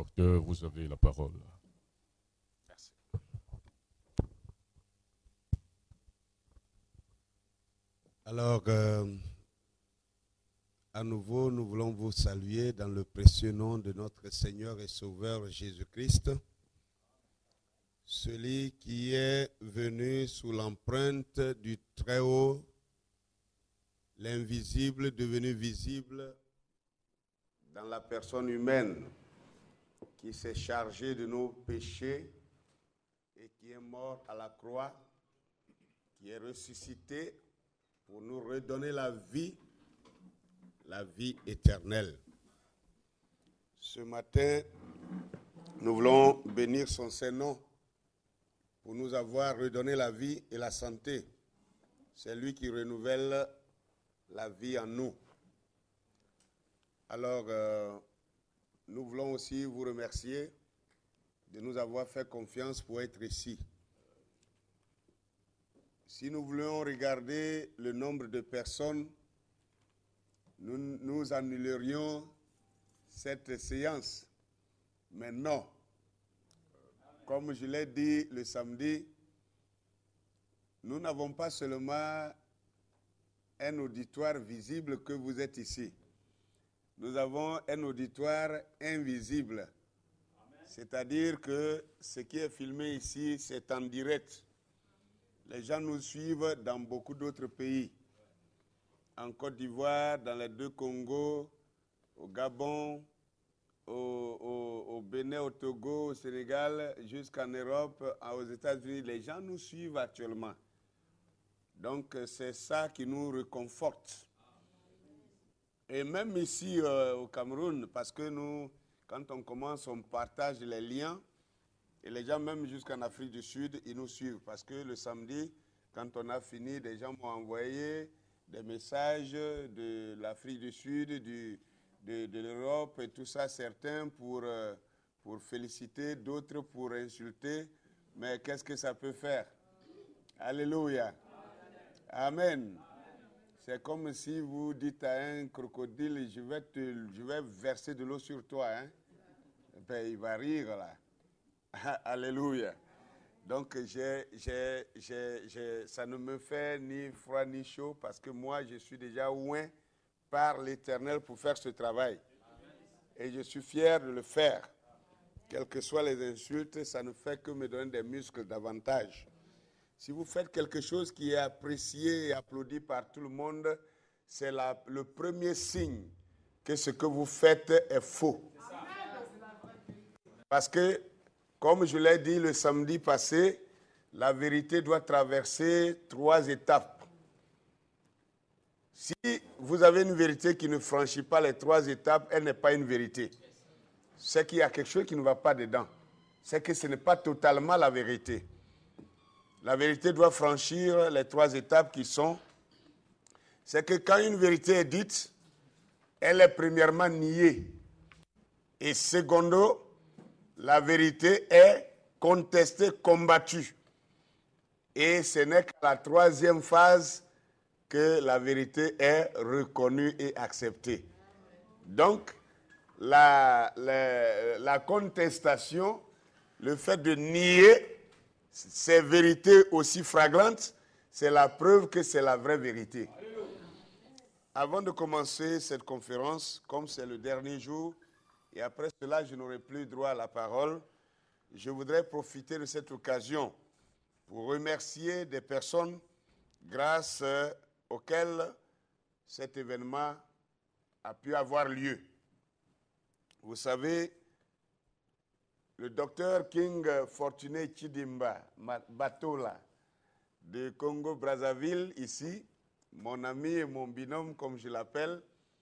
Docteur, vous avez la parole. Merci. Alors, à nouveau, nous voulons vous saluer dans le précieux nom de notre Seigneur et Sauveur Jésus-Christ, celui qui est venu sous l'empreinte du Très-Haut, l'invisible devenu visible dans la personne humaine, qui s'est chargé de nos péchés et qui est mort à la croix, qui est ressuscité pour nous redonner la vie éternelle. Ce matin, nous voulons bénir son Saint-Nom pour nous avoir redonné la vie et la santé. C'est lui qui renouvelle la vie en nous. Alors, nous voulons aussi vous remercier de nous avoir fait confiance pour être ici. Si nous voulions regarder le nombre de personnes, nous annulerions cette séance. Mais non, comme je l'ai dit le samedi, nous n'avons pas seulement un auditoire visible que vous êtes ici. Nous avons un auditoire invisible. C'est-à-dire que ce qui est filmé ici, c'est en direct. Les gens nous suivent dans beaucoup d'autres pays. En Côte d'Ivoire, dans les deux Congos, au Gabon, au Bénin, au Togo, au Sénégal, jusqu'en Europe, aux États-Unis. Les gens nous suivent actuellement. Donc, c'est ça qui nous réconforte. Et même ici au Cameroun, parce que nous, quand on commence, on partage les liens. Et les gens, même jusqu'en Afrique du Sud, ils nous suivent. Parce que le samedi, quand on a fini, des gens m'ont envoyé des messages de l'Afrique du Sud, de l'Europe et tout ça, certains pour féliciter, d'autres pour insulter. Mais qu'est-ce que ça peut faire? Alléluia. Amen. C'est comme si vous dites à un crocodile, je vais verser de l'eau sur toi. Hein? Ben, il va rire là. Alléluia. Donc, ça ne me fait ni froid ni chaud parce que moi, je suis déjà oint par l'Éternel pour faire ce travail. Et je suis fier de le faire. Quelles que soient les insultes, ça ne fait que me donner des muscles davantage. Si vous faites quelque chose qui est apprécié et applaudi par tout le monde, c'est le premier signe que ce que vous faites est faux. Parce que, comme je l'ai dit le samedi passé, la vérité doit traverser 3 étapes. Si vous avez une vérité qui ne franchit pas les 3 étapes, elle n'est pas une vérité. C'est qu'il y a quelque chose qui ne va pas dedans. C'est que ce n'est pas totalement la vérité. La vérité doit franchir les 3 étapes qui sont, c'est que quand une vérité est dite, elle est premièrement niée. Et secondo, la vérité est contestée, combattue. Et ce n'est qu'à la 3e phase que la vérité est reconnue et acceptée. Donc, la contestation, le fait de nier ces vérités aussi flagrantes, c'est la preuve que c'est la vraie vérité. Avant de commencer cette conférence, comme c'est le dernier jour, et après cela, je n'aurai plus droit à la parole, je voudrais profiter de cette occasion pour remercier des personnes grâce auxquelles cet événement a pu avoir lieu. Vous savez, le docteur King Fortuné Chidimba Batola de Congo-Brazzaville, ici, mon ami et mon binôme, comme je l'appelle,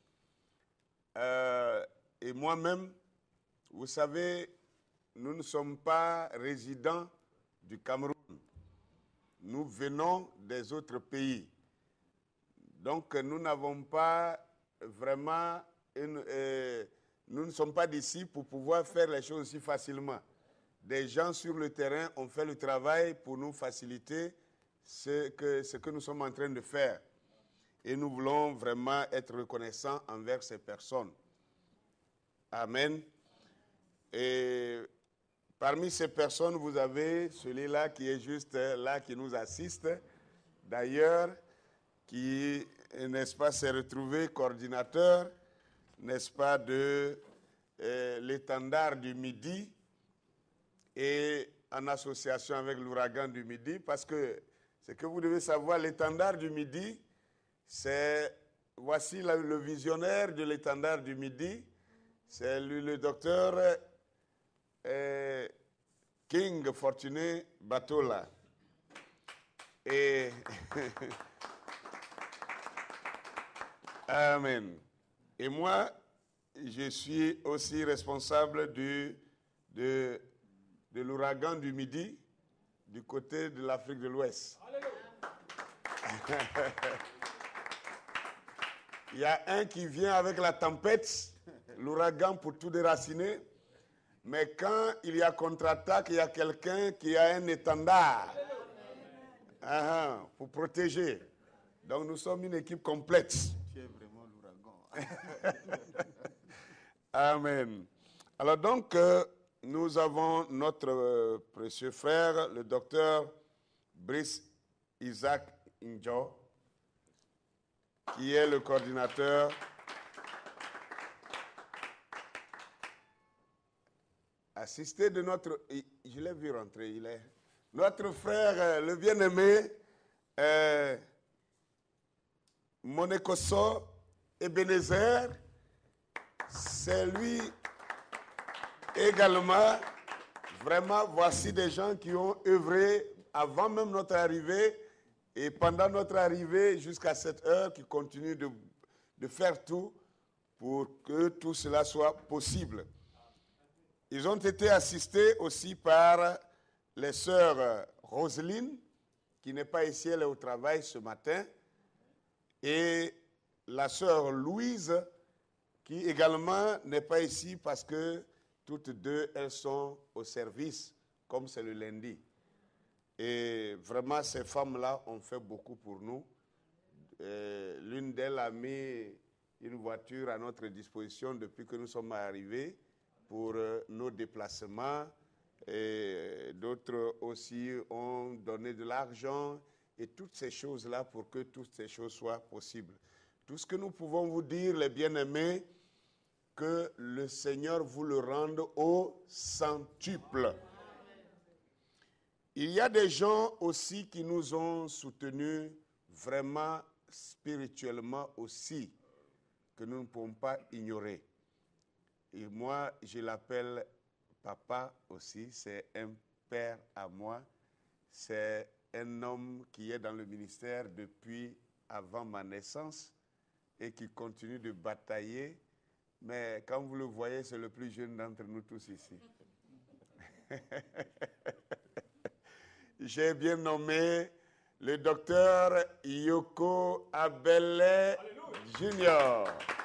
et moi-même, vous savez, nous ne sommes pas résidents du Cameroun. Nous venons des autres pays. Donc, nous n'avons pas vraiment nous ne sommes pas d'ici pour pouvoir faire les choses aussi facilement. Des gens sur le terrain ont fait le travail pour nous faciliter ce que nous sommes en train de faire. Et nous voulons vraiment être reconnaissants envers ces personnes. Amen. Et parmi ces personnes, vous avez celui-là qui est juste là, qui nous assiste. D'ailleurs, qui, n'est-ce pas, s'est retrouvé coordinateur, n'est-ce pas, de l'étendard du Midi et en association avec l'ouragan du Midi, parce que ce que vous devez savoir, l'étendard du Midi, c'est, voici le visionnaire de l'étendard du Midi, c'est le docteur King Fortuné Batola. Et Amen. Et moi, je suis aussi responsable de l'ouragan du Midi, du côté de l'Afrique de l'Ouest. Il y a un qui vient avec la tempête, l'ouragan pour tout déraciner. Mais quand il y a contre-attaque, il y a quelqu'un qui a un étendard pour protéger. Donc nous sommes une équipe complète. Tu es vraiment l'ouragan. Amen. Alors donc, nous avons notre précieux frère, le docteur Brice Isaac Injo, qui est le coordinateur assisté de notre... Je l'ai vu rentrer, il est... Notre frère, le bien-aimé, Monekoso Ebenezer, c'est lui également. Vraiment, voici des gens qui ont œuvré avant même notre arrivée et pendant notre arrivée jusqu'à cette heure, qui continuent de faire tout pour que tout cela soit possible. Ils ont été assistés aussi par les sœurs Roselyne, qui n'est pas ici, elle est au travail ce matin, et la sœur Louise, qui également n'est pas ici parce que toutes deux, elles sont au service, comme c'est le lundi. Et vraiment, ces femmes-là ont fait beaucoup pour nous. L'une d'elles a mis une voiture à notre disposition depuis que nous sommes arrivés pour nos déplacements. Et d'autres aussi ont donné de l'argent et toutes ces choses-là pour que toutes ces choses soient possibles. Tout ce que nous pouvons vous dire, les bien-aimés, que le Seigneur vous le rende au centuple. Il y a des gens aussi qui nous ont soutenus vraiment spirituellement aussi, que nous ne pouvons pas ignorer. Et moi, je l'appelle papa aussi, c'est un père à moi, c'est un homme qui est dans le ministère depuis avant ma naissance et qui continue de batailler. Mais quand vous le voyez, c'est le plus jeune d'entre nous tous ici. J'ai bien nommé le docteur Yoko Abele Junior.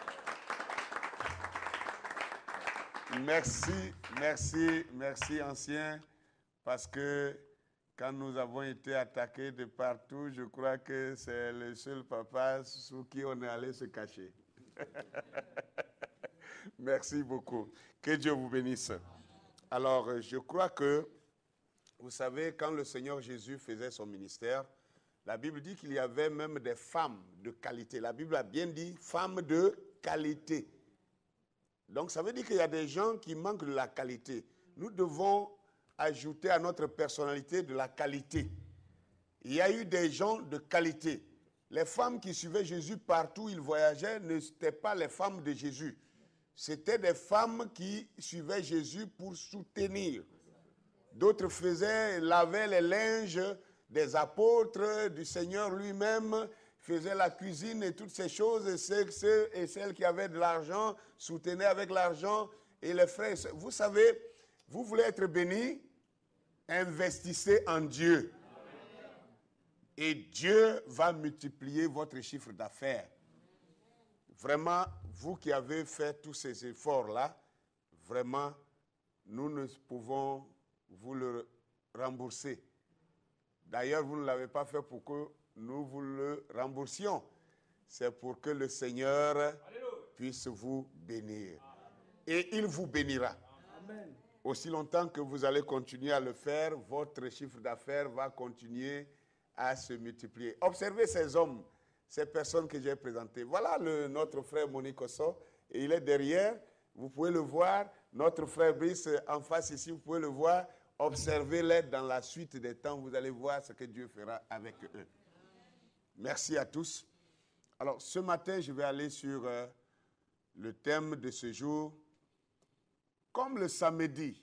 Merci ancien, parce que quand nous avons été attaqués de partout, je crois que c'est le seul papa sous qui on est allé se cacher. Merci beaucoup. Que Dieu vous bénisse. Alors, je crois que, vous savez, quand le Seigneur Jésus faisait son ministère, la Bible dit qu'il y avait même des femmes de qualité. La Bible a bien dit femmes de qualité. Donc, ça veut dire qu'il y a des gens qui manquent de la qualité. Nous devons ajouter à notre personnalité de la qualité. Il y a eu des gens de qualité. Les femmes qui suivaient Jésus partout où il voyageait n'étaient pas les femmes de Jésus. C'était des femmes qui suivaient Jésus pour soutenir. D'autres lavaient les linges des apôtres, du Seigneur lui-même, faisaient la cuisine et toutes ces choses. Et ceux et celles qui avaient de l'argent soutenaient avec l'argent. Et les frères, vous savez, vous voulez être bénis, investissez en Dieu. Et Dieu va multiplier votre chiffre d'affaires. Vraiment, vous qui avez fait tous ces efforts-là, vraiment, nous ne pouvons vous le rembourser. D'ailleurs, vous ne l'avez pas fait pour que nous vous le remboursions. C'est pour que le Seigneur puisse vous bénir. Et il vous bénira. Aussi longtemps que vous allez continuer à le faire, votre chiffre d'affaires va continuer à se multiplier. Observez ces hommes, ces personnes que j'ai présentées. Voilà notre frère Monique Osso, et il est derrière, vous pouvez le voir. Notre frère Brice en face ici, vous pouvez le voir. Observez-les dans la suite des temps, vous allez voir ce que Dieu fera avec eux. Merci à tous. Alors, ce matin, je vais aller sur le thème de ce jour. Comme le samedi,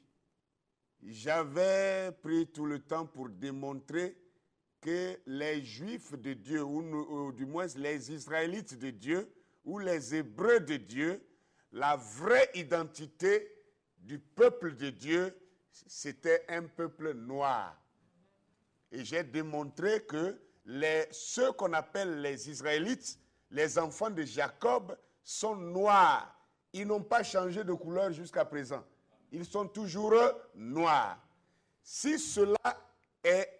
j'avais pris tout le temps pour démontrer que les Juifs de Dieu, ou du moins les Israélites de Dieu, ou les Hébreux de Dieu, la vraie identité du peuple de Dieu, c'était un peuple noir. Et j'ai démontré que ceux qu'on appelle les Israélites, les enfants de Jacob, sont noirs. Ils n'ont pas changé de couleur jusqu'à présent. Ils sont toujours noirs. Si cela est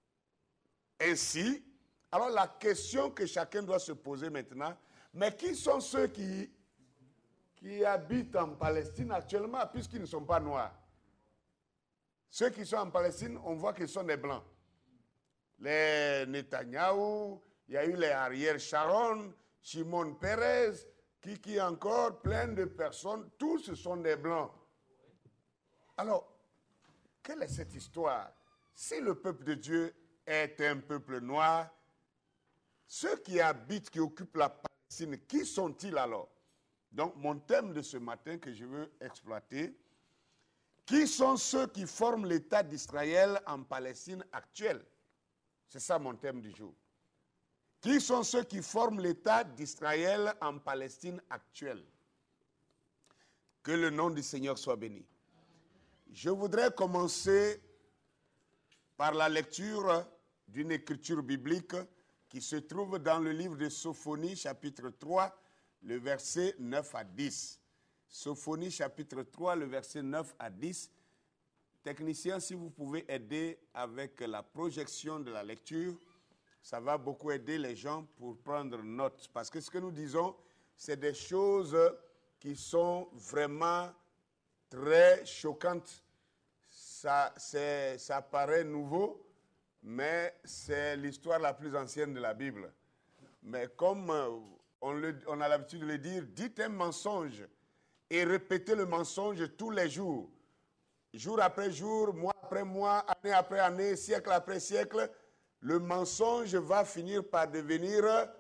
ainsi, alors la question que chacun doit se poser maintenant, mais qui sont ceux qui habitent en Palestine actuellement puisqu'ils ne sont pas noirs? Ceux qui sont en Palestine, on voit qu'ils sont des blancs. Les Netanyahou, il y a eu les Ariel Sharon, Shimon Peres, qui encore, plein de personnes, tous ce sont des blancs. Alors, quelle est cette histoire? Si le peuple de Dieu est un peuple noir, ceux qui habitent, qui occupent la Palestine, qui sont-ils alors? Donc, mon thème de ce matin que je veux exploiter, qui sont ceux qui forment l'État d'Israël en Palestine actuelle? C'est ça mon thème du jour. Qui sont ceux qui forment l'État d'Israël en Palestine actuelle? Que le nom du Seigneur soit béni. Je voudrais commencer par la lecture d'une écriture biblique qui se trouve dans le livre de Sophonie, chapitre 3, le verset 9 à 10. Sophonie, chapitre 3, le verset 9 à 10. Technicien, si vous pouvez aider avec la projection de la lecture, ça va beaucoup aider les gens pour prendre note. Parce que ce que nous disons, c'est des choses qui sont vraiment très choquantes. Ça paraît nouveau, mais c'est l'histoire la plus ancienne de la Bible. Mais comme on a l'habitude de le dire, dites un mensonge et répétez le mensonge tous les jours. Jour après jour, mois après mois, année après année, siècle après siècle, le mensonge va finir par devenir,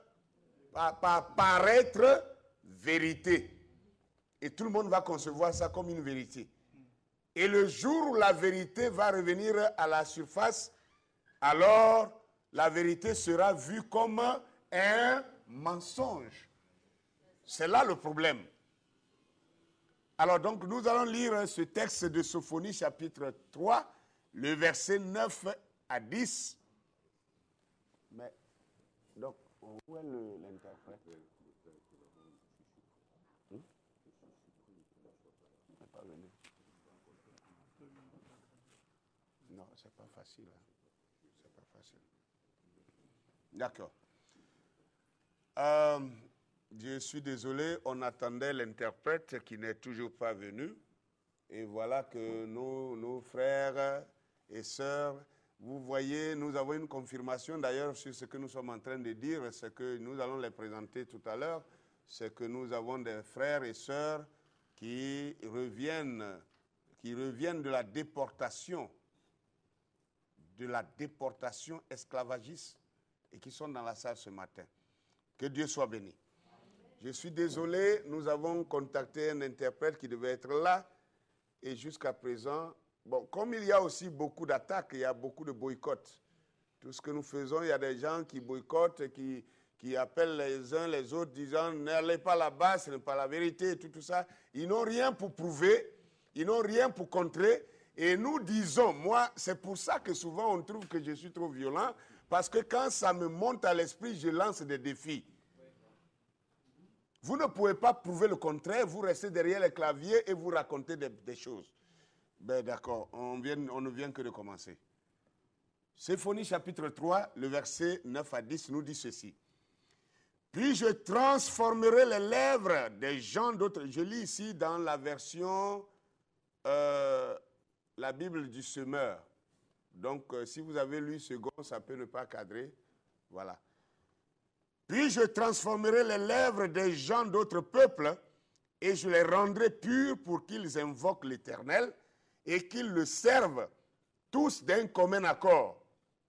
par paraître vérité. Et tout le monde va concevoir ça comme une vérité. Et le jour où la vérité va revenir à la surface, alors la vérité sera vue comme un mensonge. C'est là le problème. Alors donc nous allons lire ce texte de Sophonie chapitre 3, le verset 9 à 10. Mais, donc, où est l'interprète? Il n'est pas venu. Non, c'est pas facile. C'est pas facile. D'accord. Je suis désolé, on attendait l'interprète qui n'est toujours pas venu. Et voilà que nos frères et sœurs, vous voyez, nous avons une confirmation d'ailleurs sur ce que nous sommes en train de dire, c'est que nous allons les présenter tout à l'heure, c'est que nous avons des frères et sœurs qui reviennent de la déportation esclavagiste et qui sont dans la salle ce matin. Que Dieu soit béni. Je suis désolé, nous avons contacté un interprète qui devait être là et jusqu'à présent, bon, comme il y a aussi beaucoup d'attaques, il y a beaucoup de boycotts. Tout ce que nous faisons, il y a des gens qui boycottent, qui appellent les uns les autres disant n'allez pas là-bas, ce n'est pas la vérité, tout ça. Ils n'ont rien pour prouver, ils n'ont rien pour contrer. Et nous disons, moi, c'est pour ça que souvent on trouve que je suis trop violent, parce que quand ça me monte à l'esprit, je lance des défis. Vous ne pouvez pas prouver le contraire, vous restez derrière les claviers et vous racontez des choses. Ben d'accord, on ne vient que de commencer. Sophonie chapitre 3, le verset 9 à 10 nous dit ceci. Puis je transformerai les lèvres des gens d'autres. Je lis ici dans la version la Bible du semeur. Donc, si vous avez lu second, ça peut ne pas cadrer. Voilà. Puis je transformerai les lèvres des gens d'autres peuples et je les rendrai purs pour qu'ils invoquent l'Éternel et qu'ils le servent tous d'un commun accord.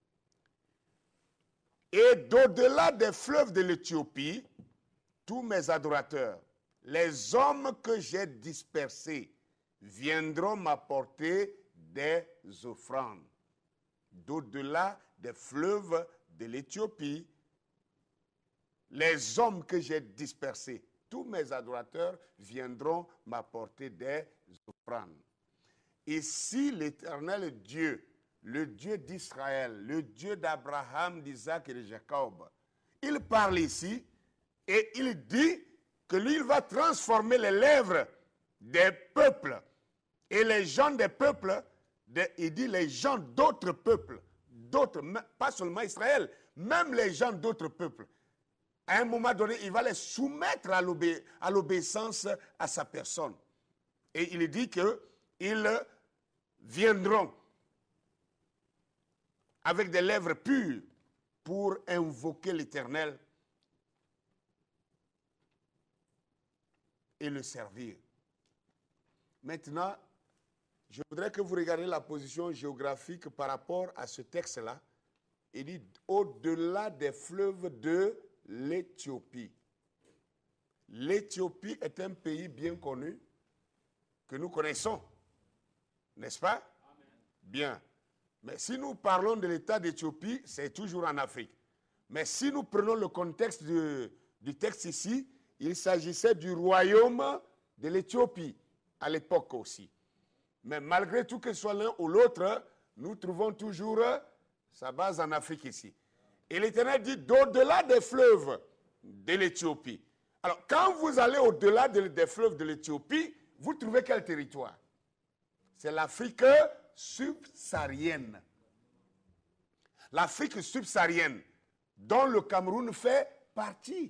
Et d'au-delà des fleuves de l'Éthiopie, tous mes adorateurs, les hommes que j'ai dispersés, viendront m'apporter des offrandes. D'au-delà des fleuves de l'Éthiopie, les hommes que j'ai dispersés, tous mes adorateurs viendront m'apporter des offrandes. Et si l'Éternel Dieu, le Dieu d'Israël, le Dieu d'Abraham, d'Isaac et de Jacob, il parle ici et il dit que lui, il va transformer les lèvres des peuples et les gens des peuples, il dit les gens d'autres peuples, d'autres, pas seulement Israël, même les gens d'autres peuples. À un moment donné, il va les soumettre à l'obéissance à sa personne. Et il dit qu'ils viendront avec des lèvres pures pour invoquer l'Éternel et le servir. Maintenant, je voudrais que vous regardiez la position géographique par rapport à ce texte-là. Il dit au-delà des fleuves de l'Éthiopie. L'Éthiopie est un pays bien connu que nous connaissons, n'est-ce pas? Amen. Bien. Mais si nous parlons de l'État d'Éthiopie, c'est toujours en Afrique. Mais si nous prenons le contexte du texte ici, il s'agissait du royaume de l'Éthiopie, à l'époque aussi. Mais malgré tout, que ce soit l'un ou l'autre, nous trouvons toujours sa base en Afrique ici. Et l'Éternel dit d'au-delà des fleuves de l'Éthiopie. Alors, quand vous allez au-delà des fleuves de l'Éthiopie, vous trouvez quel territoire? C'est l'Afrique subsaharienne. L'Afrique subsaharienne, dont le Cameroun fait partie.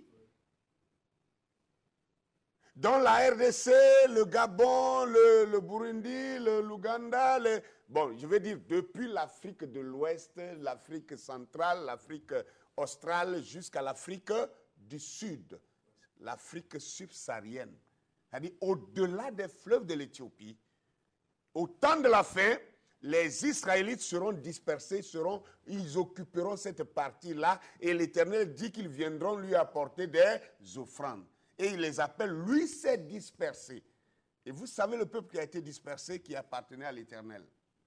Dans la RDC, le Gabon, le Burundi, l'Ouganda, bon, je veux dire, depuis l'Afrique de l'Ouest, l'Afrique centrale, l'Afrique australe, jusqu'à l'Afrique du Sud, l'Afrique subsaharienne. C'est-à-dire, au-delà des fleuves de l'Éthiopie, au temps de la fin, les Israélites seront dispersés, ils occuperont cette partie-là, et l'Éternel dit qu'ils viendront lui apporter des offrandes. Et il les appelle, lui s'est dispersé. Et vous savez le peuple qui a été dispersé, qui appartenait à l'Éternel.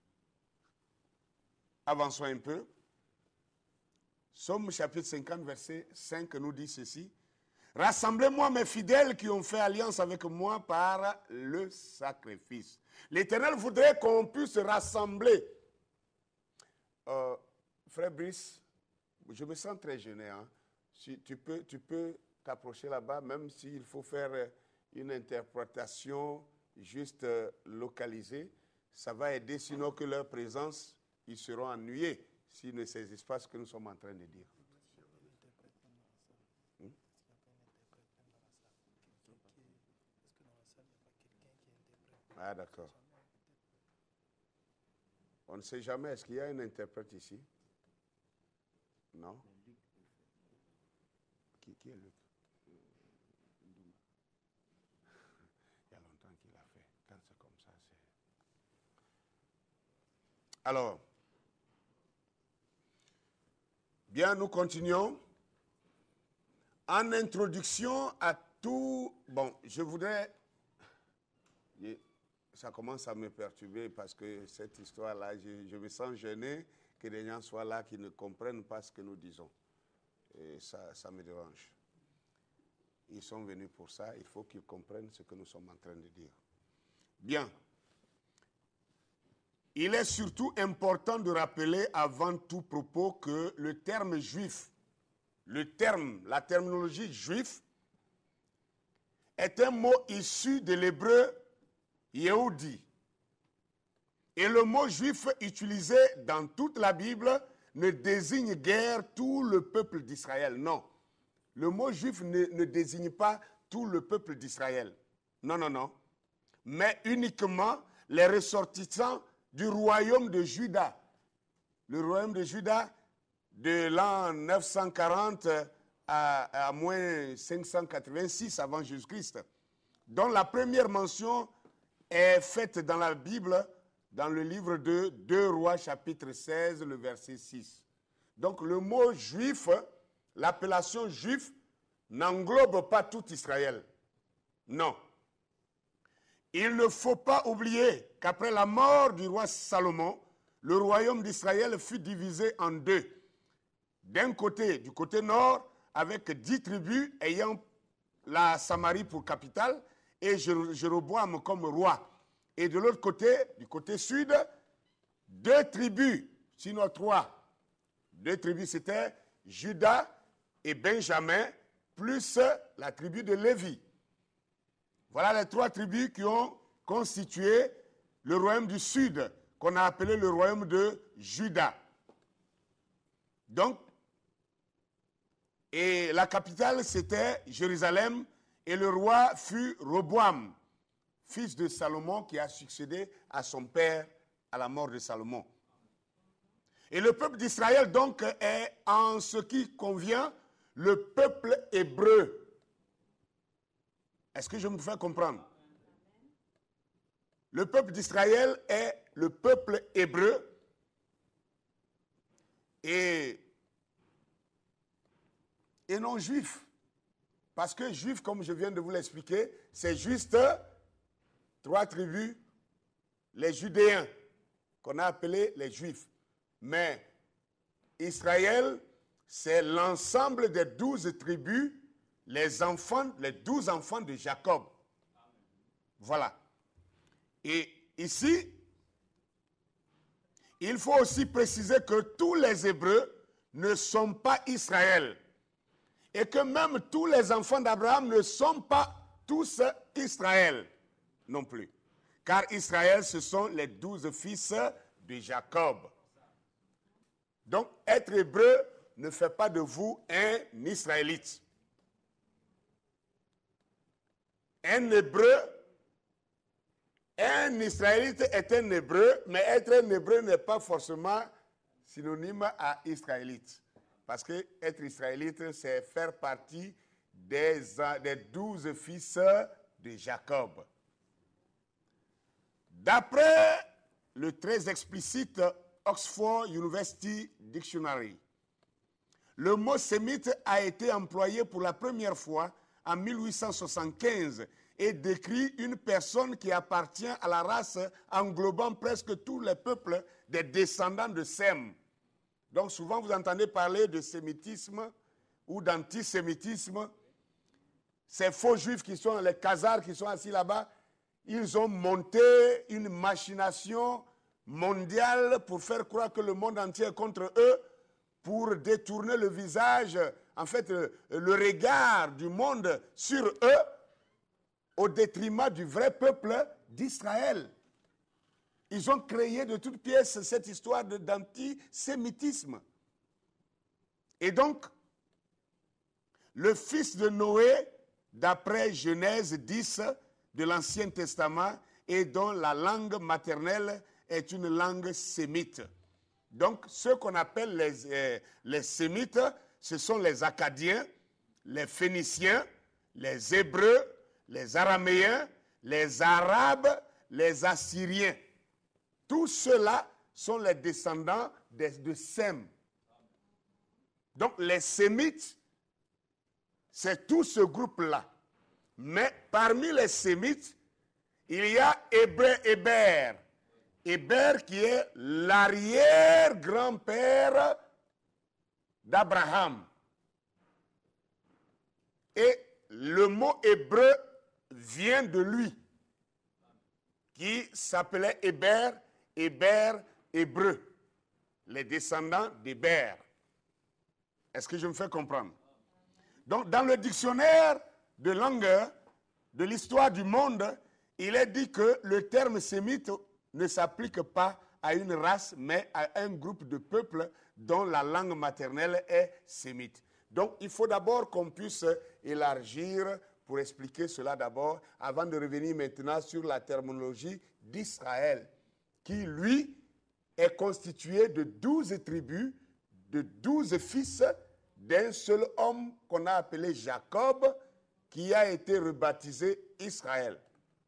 Avançons un peu. Somme chapitre 50, verset 5 nous dit ceci. « Rassemblez-moi mes fidèles qui ont fait alliance avec moi par le sacrifice. » L'Éternel voudrait qu'on puisse rassembler. Frère Brice, je me sens très gêné. Hein? Si tu peux t'approcher là-bas, même s'il faut faire une interprétation juste localisée, ça va aider, sinon que leur présence, ils seront ennuyés s'ils ne saisissent pas ce que nous sommes en train de dire. Ah, d'accord. On ne sait jamais, est-ce qu'il y a un interprète ici? Non? Qui est Luc? Il y a longtemps qu'il a fait. Quand c'est comme ça, c'est... Alors, bien, nous continuons. En introduction à tout... Bon, je voudrais... Ça commence à me perturber parce que cette histoire-là, je me sens gêné que les gens soient là qui ne comprennent pas ce que nous disons. Et ça me dérange. Ils sont venus pour ça, il faut qu'ils comprennent ce que nous sommes en train de dire. Bien. Il est surtout important de rappeler avant tout propos que le terme juif, la terminologie juif, est un mot issu de l'hébreu Yehudi. Et le mot juif utilisé dans toute la Bible ne désigne guère tout le peuple d'Israël. Non. Le mot juif ne désigne pas tout le peuple d'Israël. Non, non, non. Mais uniquement les ressortissants du royaume de Juda. Le royaume de Juda de l'an 940 à moins 586 avant Jésus-Christ, dont la première mention est faite dans la Bible, dans le livre de 2 Rois, chapitre 16, le verset 6. Donc le mot juif, l'appellation juif, n'englobe pas tout Israël. Non. Il ne faut pas oublier qu'après la mort du roi Salomon, le royaume d'Israël fut divisé en deux. D'un côté, du côté nord, avec 10 tribus ayant la Samarie pour capitale et Jéroboam comme roi. Et de l'autre côté, du côté sud, 2 tribus, sinon 3. 2 tribus, c'était Juda et Benjamin, plus la tribu de Lévi. Voilà les 3 tribus qui ont constitué le royaume du sud, qu'on a appelé le royaume de Juda. Donc, et la capitale, c'était Jérusalem, et le roi fut Roboam, fils de Salomon, qui a succédé à son père à la mort de Salomon. Et le peuple d'Israël, donc, est, en ce qui convient, le peuple hébreu. Est-ce que je me fais comprendre? Le peuple d'Israël est le peuple hébreu et non juif. Parce que juif, comme je viens de vous l'expliquer, c'est juste 3 tribus, les Judéens, qu'on a appelés les Juifs. Mais Israël, c'est l'ensemble des 12 tribus, les 12 enfants de Jacob. Voilà. Et ici, il faut aussi préciser que tous les Hébreux ne sont pas Israël. Et que même tous les enfants d'Abraham ne sont pas tous Israël non plus. Car Israël, ce sont les 12 fils de Jacob. Donc, être hébreu ne fait pas de vous un Israélite. Un hébreu, un Israélite est un hébreu, mais être un hébreu n'est pas forcément synonyme à Israélite. Parce que être Israélite, c'est faire partie des 12 fils de Jacob. D'après le très explicite Oxford University Dictionary, le mot sémite a été employé pour la première fois en 1875 et décrit une personne qui appartient à la race englobant presque tous les peuples des descendants de Sem. Donc souvent vous entendez parler de sémitisme ou d'antisémitisme. Ces faux juifs qui sont, les khazars qui sont assis là-bas, ils ont monté une machination mondiale pour faire croire que le monde entier est contre eux, pour détourner le visage, en fait le regard du monde sur eux, au détriment du vrai peuple d'Israël. Ils ont créé de toutes pièces cette histoire d'antisémitisme. Et donc, le fils de Noé, d'après Genèse 10 de l'Ancien Testament, et dont la langue maternelle est une langue sémite. Donc, ceux qu'on appelle les sémites, ce sont les Acadiens, les Phéniciens, les Hébreux, les Araméens, les Arabes, les Assyriens. Tous ceux-là sont les descendants de Sem. Donc, les Sémites, c'est tout ce groupe-là. Mais parmi les Sémites, il y a Héber. Héber qui est l'arrière-grand-père d'Abraham. Et le mot hébreu vient de lui, qui s'appelait Héber, hébreu, les descendants d'Héber. Est-ce que je me fais comprendre? Donc, dans le dictionnaire de langue de l'histoire du monde, il est dit que le terme sémite ne s'applique pas à une race, mais à un groupe de peuples dont la langue maternelle est sémite. Donc, il faut d'abord qu'on puisse élargir pour expliquer cela d'abord, avant de revenir maintenant sur la terminologie d'Israël, qui, lui, est constitué de 12 tribus, de 12 fils d'un seul homme qu'on a appelé Jacob, qui a été rebaptisé Israël.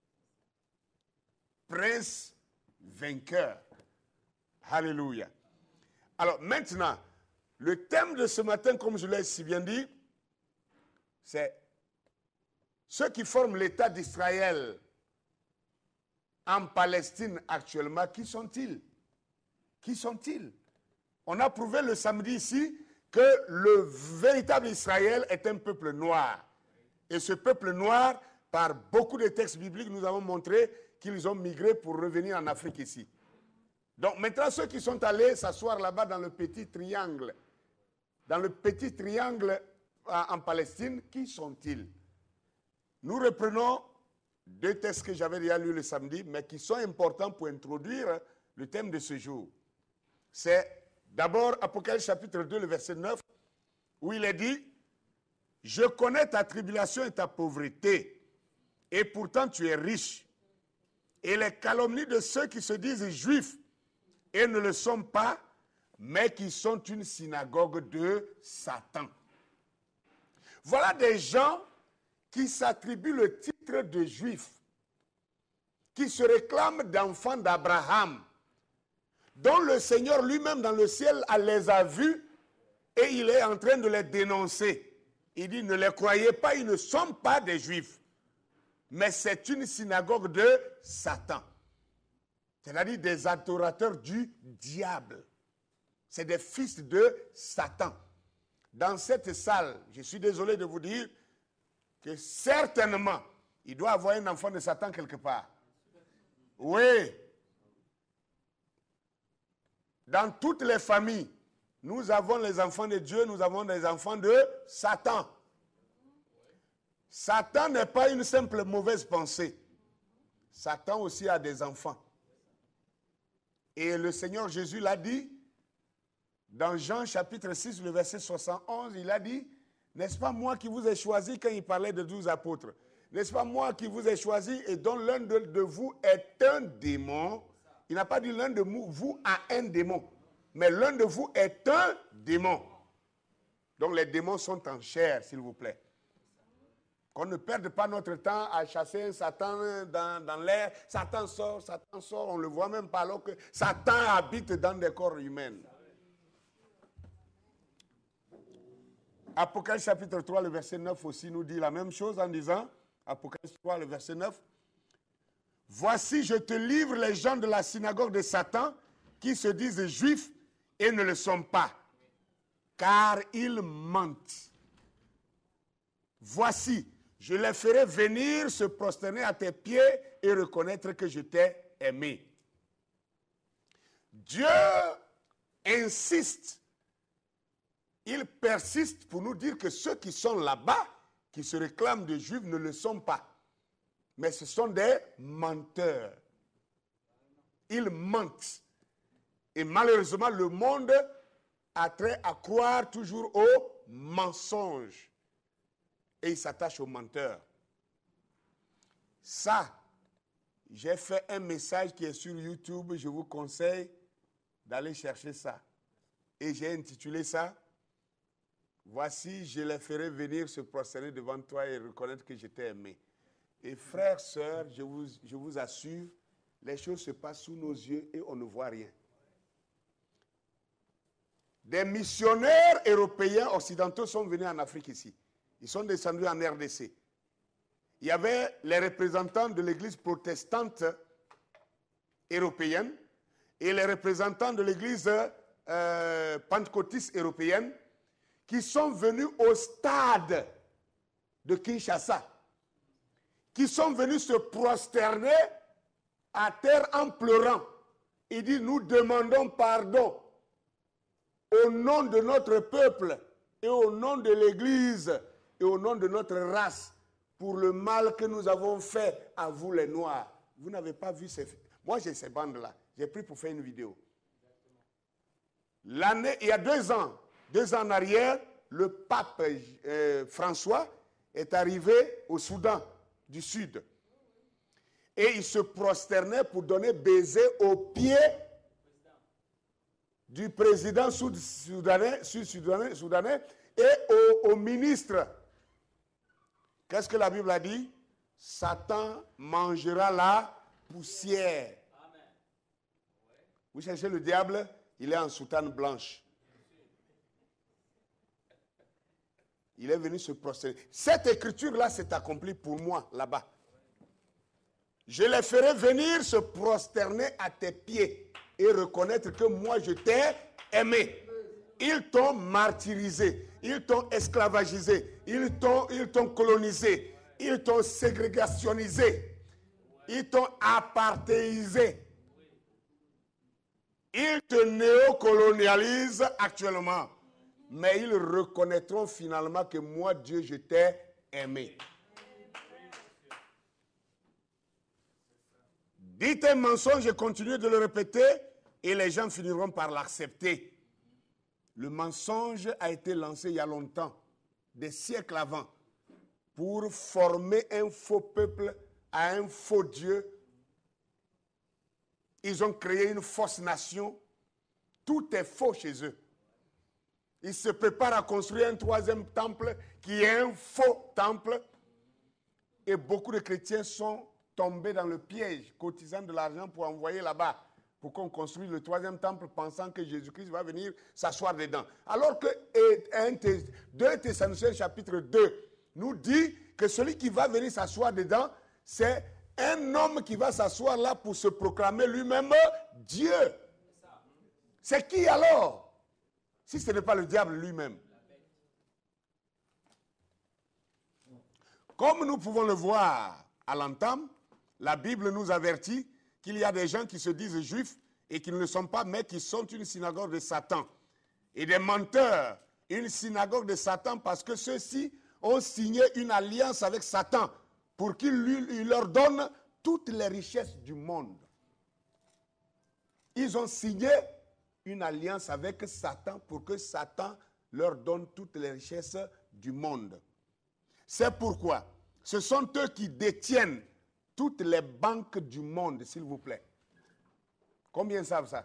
Prince vainqueur. Alléluia. Alors maintenant, le thème de ce matin, comme je l'ai si bien dit, c'est ceux qui forment l'État d'Israël en Palestine actuellement, qui sont-ils? Qui sont-ils? On a prouvé le samedi ici que le véritable Israël est un peuple noir. Et ce peuple noir, par beaucoup de textes bibliques, nous avons montré qu'ils ont migré pour revenir en Afrique ici. Donc maintenant, ceux qui sont allés s'asseoir là-bas dans le petit triangle, en Palestine, qui sont-ils? Nous reprenons deux textes que j'avais déjà lus le samedi, mais qui sont importants pour introduire le thème de ce jour. C'est d'abord Apocalypse chapitre 2, le verset 9, où il est dit « Je connais ta tribulation et ta pauvreté, et pourtant tu es riche. Et les calomnies de ceux qui se disent juifs et ne le sont pas, mais qui sont une synagogue de Satan. » Voilà des gens qui s'attribuent le titre de juifs, qui se réclament d'enfants d'Abraham, dont le Seigneur lui-même dans le ciel les a vus et il est en train de les dénoncer. Il dit, ne les croyez pas, ils ne sont pas des juifs, mais c'est une synagogue de Satan. C'est-à-dire des adorateurs du diable. C'est des fils de Satan. Dans cette salle, je suis désolé de vous dire que certainement, il doit y avoir un enfant de Satan quelque part. Oui. Dans toutes les familles, nous avons les enfants de Dieu, nous avons des enfants de Satan. Satan n'est pas une simple mauvaise pensée. Satan aussi a des enfants. Et le Seigneur Jésus l'a dit, dans Jean chapitre 6, le verset 71, il a dit, n'est-ce pas moi qui vous ai choisi quand il parlait de 12 apôtres? N'est-ce pas moi qui vous ai choisi et dont l'un de vous est un démon? Il n'a pas dit l'un de vous a un démon, mais l'un de vous est un démon. Donc les démons sont en chair, s'il vous plaît. Qu'on ne perde pas notre temps à chasser un Satan dans l'air. Satan sort, on ne le voit même pas alors que Satan habite dans des corps humains. Apocalypse chapitre 3, le verset 9 aussi nous dit la même chose en disant, Apocalypse 3, le verset 9, « Voici, je te livre les gens de la synagogue de Satan qui se disent juifs et ne le sont pas, car ils mentent. Voici, je les ferai venir se prosterner à tes pieds et reconnaître que je t'ai aimé. » Dieu insiste, il persiste pour nous dire que ceux qui sont là-bas, qui se réclament de juifs, ne le sont pas. Mais ce sont des menteurs. Ils mentent. Et malheureusement, le monde a trait à croire toujours aux mensonges. Et il s'attache aux menteurs. Ça, j'ai fait un message qui est sur YouTube. Je vous conseille d'aller chercher ça. Et j'ai intitulé ça, « Voici, je les ferai venir se prosterner devant toi et reconnaître que je t'ai aimé. » Et frères, sœurs, je vous assure, les choses se passent sous nos yeux et on ne voit rien. Des missionnaires européens occidentaux sont venus en Afrique ici. Ils sont descendus en RDC. Il y avait les représentants de l'église protestante européenne et les représentants de l'église pentecôtiste européenne qui sont venus au stade de Kinshasa, qui sont venus se prosterner à terre en pleurant. Il dit, nous demandons pardon au nom de notre peuple et au nom de l'Église et au nom de notre race pour le mal que nous avons fait à vous les Noirs. Vous n'avez pas vu ces... Moi j'ai ces bandes-là. J'ai pris pour faire une vidéo. Il y a 2 ans en arrière, le pape François est arrivé au Soudan du Sud. Et il se prosternait pour donner baiser aux pieds du président sud-soudanais et au ministre. Qu'est-ce que la Bible a dit? Satan mangera la poussière. Amen. Vous cherchez le diable, il est en soutane blanche. Il est venu se prosterner. Cette écriture-là s'est accomplie pour moi, là-bas. Je les ferai venir se prosterner à tes pieds et reconnaître que moi je t'ai aimé. Ils t'ont martyrisé, ils t'ont esclavagisé, ils t'ont colonisé, ils t'ont ségrégationnisé, ils t'ont aparthéisé. Ils te néocolonialisent actuellement. Mais ils reconnaîtront finalement que moi, Dieu, je t'ai aimé. Dites un mensonge et continuez de le répéter et les gens finiront par l'accepter. Le mensonge a été lancé il y a longtemps, des siècles avant, pour former un faux peuple à un faux Dieu. Ils ont créé une fausse nation. Tout est faux chez eux. Ils se préparent à construire un troisième temple qui est un faux temple. Et beaucoup de chrétiens sont tombés dans le piège, cotisant de l'argent pour envoyer là-bas, pour qu'on construise le troisième temple, pensant que Jésus-Christ va venir s'asseoir dedans. Alors que 2 Thessaloniciens chapitre 2 nous dit que celui qui va venir s'asseoir dedans, c'est un homme qui va s'asseoir là pour se proclamer lui-même Dieu. C'est qui alors? Si ce n'est pas le diable lui-même. Comme nous pouvons le voir à l'entame, la Bible nous avertit qu'il y a des gens qui se disent juifs et qui ne le sont pas, mais qui sont une synagogue de Satan. Et des menteurs, une synagogue de Satan, parce que ceux-ci ont signé une alliance avec Satan pour qu'il leur donne toutes les richesses du monde. Ils ont signé une alliance avec Satan pour que Satan leur donne toutes les richesses du monde. C'est pourquoi ce sont eux qui détiennent toutes les banques du monde, s'il vous plaît. Combien savent ça?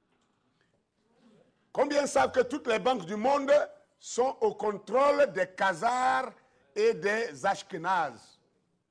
Combien savent que toutes les banques du monde sont au contrôle des Khazars et des Ashkénazes?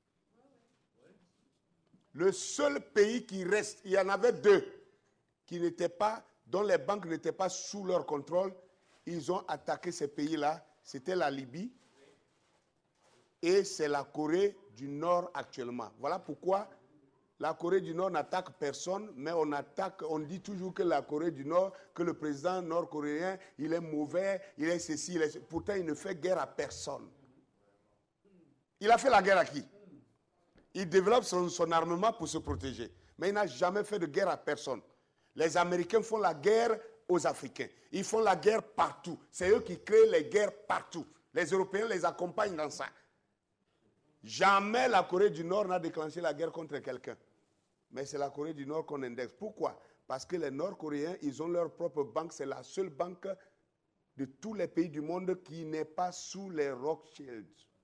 Le seul pays qui reste, il y en avait 2 qui n'étaient pas, dont les banques n'étaient pas sous leur contrôle. Ils ont attaqué ces pays-là. C'était la Libye et c'est la Corée du Nord actuellement. Voilà pourquoi la Corée du Nord n'attaque personne, mais on dit toujours que la Corée du Nord, que le président nord-coréen, il est mauvais, il est ceci, pourtant il ne fait guerre à personne. Il a fait la guerre à qui? Il développe son armement pour se protéger, mais il n'a jamais fait de guerre à personne. Les Américains font la guerre aux Africains. Ils font la guerre partout. C'est eux qui créent les guerres partout. Les Européens les accompagnent dans ça. Jamais la Corée du Nord n'a déclenché la guerre contre quelqu'un. Mais c'est la Corée du Nord qu'on indexe. Pourquoi? Parce que les Nord-Coréens, ils ont leur propre banque. C'est la seule banque de tous les pays du monde qui n'est pas sous les Rothschild.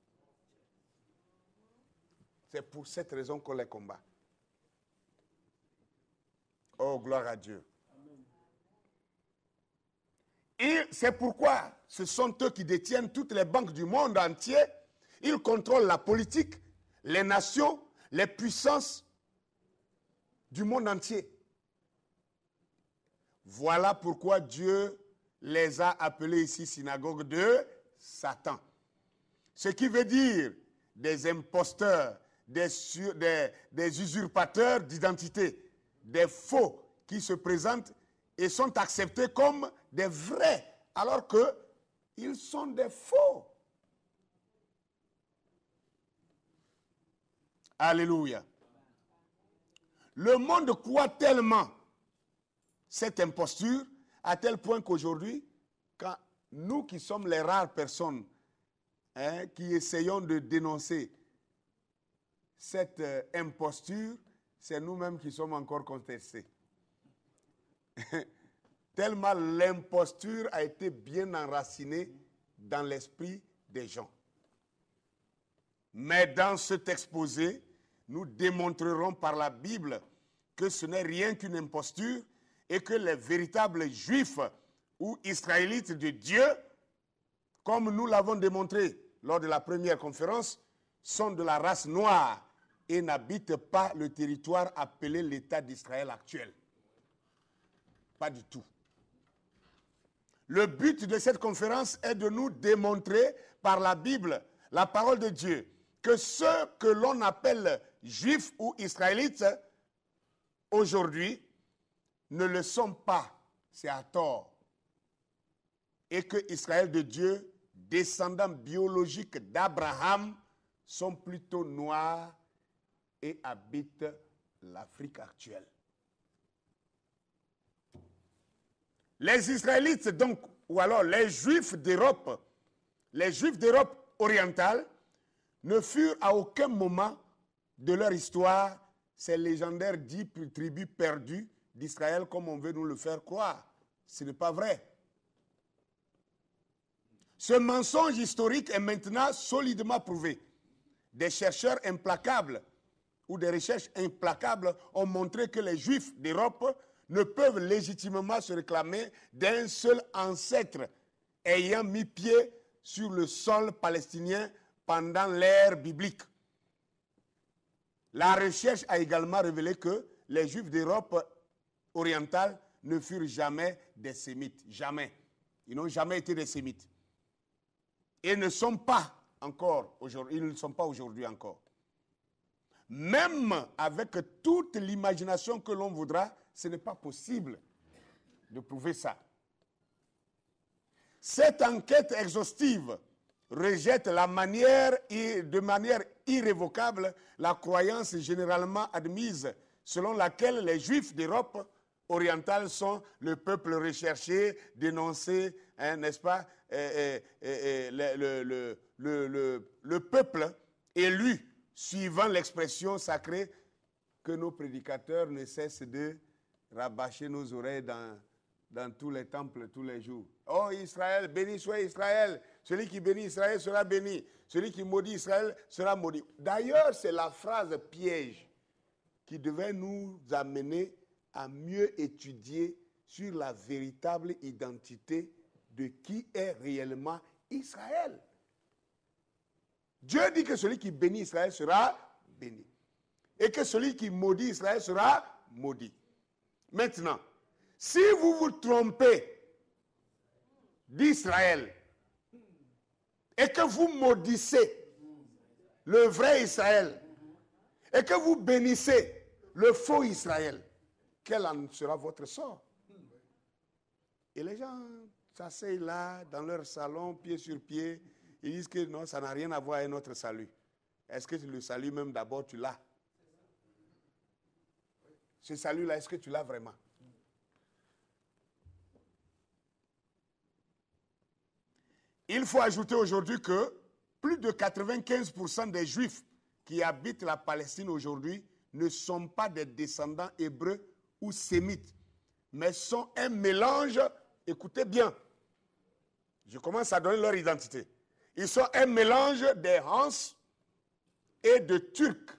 C'est pour cette raison qu'on les combat. Oh, gloire à Dieu. Et c'est pourquoi ce sont eux qui détiennent toutes les banques du monde entier. Ils contrôlent la politique, les nations, les puissances du monde entier. Voilà pourquoi Dieu les a appelés ici synagogue de Satan. Ce qui veut dire des imposteurs, des usurpateurs d'identité, des faux qui se présentent et sont acceptés comme des vrais, alors qu'ils sont des faux. Alléluia. Le monde croit tellement cette imposture, à tel point qu'aujourd'hui, quand nous qui sommes les rares personnes qui essayons de dénoncer cette imposture, c'est nous-mêmes qui sommes encore contestés. Tellement l'imposture a été bien enracinée dans l'esprit des gens. Mais dans cet exposé, nous démontrerons par la Bible que ce n'est rien qu'une imposture et que les véritables Juifs ou Israélites de Dieu, comme nous l'avons démontré lors de la première conférence, sont de la race noire et n'habitent pas le territoire appelé l'État d'Israël actuel. Pas du tout. Le but de cette conférence est de nous démontrer par la Bible, la parole de Dieu, que ceux que l'on appelle juifs ou israélites aujourd'hui ne le sont pas, c'est à tort. Et que Israël de Dieu, descendants biologiques d'Abraham, sont plutôt noirs et habitent l'Afrique actuelle. Les Israélites, donc, ou alors les Juifs d'Europe orientale, ne furent à aucun moment de leur histoire ces légendaires 10 tribus perdues d'Israël, comme on veut nous le faire croire. Ce n'est pas vrai. Ce mensonge historique est maintenant solidement prouvé. Des chercheurs implacables ou des recherches implacables ont montré que les Juifs d'Europe ne peuvent légitimement se réclamer d'un seul ancêtre ayant mis pied sur le sol palestinien pendant l'ère biblique. La recherche a également révélé que les Juifs d'Europe orientale ne furent jamais des Sémites. Jamais. Ils n'ont jamais été des Sémites. Et ne sont pas encore aujourd'hui, ils ne sont pas aujourd'hui encore. Même avec toute l'imagination que l'on voudra, ce n'est pas possible de prouver ça. Cette enquête exhaustive rejette de manière irrévocable la croyance généralement admise selon laquelle les Juifs d'Europe orientale sont le peuple recherché, dénoncé, hein, n'est-ce pas, le peuple élu suivant l'expression sacrée que nos prédicateurs ne cessent de rabâcher nos oreilles dans tous les temples, tous les jours. Oh Israël, béni soit Israël. Celui qui bénit Israël sera béni. Celui qui maudit Israël sera maudit. D'ailleurs, c'est la phrase piège qui devait nous amener à mieux étudier sur la véritable identité de qui est réellement Israël. Dieu dit que celui qui bénit Israël sera béni. Et que celui qui maudit Israël sera maudit. Maintenant, si vous vous trompez d'Israël et que vous maudissez le vrai Israël et que vous bénissez le faux Israël, quel en sera votre sort? Et les gens s'asseyent là, dans leur salon, pied sur pied, ils disent que non, ça n'a rien à voir avec notre salut. Est-ce que le salut même d'abord tu l'as? Ce salut-là, est-ce que tu l'as vraiment? Il faut ajouter aujourd'hui que plus de 95% des Juifs qui habitent la Palestine aujourd'hui ne sont pas des descendants hébreux ou sémites, mais sont un mélange, écoutez bien, je commence à donner leur identité. Ils sont un mélange des Hans et de Turcs.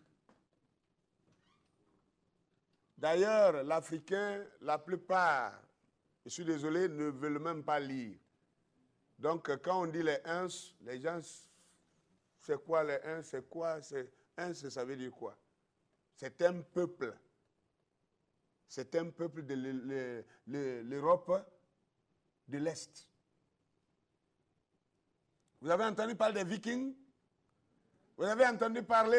D'ailleurs, l'Africain, la plupart, je suis désolé, ne veulent même pas lire. Donc, quand on dit les Huns, les gens, c'est quoi les Huns? C'est quoi? Huns, ça veut dire quoi? C'est un peuple. C'est un peuple de l'Europe de l'Est. Vous avez entendu parler des Vikings? Vous avez entendu parler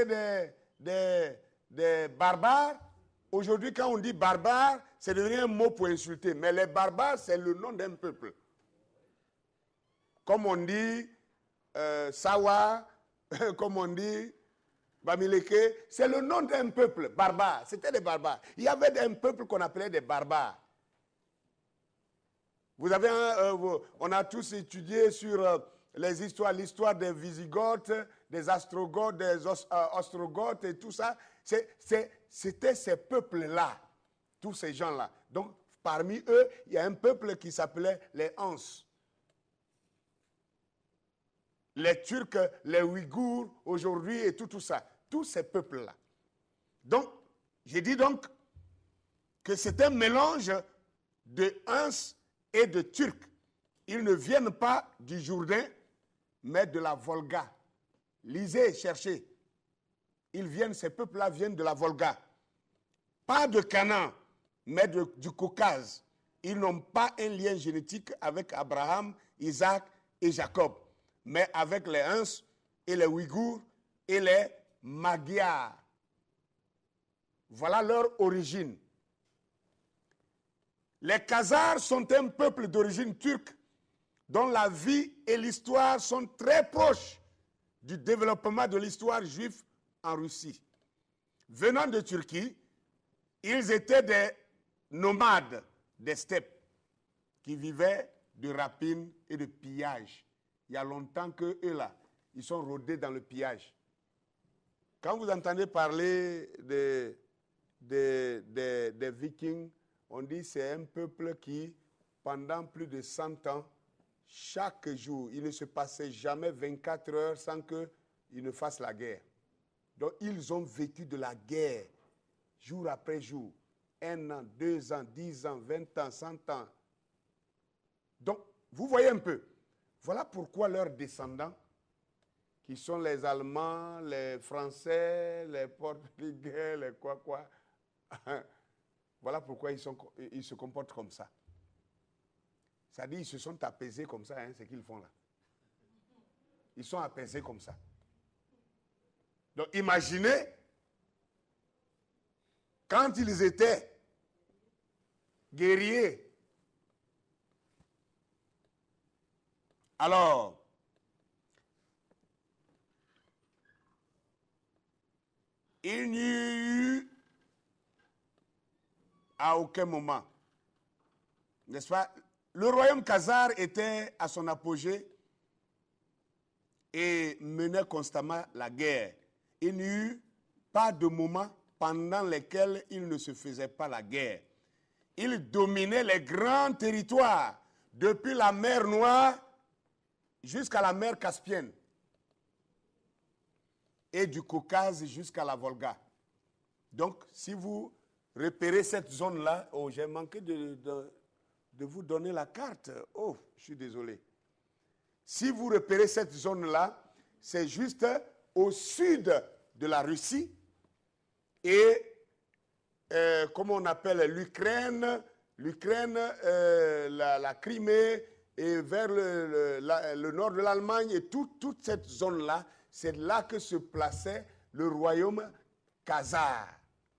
des barbares? Aujourd'hui, quand on dit barbare, c'est devenu un mot pour insulter. Mais les barbares, c'est le nom d'un peuple. Comme on dit Sawa, comme on dit Bamileke, c'est le nom d'un peuple barbare. C'était des barbares. Il y avait un peuple qu'on appelait des barbares. Vous avez on a tous étudié sur l'histoire des Visigoths, des Ostrogoths, des Ostrogoths et tout ça. C'était ces peuples-là, tous ces gens-là. Donc, parmi eux, il y a un peuple qui s'appelait les Hans. les Turcs, les Ouïghours aujourd'hui et tout ça. Tous ces peuples-là. Donc, j'ai dit donc que c'est un mélange de Huns et de Turcs. Ils ne viennent pas du Jourdain, mais de la Volga. Lisez, cherchez. Ces peuples-là viennent de la Volga. Pas de Canaan, mais du Caucase. Ils n'ont pas un lien génétique avec Abraham, Isaac et Jacob, mais avec les Huns et les Ouïghours et les Magyars. Voilà leur origine. Les Khazars sont un peuple d'origine turque dont la vie et l'histoire sont très proches du développement de l'histoire juive en Russie. Venant de Turquie, ils étaient des nomades des steppes qui vivaient de rapines et de pillage. Il y a longtemps qu'eux là, ils sont rôdés dans le pillage. Quand vous entendez parler des Vikings, on dit que c'est un peuple qui, pendant plus de 100 ans, chaque jour, il ne se passait jamais 24 heures sans qu'ils ne fassent la guerre. Donc, ils ont vécu de la guerre, jour après jour. 1 an, 2 ans, 10 ans, 20 ans, 100 ans. Donc, vous voyez un peu. Voilà pourquoi leurs descendants, qui sont les Allemands, les Français, les Portugais, les quoi, voilà pourquoi ils se comportent comme ça. C'est-à-dire qu'ils se sont apaisés comme ça, hein, ce qu'ils font là. Ils sont apaisés comme ça. Donc imaginez, quand ils étaient guerriers, alors, il n'y eut à aucun moment, n'est-ce pas? Le royaume khazar était à son apogée et menait constamment la guerre. Il n'y eut pas de moment pendant lesquels il ne se faisait pas la guerre. Il dominait les grands territoires, depuis la mer Noire jusqu'à la mer Caspienne et du Caucase jusqu'à la Volga. Donc, si vous repérez cette zone-là, oh, j'ai manqué de vous donner la carte. Oh, je suis désolé. Si vous repérez cette zone-là, c'est juste au sud de la Russie et, comme on appelle l'Ukraine, la Crimée et vers le nord de l'Allemagne et toute cette zone-là, c'est là que se plaçait le royaume khazar.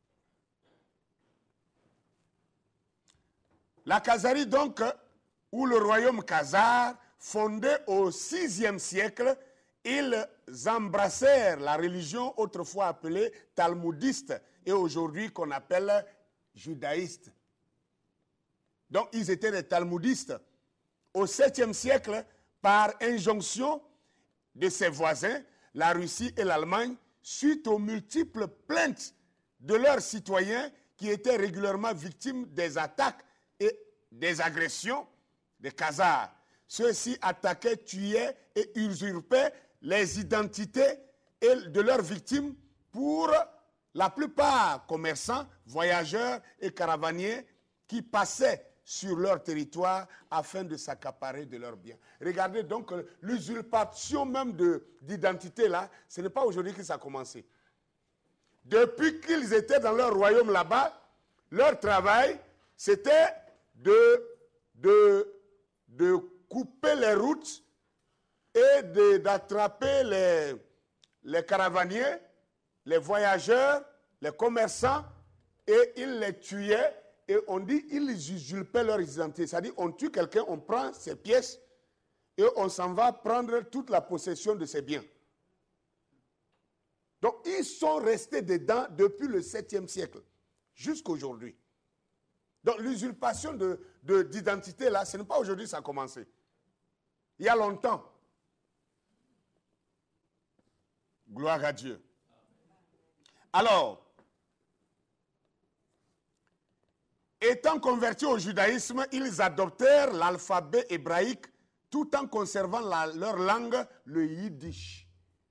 La Khazarie, donc, ou le royaume khazar, fondé au VIe siècle, ils embrassèrent la religion autrefois appelée talmudiste et aujourd'hui qu'on appelle judaïste. Donc, ils étaient des talmudistes. Au 7e siècle, par injonction de ses voisins, la Russie et l'Allemagne, suite aux multiples plaintes de leurs citoyens qui étaient régulièrement victimes des attaques et des agressions des Khazars. Ceux-ci attaquaient, tuaient et usurpaient les identités de leurs victimes pour la plupart commerçants, voyageurs et caravaniers qui passaient sur leur territoire afin de s'accaparer de leurs biens. Regardez donc l'usurpation même d'identité là, ce n'est pas aujourd'hui que ça a commencé. Depuis qu'ils étaient dans leur royaume là-bas, leur travail, c'était de couper les routes et d'attraper les caravaniers, les voyageurs, les commerçants, et ils les tuaient, et on dit ils usurpaient leur identité. C'est-à-dire on tue quelqu'un, on prend ses pièces, et on s'en va prendre toute la possession de ses biens. Donc ils sont restés dedans depuis le 7e siècle, jusqu'à aujourd'hui. Donc l'usurpation d'identité, là, ce n'est pas aujourd'hui que ça a commencé. Il y a longtemps. Gloire à Dieu. Alors, étant convertis au judaïsme, ils adoptèrent l'alphabet hébraïque tout en conservant leur langue, le yiddish.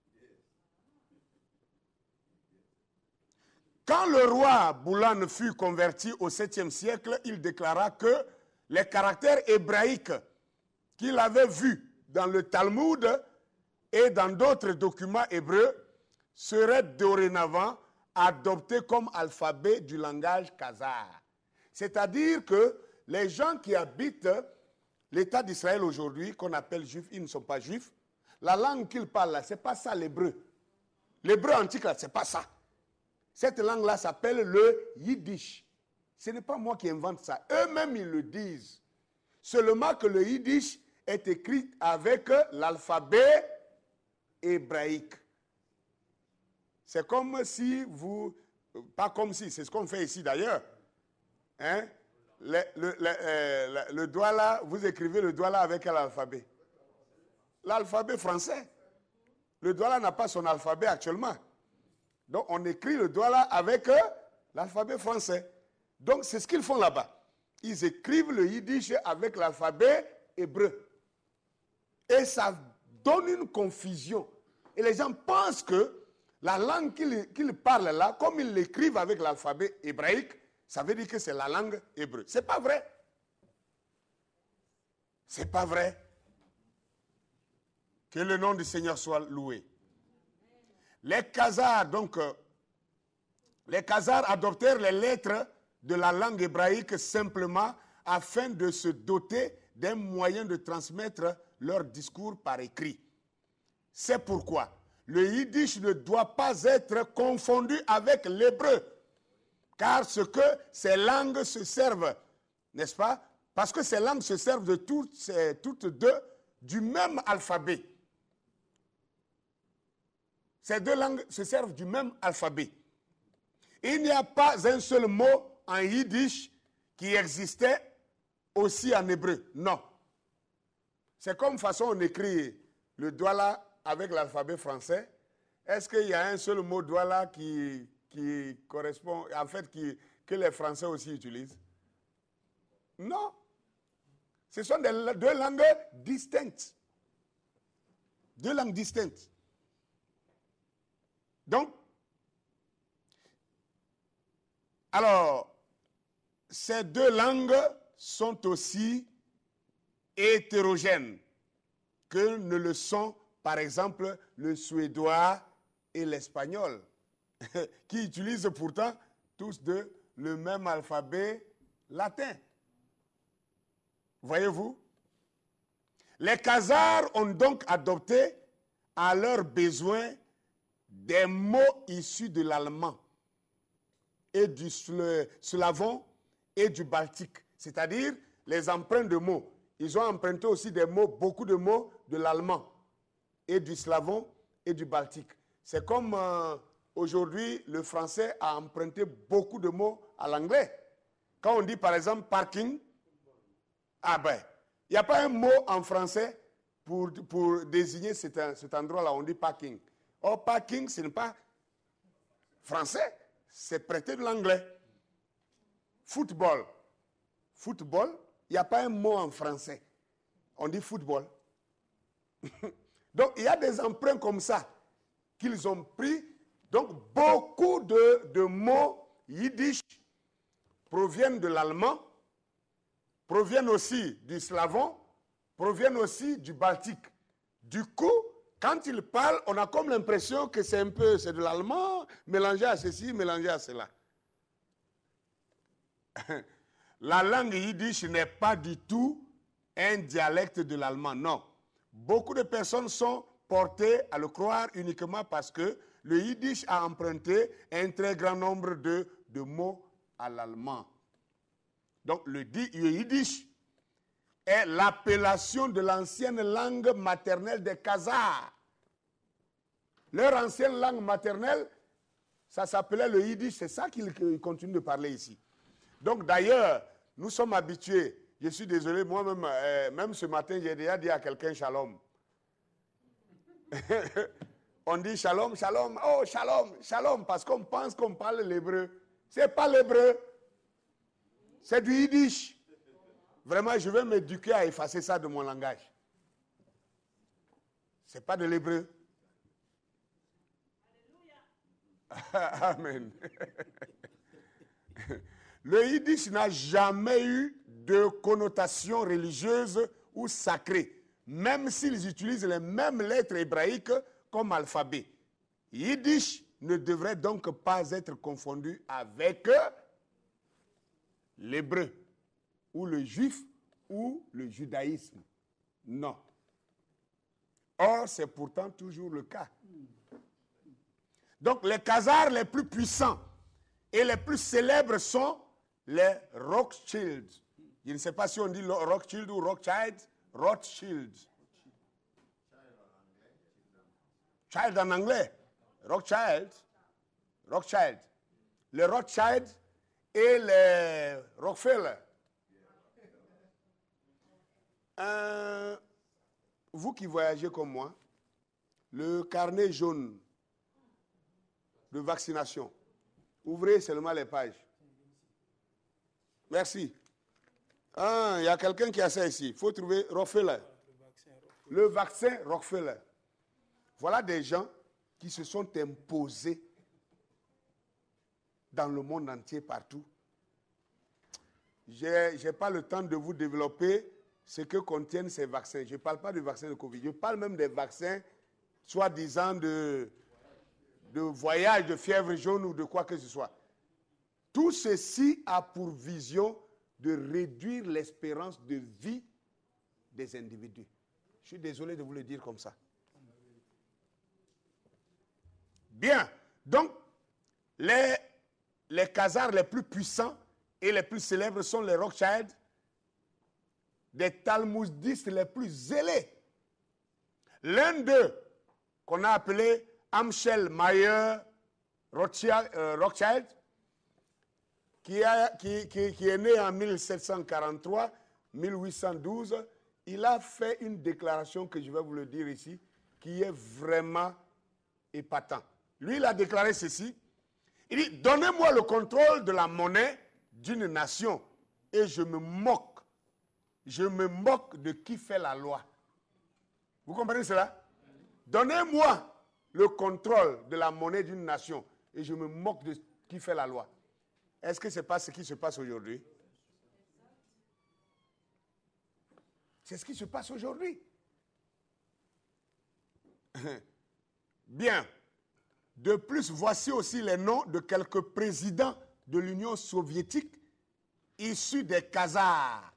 Quand le roi Boulan fut converti au 7e siècle, il déclara que les caractères hébraïques qu'il avait vus dans le Talmud et dans d'autres documents hébreux seraient dorénavant adoptés comme alphabet du langage khazar. C'est-à-dire que les gens qui habitent l'État d'Israël aujourd'hui, qu'on appelle juifs, ils ne sont pas juifs. La langue qu'ils parlent là, ce n'est pas ça l'hébreu. L'hébreu antique là, ce n'est pas ça. Cette langue-là s'appelle le yiddish. Ce n'est pas moi qui invente ça. Eux-mêmes, ils le disent. Seulement que le yiddish est écrit avec l'alphabet hébraïque. C'est comme si vous... Pas comme si, c'est ce qu'on fait ici d'ailleurs. Hein? Le doigt là, vous écrivez le doigt là avec quel alphabet? L'alphabet français. Le doigt là n'a pas son alphabet actuellement. Donc, on écrit le doigt là avec l'alphabet français. Donc, c'est ce qu'ils font là-bas. Ils écrivent le yiddish avec l'alphabet hébreu. Et ça donne une confusion. Et les gens pensent que la langue qu'ils parlent là, comme ils l'écrivent avec l'alphabet hébraïque, ça veut dire que c'est la langue hébreu. Ce n'est pas vrai. Ce n'est pas vrai. Que le nom du Seigneur soit loué. Les Khazars, donc, les Khazars adoptèrent les lettres de la langue hébraïque simplement afin de se doter d'un moyen de transmettre leur discours par écrit. C'est pourquoi le yiddish ne doit pas être confondu avec l'hébreu, car ces langues se servent, n'est-ce pas? Parce que ces langues se servent de toutes deux du même alphabet. Ces deux langues se servent du même alphabet. Il n'y a pas un seul mot en yiddish qui existait aussi en hébreu. Non. C'est comme façon on écrit le douala avec l'alphabet français. Est-ce qu'il y a un seul mot douala qui correspond, en fait, que les Français aussi utilisent? Non. Ce sont deux langues distinctes. Deux langues distinctes. Donc, alors, ces deux langues sont aussi hétérogènes que ne le sont, par exemple, le suédois et l'espagnol, qui utilisent pourtant tous deux le même alphabet latin. Voyez-vous? Les Khazars ont donc adopté à leurs besoins des mots issus de l'allemand et du slavon et du baltique, c'est-à-dire les emprunts de mots. Ils ont emprunté aussi des mots, beaucoup de mots de l'allemand et du slavon et du baltique. C'est comme aujourd'hui, le français a emprunté beaucoup de mots à l'anglais. Quand on dit par exemple parking, ah ben, il n'y a pas un mot en français pour désigner cet endroit-là, on dit parking. Or, parking, ce n'est pas français, c'est prêté de l'anglais. Football. Football, il n'y a pas un mot en français. On dit football. Donc, il y a des emprunts comme ça qu'ils ont pris. Donc, beaucoup de mots yiddish proviennent de l'allemand, proviennent aussi du slavon, proviennent aussi du baltique. Du coup, quand ils parlent, on a comme l'impression que c'est de l'allemand mélangé à ceci, mélangé à cela. La langue yiddish n'est pas du tout un dialecte de l'allemand, non. Beaucoup de personnes sont portées à le croire uniquement parce que le yiddish a emprunté un très grand nombre de mots à l'allemand. Donc le yiddish est l'appellation de l'ancienne langue maternelle des Khazars. Leur ancienne langue maternelle, ça s'appelait le yiddish, c'est ça qu'ils continuent de parler ici. Donc d'ailleurs, nous sommes habitués, je suis désolé, moi-même, même ce matin, j'ai déjà dit à quelqu'un shalom. On dit shalom, shalom, oh shalom, shalom, parce qu'on pense qu'on parle l'hébreu. Ce n'est pas l'hébreu, c'est du yiddish. Vraiment, je vais m'éduquer à effacer ça de mon langage. Ce n'est pas de l'hébreu. Amen. Le yiddish n'a jamais eu de connotation religieuse ou sacrée, même s'ils utilisent les mêmes lettres hébraïques comme alphabet. Yiddish ne devrait donc pas être confondu avec l'hébreu, ou le juif, ou le judaïsme. Non. Or, c'est pourtant toujours le cas. Donc, les Khazars les plus puissants et les plus célèbres sont les Rothschild. Je ne sais pas si on dit Rothschild ou Rothschild. Rothschild. Child en anglais. Rothschild. Rothschild. Les Rothschild et les Rockefeller. Vous qui voyagez comme moi, le carnet jaune de vaccination, ouvrez seulement les pages. Merci. Il y a quelqu'un qui a ça ici. Il faut trouver Rockefeller. Le vaccin Rockefeller. Voilà des gens qui se sont imposés dans le monde entier, partout. Je n'ai pas le temps de vous développer ce que contiennent ces vaccins. Je ne parle pas du vaccin de Covid. Je parle même des vaccins, soi-disant de voyage, de fièvre jaune ou de quoi que ce soit. Tout ceci a pour vision de réduire l'espérance de vie des individus. Je suis désolé de vous le dire comme ça. Bien. Donc, les Khazars les plus puissants et les plus célèbres sont les Rothschild, des talmudistes les plus zélés. L'un d'eux, qu'on a appelé Amschel Mayer Rothschild, qui est né en 1743-1812, il a fait une déclaration que je vais vous le dire ici, qui est vraiment épatant. Lui, il a déclaré ceci. Il dit, donnez-moi le contrôle de la monnaie d'une nation et je me moque. Je me moque de qui fait la loi. Vous comprenez cela? Donnez-moi le contrôle de la monnaie d'une nation et je me moque de qui fait la loi. Est-ce que ce n'est pas ce qui se passe aujourd'hui? C'est ce qui se passe aujourd'hui. Bien. De plus, voici aussi les noms de quelques présidents de l'Union soviétique issus des Khazars.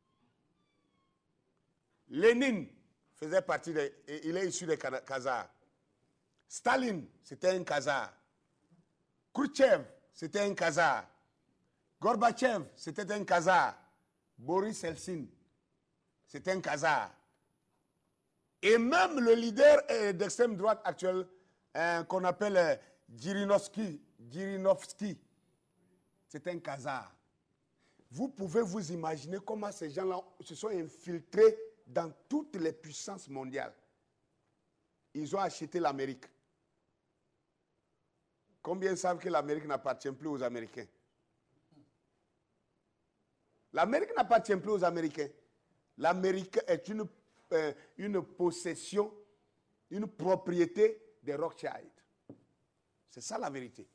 Lénine faisait partie il est issu des Khazars. Staline, c'était un Khazar. Khrouchtchev, c'était un Khazar. Gorbatchev, c'était un Khazar. Boris Eltsine, c'était un Khazar. Et même le leader d'extrême droite actuel, qu'on appelle Jirinovski, c'est un Khazar. Vous pouvez vous imaginer comment ces gens-là se sont infiltrés dans toutes les puissances mondiales. Ils ont acheté l'Amérique. Combien savent que l'Amérique n'appartient plus aux Américains? L'Amérique n'appartient plus aux Américains. L'Amérique est une possession, une propriété des Rothschild. C'est ça la vérité.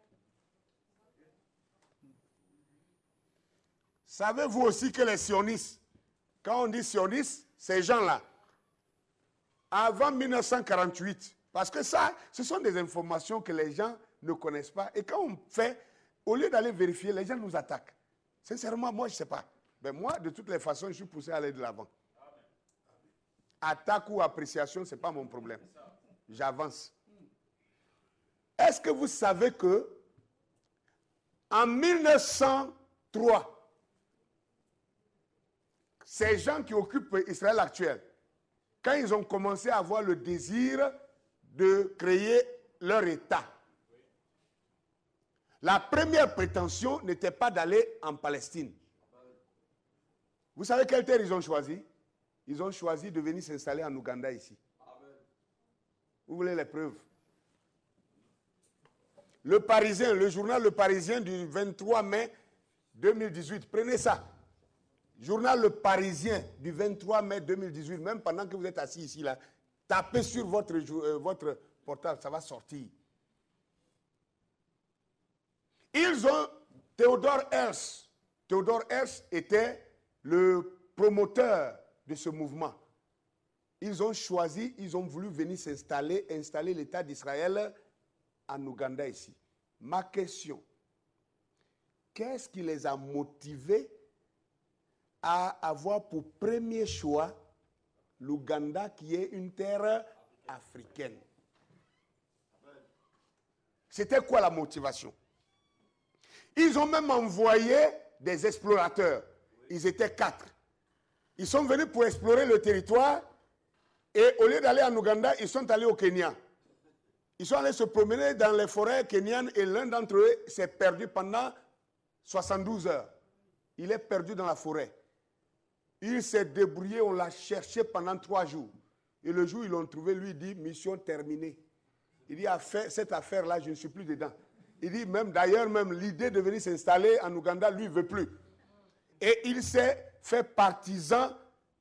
Savez-vous aussi que les sionistes, quand on dit sionistes, ces gens-là, avant 1948, parce que ça, ce sont des informations que les gens ne connaissent pas. Et quand on fait, au lieu d'aller vérifier, les gens nous attaquent. Sincèrement, moi, je ne sais pas. Mais moi, de toutes les façons, je suis poussé à aller de l'avant. Attaque ou appréciation, ce n'est pas mon problème. J'avance. Est-ce que vous savez que en 1903, ces gens qui occupent Israël actuel, quand ils ont commencé à avoir le désir de créer leur État, la première prétention n'était pas d'aller en Palestine. Vous savez quelle terre ils ont choisi? Ils ont choisi de venir s'installer en Ouganda ici. Vous voulez les preuves? Le Parisien, le journal Le Parisien du 23 mai 2018, prenez ça. Journal Le Parisien du 23 mai 2018, même pendant que vous êtes assis ici, là, Tapez sur votre portable, ça va sortir. Ils ont Theodor Herzl. Theodor Herzl était le promoteur de ce mouvement. Ils ont choisi, ils ont voulu venir installer l'État d'Israël en Ouganda ici. Ma question, qu'est-ce qui les a motivés à avoir pour premier choix l'Ouganda qui est une terre africaine? C'était quoi la motivation? Ils ont même envoyé des explorateurs. Ils étaient 4. Ils sont venus pour explorer le territoire et au lieu d'aller en Ouganda, ils sont allés au Kenya. Ils sont allés se promener dans les forêts kenyanes et l'un d'entre eux s'est perdu pendant 72 heures. Il est perdu dans la forêt. Il s'est débrouillé, on l'a cherché pendant 3 jours. Et le jour où ils l'ont trouvé, lui dit, mission terminée. Il dit, cette affaire-là, je ne suis plus dedans. Il dit, d'ailleurs, l'idée de venir s'installer en Ouganda, lui, ne veut plus. Et il s'est fait partisan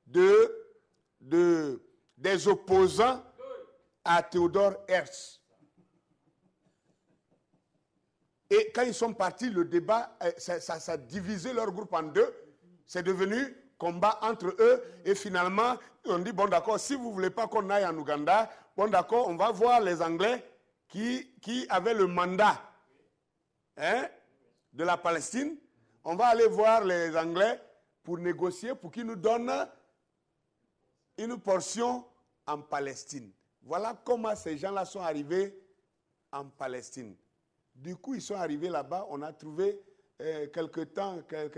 des opposants à Theodor Herzl. Et quand ils sont partis, le débat, ça a divisé leur groupe en deux. C'est devenu combat entre eux. Et finalement, on dit, bon d'accord, si vous ne voulez pas qu'on aille en Ouganda, bon d'accord, on va voir les Anglais qui avaient le mandat de la Palestine. On va aller voir les Anglais pour négocier, pour qu'ils nous donnent une portion en Palestine. Voilà comment ces gens-là sont arrivés en Palestine. Du coup, ils sont arrivés là-bas, on a trouvé quelque temps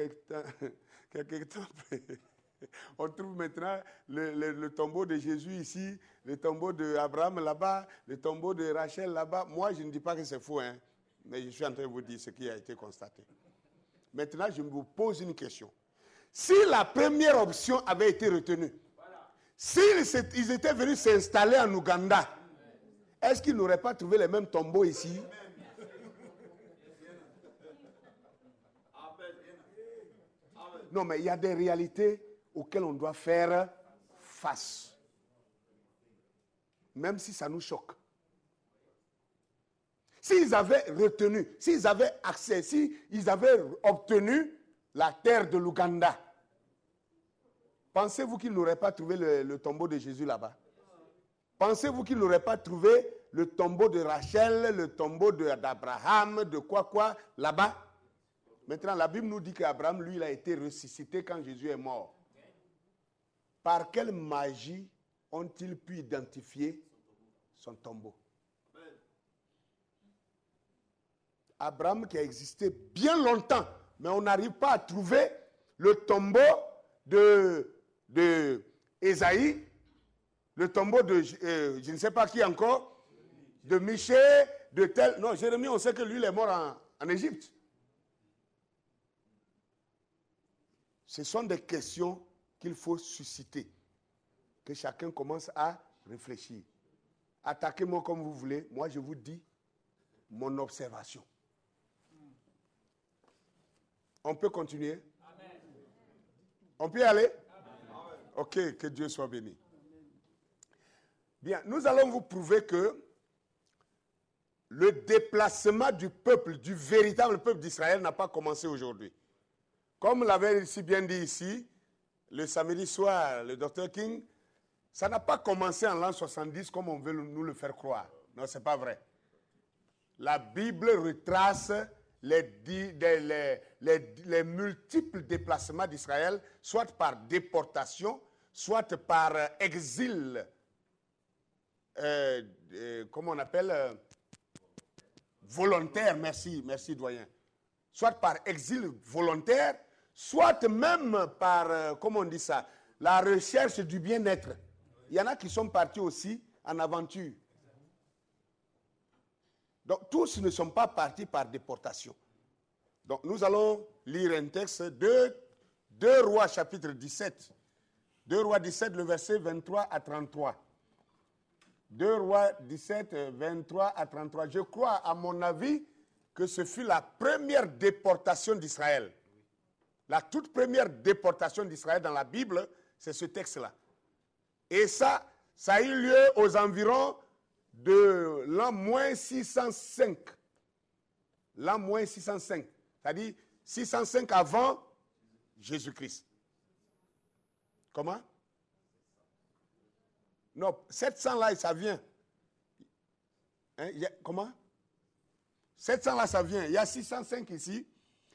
on trouve maintenant le tombeau de Jésus ici, le tombeau d'Abraham là-bas, le tombeau de Rachel là-bas. Moi, je ne dis pas que c'est faux, mais je suis en train de vous dire ce qui a été constaté. Maintenant, je me pose une question. Si la première option avait été retenue, s'ils étaient venus s'installer en Ouganda, est-ce qu'ils n'auraient pas trouvé les mêmes tombeaux ici? Non, mais il y a des réalités auxquelles on doit faire face. Même si ça nous choque. S'ils avaient retenu, s'ils avaient accès, s'ils avaient obtenu la terre de l'Ouganda, pensez-vous qu'ils n'auraient pas trouvé le tombeau de Jésus là-bas? Pensez-vous qu'ils n'auraient pas trouvé le tombeau de Rachel, le tombeau d'Abraham, de quoi là-bas? Maintenant, la Bible nous dit qu'Abraham, lui, il a été ressuscité quand Jésus est mort. Par quelle magie ont-ils pu identifier son tombeau? Abraham qui a existé bien longtemps, mais on n'arrive pas à trouver le tombeau de Ésaïe, le tombeau de je ne sais pas qui encore, de Michée, de tel. Non, Jérémie, on sait que lui, il est mort en Égypte. Ce sont des questions qu'il faut susciter, que chacun commence à réfléchir. Attaquez-moi comme vous voulez, moi je vous dis mon observation. On peut continuer? Amen. On peut y aller? Amen. Ok, que Dieu soit béni. Bien, nous allons vous prouver que le déplacement du peuple, du véritable peuple d'Israël n'a pas commencé aujourd'hui. Comme l'avait si bien dit ici, le samedi soir, le Dr King, ça n'a pas commencé en l'an 70 comme on veut nous le faire croire. Non, ce n'est pas vrai. La Bible retrace les multiples déplacements d'Israël, soit par déportation, soit par exil, comment on appelle, volontaire, merci doyen, soit par exil volontaire, soit même par, comment on dit ça, la recherche du bien-être. Il y en a qui sont partis aussi en aventure. Donc, tous ne sont pas partis par déportation. Donc, nous allons lire un texte de 2 Rois, chapitre 17. 2 Rois 17, le verset 23 à 33. 2 Rois 17, 23 à 33. Je crois, à mon avis, que ce fut la première déportation d'Israël. La toute première déportation d'Israël dans la Bible, c'est ce texte-là. Et ça Ça a eu lieu aux environs de l'an moins 605. L'an moins 605. C'est-à-dire 605 avant Jésus-Christ. Comment? Non, 700 là, ça vient. Hein, comment? 700 là, ça vient. Il y a 605 ici.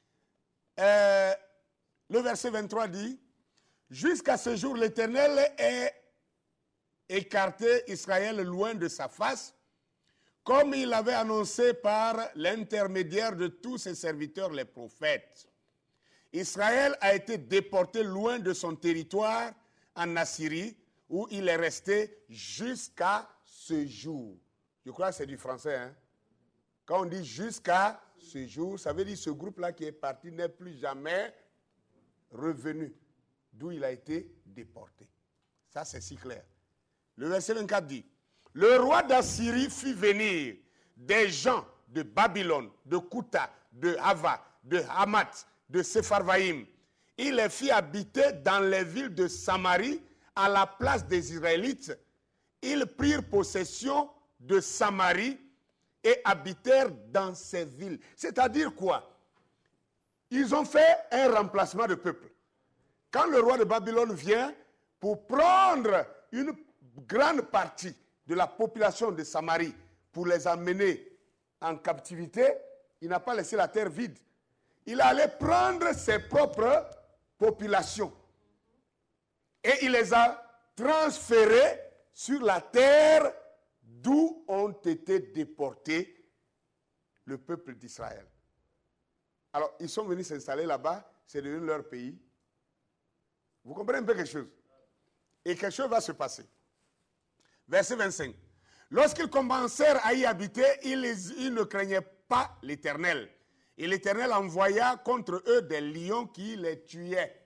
Le verset 23 dit, « Jusqu'à ce jour, l'Éternel est écarté Israël loin de sa face, comme il l'avait annoncé par l'intermédiaire de tous ses serviteurs, les prophètes. Israël a été déporté loin de son territoire en Assyrie, où il est resté jusqu'à ce jour. » Je crois que c'est du français. Hein? Quand on dit jusqu'à ce jour, ça veut dire que ce groupe-là qui est parti n'est plus jamais revenu, d'où il a été déporté. Ça, c'est si clair. Le verset 24 dit, « Le roi d'Assyrie fit venir des gens de Babylone, de Kouta, de Hava, de Hamath, de Sepharvaïm. Il les fit habiter dans les villes de Samarie à la place des Israélites. Ils prirent possession de Samarie et habitèrent dans ces villes. » C'est-à-dire quoi? Ils ont fait un remplacement de peuple. Quand le roi de Babylone vient pour prendre une grande partie de la population de Samarie pour les amener en captivité, il n'a pas laissé la terre vide. Il allait prendre ses propres populations et il les a transférées sur la terre d'où ont été déportés le peuple d'Israël. Alors, ils sont venus s'installer là-bas, c'est devenu leur pays. Vous comprenez un peu quelque chose? Et quelque chose va se passer. Verset 25. Lorsqu'ils commencèrent à y habiter, ils ne craignaient pas l'Éternel. Et l'Éternel envoya contre eux des lions qui les tuaient.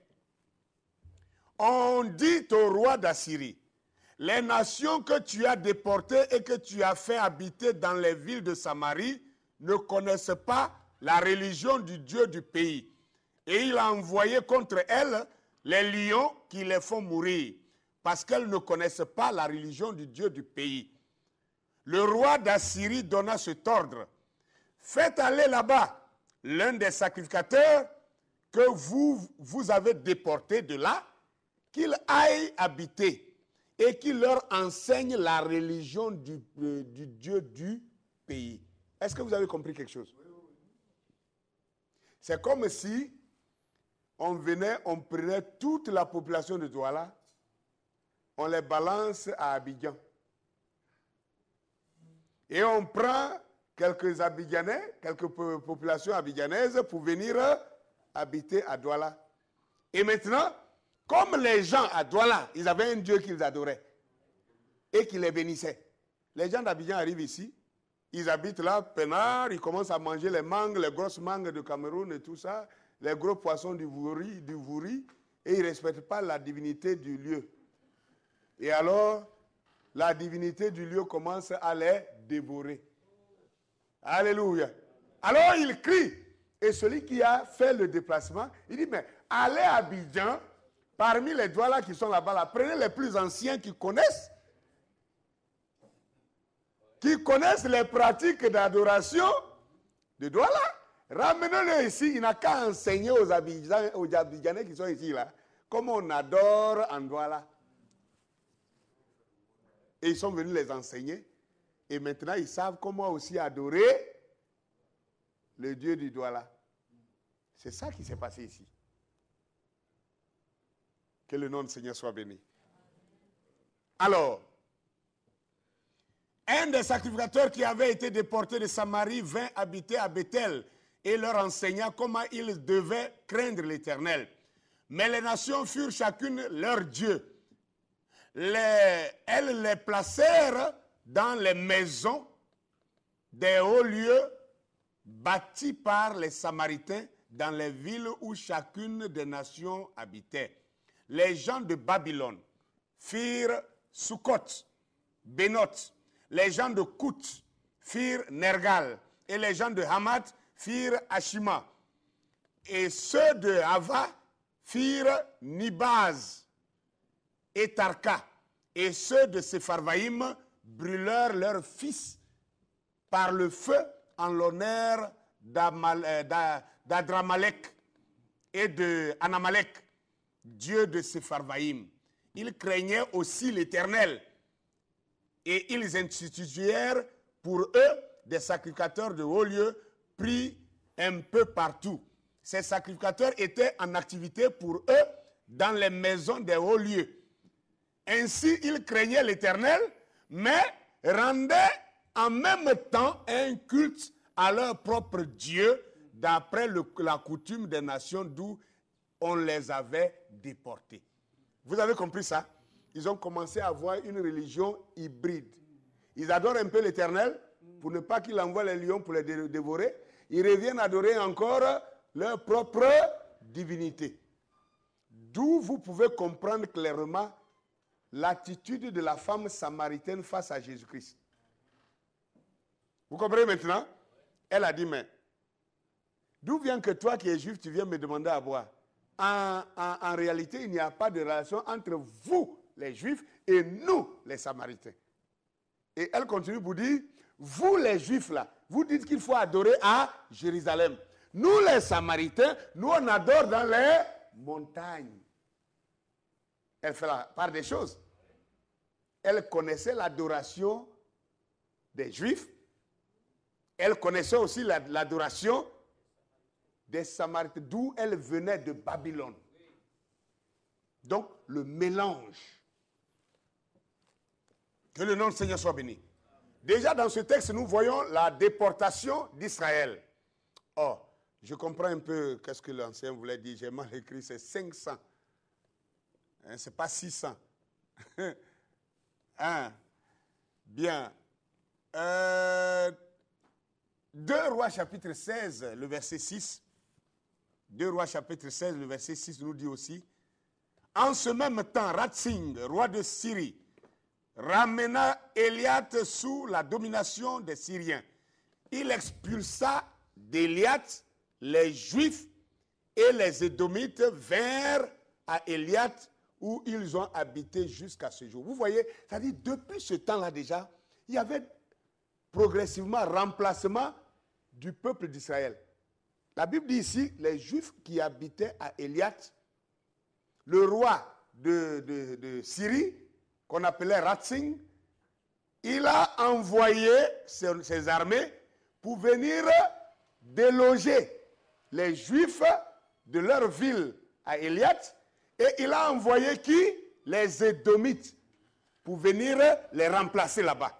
On dit au roi d'Assyrie, les nations que tu as déportées et que tu as fait habiter dans les villes de Samarie ne connaissent pas la religion du Dieu du pays. Et il a envoyé contre elles les lions qui les font mourir, parce qu'elles ne connaissent pas la religion du Dieu du pays. Le roi d'Assyrie donna cet ordre. Faites aller là-bas l'un des sacrificateurs que vous avez déporté de là, qu'il aille habiter et qu'il leur enseigne la religion du Dieu du pays. Est-ce que vous avez compris quelque chose? C'est comme si on prenait toute la population de Douala, on les balance à Abidjan. Et on prend quelques Abidjanais, quelques populations abidjanaises pour venir habiter à Douala. Et maintenant, comme les gens à Douala, ils avaient un Dieu qu'ils adoraient et qui les bénissait. Les gens d'Abidjan arrivent ici, ils habitent là, peinards, ils commencent à manger les mangues, les grosses mangues de Cameroun et tout ça, les gros poissons du Vouri, et ils ne respectent pas la divinité du lieu. Et alors, la divinité du lieu commence à les dévorer. Alléluia. Alors, il crie. Et celui qui a fait le déplacement, il dit, mais allez à Abidjan, parmi les Douala qui sont là-bas, là, prenez les plus anciens qui connaissent les pratiques d'adoration de Douala. Ramenez-les ici, il n'a qu'à enseigner aux Abidjanais qui sont ici, là, comment on adore en Douala. Et ils sont venus les enseigner. Et maintenant, ils savent comment aussi adorer le Dieu du Douala. C'est ça qui s'est passé ici. Que le nom du Seigneur soit béni. Alors, un des sacrificateurs qui avait été déporté de Samarie vint habiter à Bethel et leur enseigna comment ils devaient craindre l'Éternel. Mais les nations furent chacune leur Dieu. Elles les placèrent dans les maisons des hauts lieux bâtis par les Samaritains dans les villes où chacune des nations habitait. Les gens de Babylone firent Sukkot, Bénoth. Les gens de Kout firent Nergal. Et les gens de Hamath firent Ashima. Et ceux de Hava firent Nibaz et Tarka. Et ceux de Sepharvaïm brûlèrent leurs fils par le feu en l'honneur d'Adramalek et d'Anamalek, dieu de Sepharvaïm. Ils craignaient aussi l'Éternel et ils instituèrent pour eux des sacrificateurs de hauts lieux pris un peu partout. Ces sacrificateurs étaient en activité pour eux dans les maisons des hauts lieux. Ainsi, ils craignaient l'Éternel, mais rendaient en même temps un culte à leur propre Dieu, d'après la coutume des nations d'où on les avait déportés. Vous avez compris ça? Ils ont commencé à avoir une religion hybride. Ils adorent un peu l'Éternel, pour ne pas qu'il envoie les lions pour les dévorer. Ils reviennent adorer encore leur propre divinité. D'où vous pouvez comprendre clairement l'attitude de la femme samaritaine face à Jésus-Christ. Vous comprenez maintenant? Elle a dit, mais d'où vient que toi qui es juif, tu viens me demander à boire? En réalité, il n'y a pas de relation entre vous, les juifs, et nous, les samaritains. Et elle continue pour dire, vous les juifs là, vous dites qu'il faut adorer à Jérusalem. Nous les samaritains, nous on adore dans les montagnes. Elle fait la part des choses. Elle connaissait l'adoration des juifs. Elle connaissait aussi l'adoration des samaritains, d'où elle venait de Babylone. Donc, le mélange. Que le nom du Seigneur soit béni. Déjà, dans ce texte, nous voyons la déportation d'Israël. Oh, je comprends un peu qu'est-ce que l'ancien voulait dire. J'ai mal écrit, c'est 500. Hein, c'est pas 600. Hein? Bien. 2 Rois chapitre 16, le verset 6. 2 Rois chapitre 16, le verset 6 nous dit aussi, en ce même temps, Ratsing, roi de Syrie, ramena Éliat sous la domination des Syriens. Il expulsa d'Éliat les Juifs et les Édomites vinrent à Éliat où ils ont habité jusqu'à ce jour. Vous voyez, c'est-à-dire depuis ce temps-là déjà, il y avait progressivement remplacement du peuple d'Israël. La Bible dit ici, les Juifs qui habitaient à Éliat, le roi de Syrie, qu'on appelait Ratsing, il a envoyé ses armées pour venir déloger les Juifs de leur ville à Éliat, et il a envoyé qui? Les Édomites, pour venir les remplacer là-bas.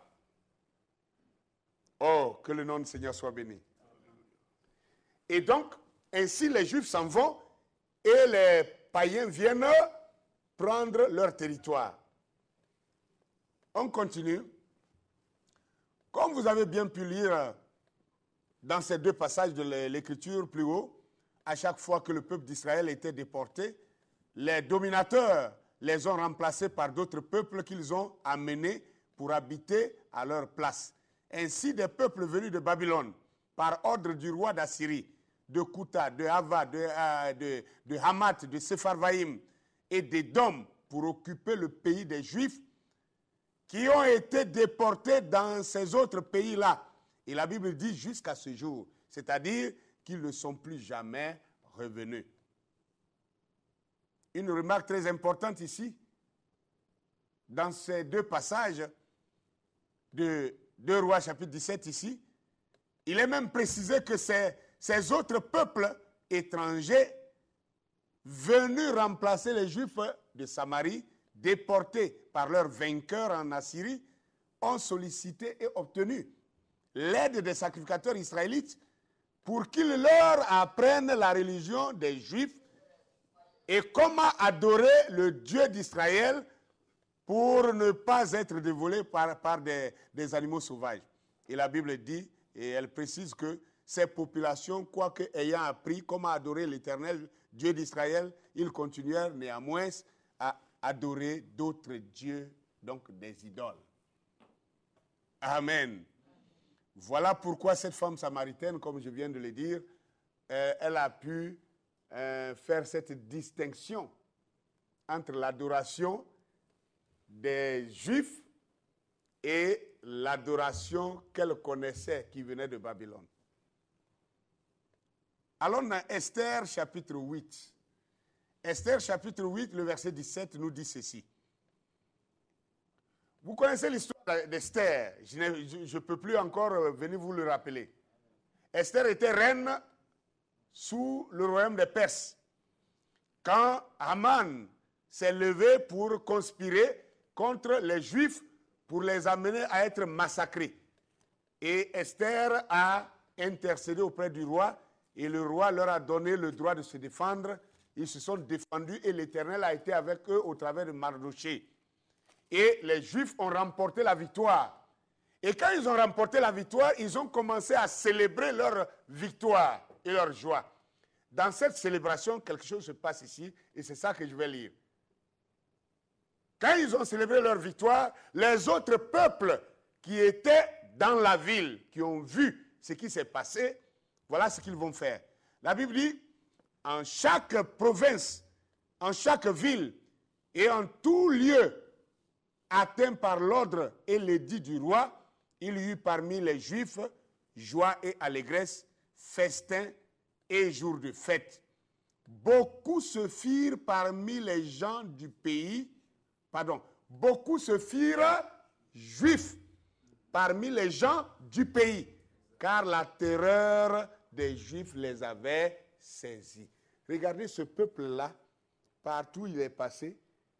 Oh, que le nom du Seigneur soit béni. Et donc, ainsi les Juifs s'en vont et les païens viennent prendre leur territoire. On continue. Comme vous avez bien pu lire dans ces deux passages de l'Écriture plus haut, à chaque fois que le peuple d'Israël était déporté, les dominateurs les ont remplacés par d'autres peuples qu'ils ont amenés pour habiter à leur place. Ainsi, des peuples venus de Babylone, par ordre du roi d'Assyrie, de Kouta, de Hava, de Hamath, de Sepharvaïm et d'Édom, pour occuper le pays des Juifs, qui ont été déportés dans ces autres pays-là. Et la Bible dit jusqu'à ce jour, c'est-à-dire qu'ils ne sont plus jamais revenus. Une remarque très importante ici, dans ces deux passages de 2 Rois chapitre 17 ici, il est même précisé que ces autres peuples étrangers venus remplacer les Juifs de Samarie, déportés par leurs vainqueurs en Assyrie, ont sollicité et obtenu l'aide des sacrificateurs israélites pour qu'ils leur apprennent la religion des Juifs et comment adorer le Dieu d'Israël pour ne pas être dévolés par des animaux sauvages. Et la Bible dit, et elle précise que ces populations, quoique ayant appris comment adorer l'Éternel, Dieu d'Israël, ils continuèrent néanmoins à adorer d'autres dieux, donc des idoles. Amen. Voilà pourquoi cette femme samaritaine, comme je viens de le dire, elle a pu faire cette distinction entre l'adoration des Juifs et l'adoration qu'elle connaissait qui venait de Babylone. Alors dans Esther chapitre 8, Esther chapitre 8, le verset 17 nous dit ceci. Vous connaissez l'histoire d'Esther, je ne peux plus encore venir vous le rappeler. Esther était reine sous le royaume des Perses. Quand Haman s'est levé pour conspirer contre les Juifs pour les amener à être massacrés. Et Esther a intercédé auprès du roi et le roi leur a donné le droit de se défendre. Ils se sont défendus et l'Éternel a été avec eux au travers de Mardochée. Et les Juifs ont remporté la victoire. Et quand ils ont remporté la victoire, ils ont commencé à célébrer leur victoire et leur joie. Dans cette célébration, quelque chose se passe ici et c'est ça que je vais lire. Quand ils ont célébré leur victoire, les autres peuples qui étaient dans la ville, qui ont vu ce qui s'est passé, voilà ce qu'ils vont faire. La Bible dit, en chaque province, en chaque ville et en tout lieu atteint par l'ordre et l'édit du roi, il y eut parmi les Juifs joie et allégresse, festin et jours de fête. Beaucoup se firent parmi les gens du pays, beaucoup se firent juifs parmi les gens du pays, car la terreur des Juifs les avait saisis. Regardez ce peuple-là, partout où il est passé.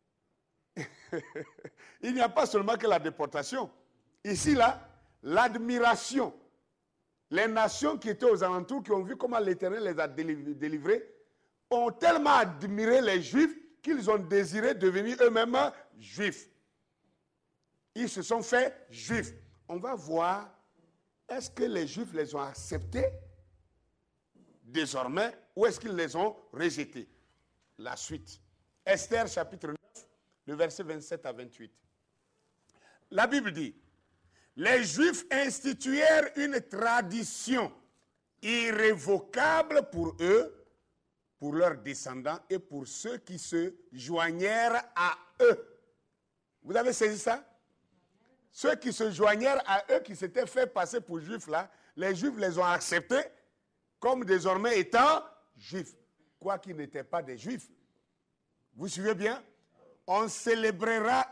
Il n'y a pas seulement que la déportation. Ici, là, l'admiration. Les nations qui étaient aux alentours, qui ont vu comment l'Éternel les a délivrés, ont tellement admiré les Juifs qu'ils ont désiré devenir eux-mêmes Juifs. Ils se sont fait Juifs. On va voir, est-ce que les Juifs les ont acceptés désormais ou est-ce qu'ils les ont rejetés? La suite. Esther chapitre 9, le verset 27 à 28. La Bible dit, les Juifs instituèrent une tradition irrévocable pour eux, pour leurs descendants et pour ceux qui se joignèrent à eux. Vous avez saisi ça? Ceux qui se joignèrent à eux, qui s'étaient fait passer pour Juifs là, les Juifs les ont acceptés comme désormais étant Juifs, quoiqu'ils n'étaient pas des Juifs. Vous suivez bien? On célébrait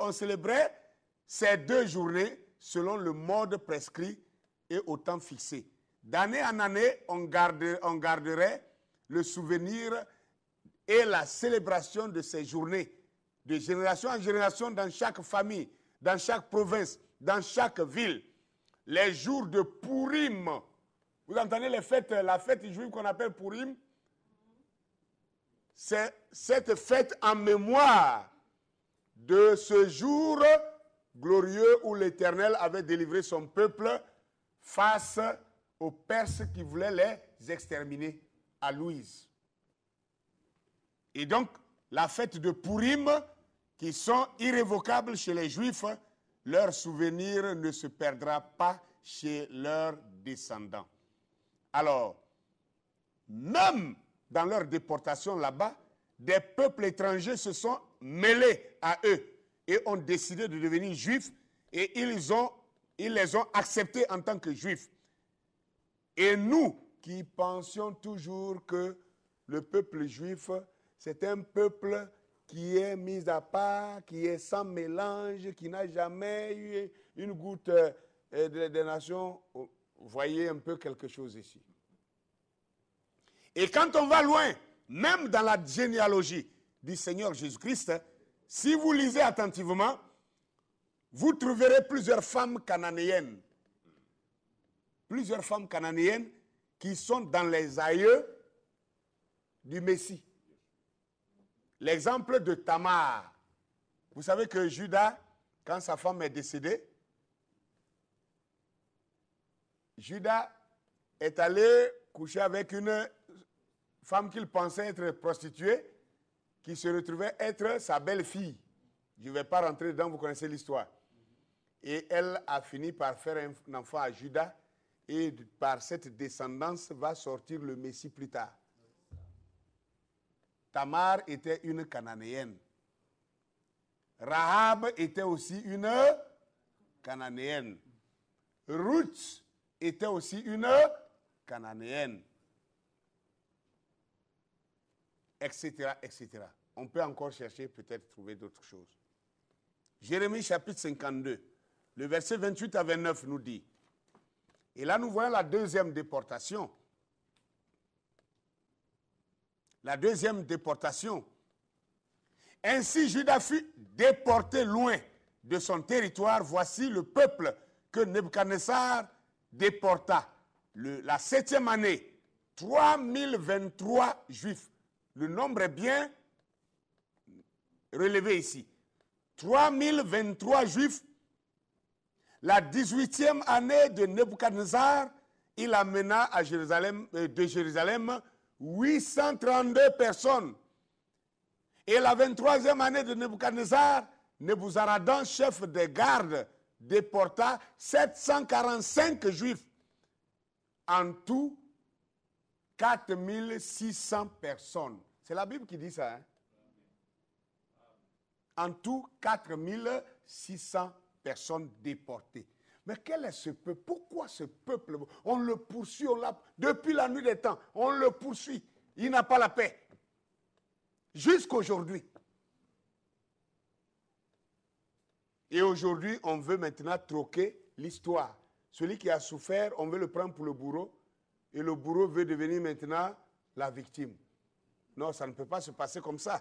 ces 2 journées selon le mode prescrit et au temps fixé. D'année en année, on garderait le souvenir et la célébration de ces journées, de génération en génération dans chaque famille, dans chaque province, dans chaque ville. Les jours de Purim. Vous entendez la fête juive qu'on appelle Purim? C'est cette fête en mémoire de ce jour glorieux où l'Éternel avait délivré son peuple face aux Perses qui voulaient les exterminer à Louise. Et donc, la fête de Purim, qui sont irrévocables chez les Juifs, leur souvenir ne se perdra pas chez leurs descendants. Alors, même dans leur déportation là-bas, des peuples étrangers se sont mêlés à eux et ont décidé de devenir juifs et ils les ont acceptés en tant que juifs. Et nous qui pensions toujours que le peuple juif, c'est un peuple qui est mis à part, qui est sans mélange, qui n'a jamais eu une goutte des nations. Vous voyez un peu quelque chose ici. Et quand on va loin, même dans la généalogie du Seigneur Jésus-Christ, si vous lisez attentivement, vous trouverez plusieurs femmes cananéennes. Plusieurs femmes cananéennes qui sont dans les aïeux du Messie. L'exemple de Tamar. Vous savez que Judas, quand sa femme est décédée, Judas est allé coucher avec une femme qu'il pensait être prostituée, qui se retrouvait être sa belle-fille. Je ne vais pas rentrer dedans, vous connaissez l'histoire. Et elle a fini par faire un enfant à Judas, et par cette descendance va sortir le Messie plus tard. Tamar était une Cananéenne. Rahab était aussi une Cananéenne. Ruth était aussi une Cananéenne. Etc., etc. On peut encore chercher, peut-être trouver d'autres choses. Jérémie chapitre 52, le verset 28 à 29 nous dit, et là nous voyons la deuxième déportation. La deuxième déportation. Ainsi Juda fut déporté loin de son territoire. Voici le peuple que Nebuchadnezzar déporta. La 7e année, 3023 Juifs. Le nombre est bien relevé ici. 3023 Juifs. La 18e année de Nebuchadnezzar, il amena à Jérusalem, de Jérusalem 832 personnes. Et la 23e année de Nebuchadnezzar, Nebuzaradan, chef des gardes, déporta 745 Juifs. En tout, 4600 personnes. C'est la Bible qui dit ça. Hein? En tout, 4600 personnes déportées. Mais quel est ce peuple? Pourquoi ce peuple? On le poursuit, depuis la nuit des temps, on le poursuit. Il n'a pas la paix. Jusqu'aujourd'hui. Et aujourd'hui, on veut maintenant troquer l'histoire. Celui qui a souffert, on veut le prendre pour le bourreau. Et le bourreau veut devenir maintenant la victime. Non, ça ne peut pas se passer comme ça.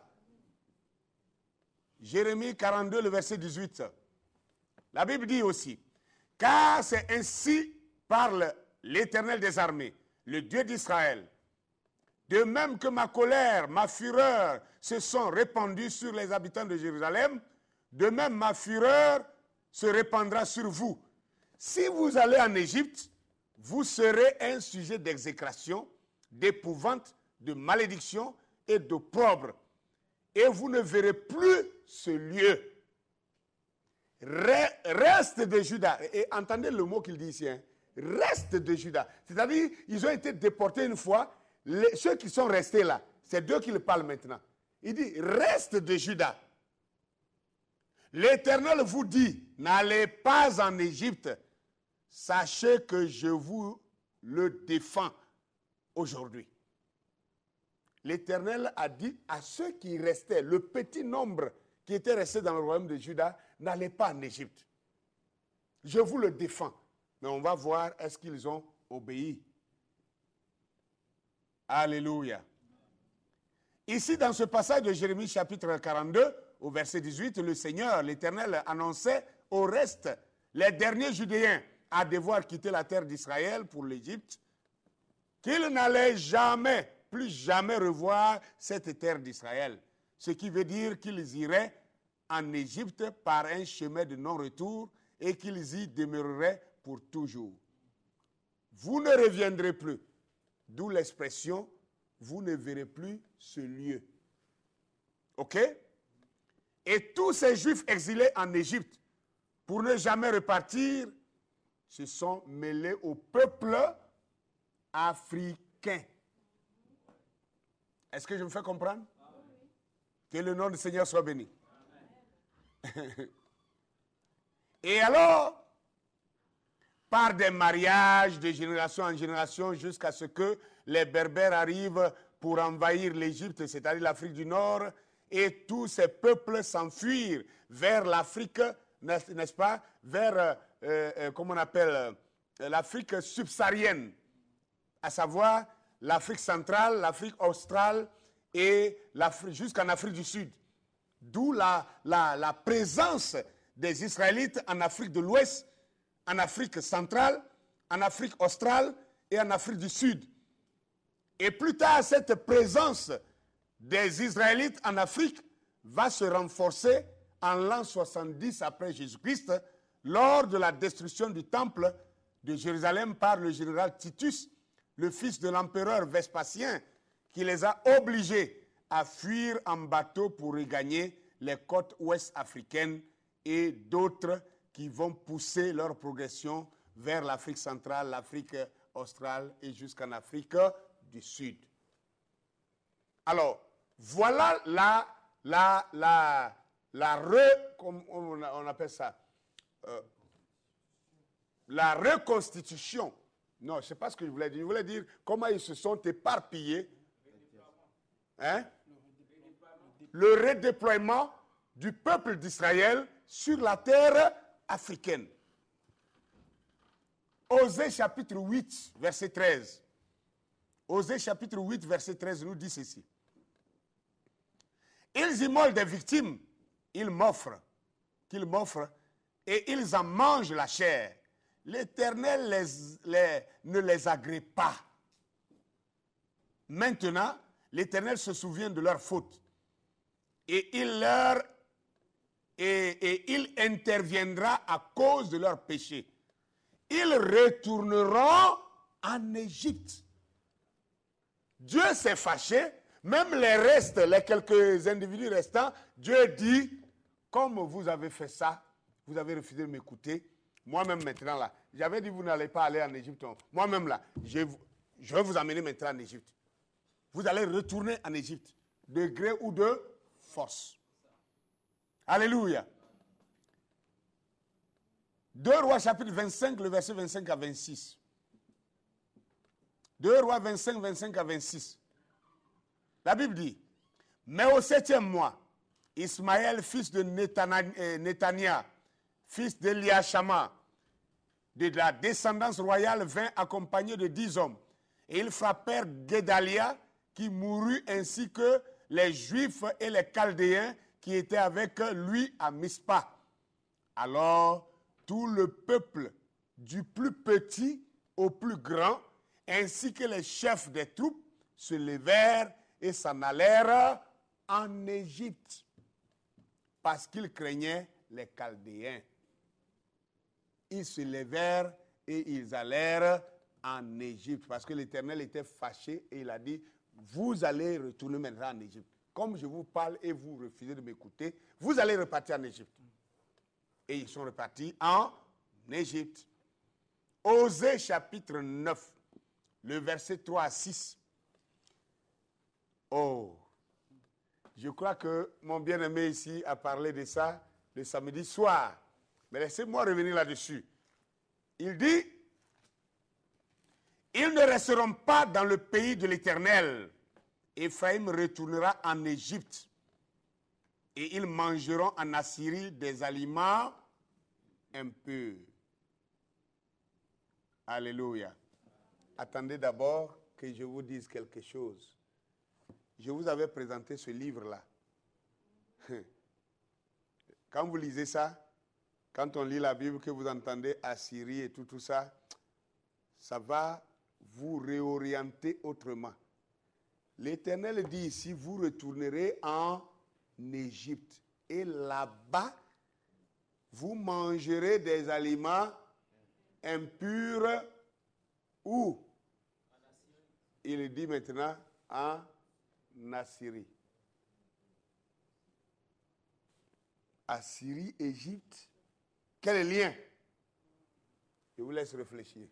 Jérémie 42, le verset 18. La Bible dit aussi, « Car c'est ainsi parle l'Éternel des armées, le Dieu d'Israël. De même que ma colère, ma fureur se sont répandues sur les habitants de Jérusalem, de même ma fureur se répandra sur vous. Si vous allez en Égypte, vous serez un sujet d'exécration, d'épouvante, de malédiction et d'opprobre. Et vous ne verrez plus ce lieu. Reste de Juda. Et entendez le mot qu'il dit ici. Hein. Reste de Juda. C'est-à-dire, ils ont été déportés une fois. Ceux qui sont restés là, c'est d'eux qu'il parle maintenant. Il dit, reste de Juda. L'Éternel vous dit, n'allez pas en Égypte. Sachez que je vous le défends aujourd'hui. L'Éternel a dit à ceux qui restaient, le petit nombre qui était resté dans le royaume de Juda, n'allez pas en Égypte. Je vous le défends. Mais on va voir, est-ce qu'ils ont obéi? Alléluia. Ici, dans ce passage de Jérémie chapitre 42, au verset 18, le Seigneur, l'Éternel, annonçait au reste, les derniers Judéens, à devoir quitter la terre d'Israël pour l'Égypte, qu'ils n'allaient jamais, plus jamais revoir cette terre d'Israël. Ce qui veut dire qu'ils iraient en Égypte par un chemin de non-retour et qu'ils y demeureraient pour toujours. Vous ne reviendrez plus. D'où l'expression, vous ne verrez plus ce lieu. OK? Et tous ces Juifs exilés en Égypte, pour ne jamais repartir, se sont mêlés au peuple africain. Est-ce que je me fais comprendre? Que le nom du Seigneur soit béni. Et alors, par des mariages de génération en génération jusqu'à ce que les Berbères arrivent pour envahir l'Égypte, c'est-à-dire l'Afrique du Nord, et tous ces peuples s'enfuirent vers l'Afrique, n'est-ce pas, vers, comment on appelle, l'Afrique subsaharienne, à savoir l'Afrique centrale, l'Afrique australe et jusqu'en Afrique du Sud. D'où la présence des Israélites en Afrique de l'Ouest, en Afrique centrale, en Afrique australe et en Afrique du Sud. Et plus tard, cette présence des Israélites en Afrique va se renforcer en l'an 70 après Jésus-Christ, lors de la destruction du temple de Jérusalem par le général Titus, le fils de l'empereur Vespasien, qui les a obligés à fuir en bateau pour regagner les côtes ouest africaines et d'autres qui vont pousser leur progression vers l'Afrique centrale, l'Afrique australe et jusqu'en Afrique du Sud. Alors, voilà comme on appelle ça, la reconstitution. Non, je ne sais pas ce que je voulais dire. Je voulais dire comment ils se sont éparpillés. Hein? Le redéploiement du peuple d'Israël sur la terre africaine. Osée chapitre 8, verset 13. Osée chapitre 8, verset 13 nous dit ceci. Ils immolent des victimes, qu'ils m'offrent, et ils en mangent la chair. L'Éternel ne les agrée pas. Maintenant, l'Éternel se souvient de leurs fautes. Et il interviendra à cause de leurs péchés. Ils retourneront en Égypte. Dieu s'est fâché, même les restes, les quelques individus restants, Dieu dit, comme vous avez fait ça, vous avez refusé de m'écouter, moi-même maintenant là, j'avais dit vous n'allez pas aller en Égypte, moi-même là, je vais vous amener maintenant en Égypte. Vous allez retourner en Égypte, de gré ou de force. Alléluia. 2 Rois chapitre 25, le verset 25 à 26. 2 Rois 25, 25 à 26. La Bible dit, mais au 7e mois, Ismaël, fils de Netania, fils d'Eliashama, de la descendance royale, vint accompagné de 10 hommes. Et ils frappèrent Guédalia, qui mourut, ainsi que les Juifs et les Chaldéens qui étaient avec lui à Mispa. Alors, tout le peuple, du plus petit au plus grand, ainsi que les chefs des troupes, se levèrent et s'en allèrent en Égypte, parce qu'ils craignaient les Chaldéens. Ils se levèrent et ils allèrent en Égypte, parce que l'Éternel était fâché et il a dit, vous allez retourner maintenant en Égypte. Comme je vous parle et vous refusez de m'écouter, vous allez repartir en Égypte. Et ils sont repartis en Égypte. Osée chapitre 9, le verset 3 à 6. Oh, je crois que mon bien-aimé ici a parlé de ça le samedi soir. Mais laissez-moi revenir là-dessus. Il dit, ils ne resteront pas dans le pays de l'Éternel. Éphraïm retournera en Égypte. Et ils mangeront en Assyrie des aliments impurs. Alléluia. Attendez d'abord que je vous dise quelque chose. Je vous avais présenté ce livre-là. Quand vous lisez ça, quand on lit la Bible, que vous entendez Assyrie et tout ça, ça va vous réorienter autrement. L'Éternel dit ici, vous retournerez en Égypte. Et là-bas, vous mangerez des aliments impurs où? Il dit maintenant en Assyrie. Assyrie, Égypte, quel est le lien? Je vous laisse réfléchir.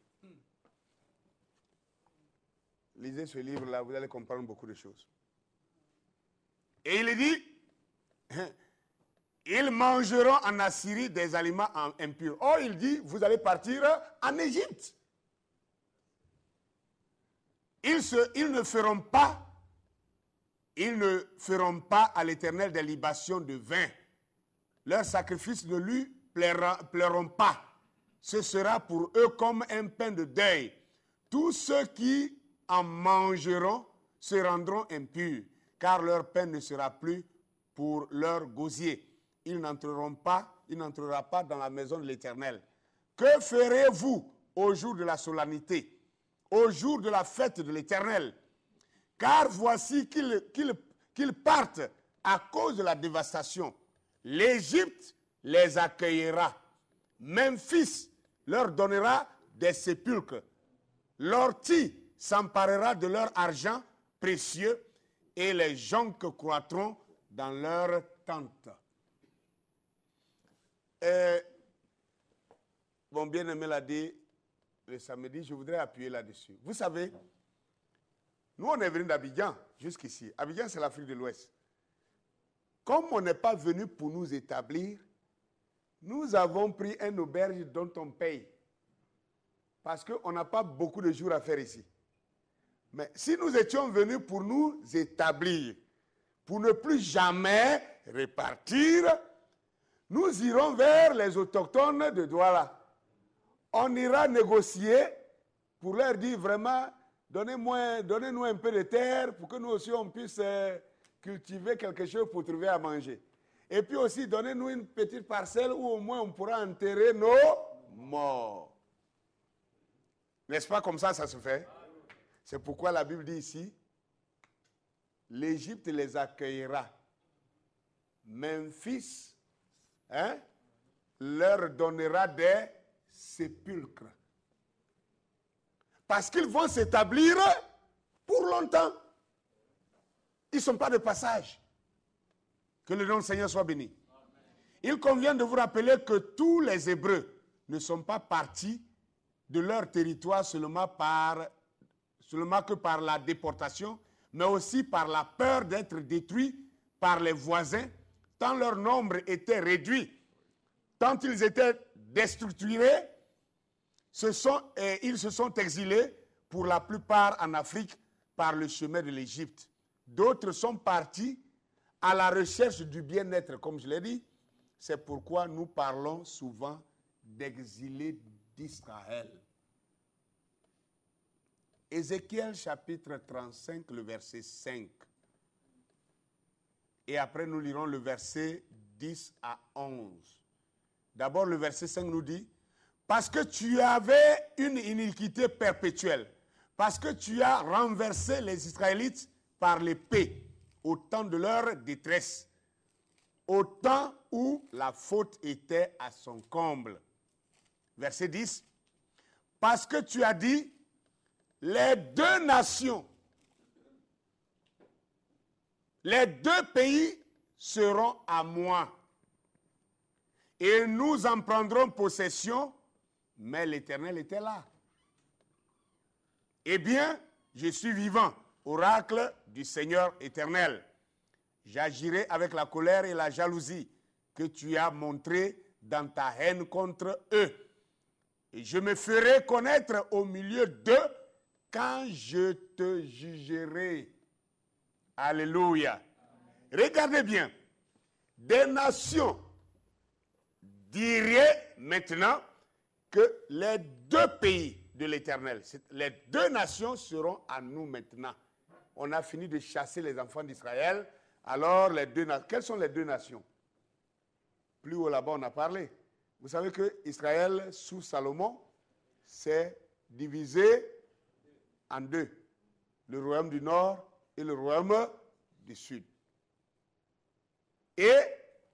Lisez ce livre-là, vous allez comprendre beaucoup de choses. Et il dit, ils mangeront en Assyrie des aliments impurs. Or, il dit, vous allez partir en Égypte. Ils ne feront pas à l'Éternel des libations de vin. Leurs sacrifices ne lui plairont pas. Ce sera pour eux comme un pain de deuil. Tous ceux qui en mangeront se rendront impurs, car leur pain ne sera plus pour leur gosier. Il n'entrera pas dans la maison de l'Éternel. Que ferez-vous au jour de la solennité, au jour de la fête de l'Éternel? Car voici qu'ils partent à cause de la dévastation. L'Égypte les accueillera. Memphis leur donnera des sépulcres. L'ortie s'emparera de leur argent précieux et les joncs croîtront dans leurs tentes. Mon bien-aimé l'a dit le samedi, je voudrais appuyer là-dessus. Vous savez, nous on est venus d'Abidjan jusqu'ici. Abidjan, c'est l'Afrique de l'Ouest. comme on n'est pas venu pour nous établir, nous avons pris un auberge dont on paye. Parce qu'on n'a pas beaucoup de jours à faire ici. Mais si nous étions venus pour nous établir, pour ne plus jamais repartir, nous irons vers les autochtones de Douala. On ira négocier pour leur dire vraiment, donnez-nous un peu de terre pour que nous aussi on puisse cultiver quelque chose pour trouver à manger. Et puis aussi, donnez-nous une petite parcelle où au moins on pourra enterrer nos morts. N'est-ce pas comme ça se fait? C'est pourquoi la Bible dit ici, l'Égypte les accueillera. Memphis leur donnera des sépulcres. Parce qu'ils vont s'établir pour longtemps. Ils ne sont pas de passage. Que le nom du Seigneur soit béni. Il convient de vous rappeler que tous les Hébreux ne sont pas partis de leur territoire seulement que par la déportation, mais aussi par la peur d'être détruits par les voisins, tant leur nombre était réduit, tant ils étaient déstructurés, ils se sont exilés pour la plupart en Afrique par le chemin de l'Égypte. D'autres sont partis à la recherche du bien-être, comme je l'ai dit. C'est pourquoi nous parlons souvent d'exilés d'Israël. Ézéchiel chapitre 35, le verset 5. Et après nous lirons le verset 10 à 11. D'abord le verset 5 nous dit, parce que tu avais une iniquité perpétuelle, parce que tu as renversé les Israélites par l'épée, au temps de leur détresse, au temps où la faute était à son comble. Verset 10, parce que tu as dit, les deux nations, les deux pays seront à moi, et nous en prendrons possession, mais l'Éternel était là. Eh bien, je suis vivant, oracle du Seigneur éternel. J'agirai avec la colère et la jalousie que tu as montré dans ta haine contre eux. Et je me ferai connaître au milieu d'eux quand je te jugerai. Alléluia. Regardez bien. Des nations diraient maintenant que les deux pays de l'Éternel, les deux nations seront à nous maintenant. On a fini de chasser les enfants d'Israël. Alors, les deux nations, quelles sont les deux nations? Plus haut là-bas, on a parlé. Vous savez que Israël, sous Salomon, s'est divisé en deux. Le royaume du Nord et le royaume du Sud. Et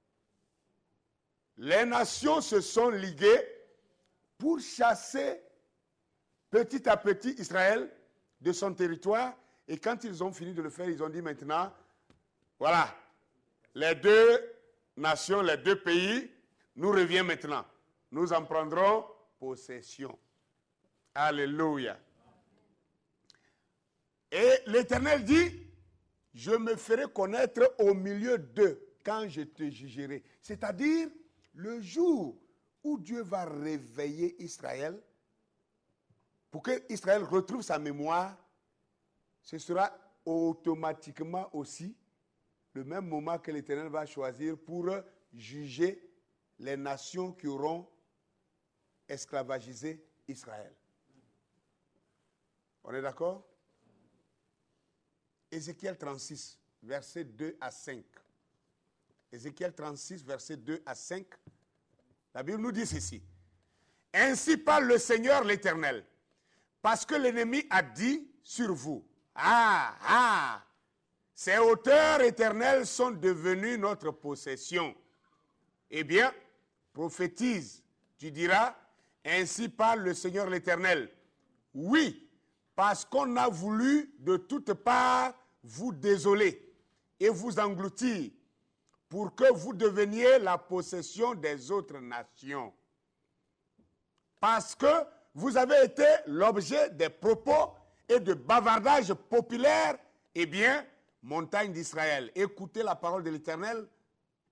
les nations se sont liguées pour chasser petit à petit Israël de son territoire. Et quand ils ont fini de le faire, ils ont dit maintenant, voilà, les deux nations, les deux pays, nous reviennent maintenant. Nous en prendrons possession. Alléluia. Et l'Éternel dit, je me ferai connaître au milieu d'eux quand je te jugerai. C'est-à-dire, le jour où Dieu va réveiller Israël, pour que Israël retrouve sa mémoire, ce sera automatiquement aussi le même moment que l'Éternel va choisir pour juger les nations qui auront esclavagisé Israël. On est d'accord? Ézéchiel 36, versets 2 à 5. Ézéchiel 36, versets 2 à 5. La Bible nous dit ceci. Ainsi parle le Seigneur l'Éternel, parce que l'ennemi a dit sur vous, ces hauteurs éternelles sont devenues notre possession. Eh bien, prophétise, tu diras, ainsi parle le Seigneur l'Éternel. Oui, parce qu'on a voulu de toutes parts vous désoler et vous engloutir pour que vous deveniez la possession des autres nations. Parce que vous avez été l'objet des propos et de bavardages populaires, eh bien, montagne d'Israël, écoutez la parole de l'Éternel,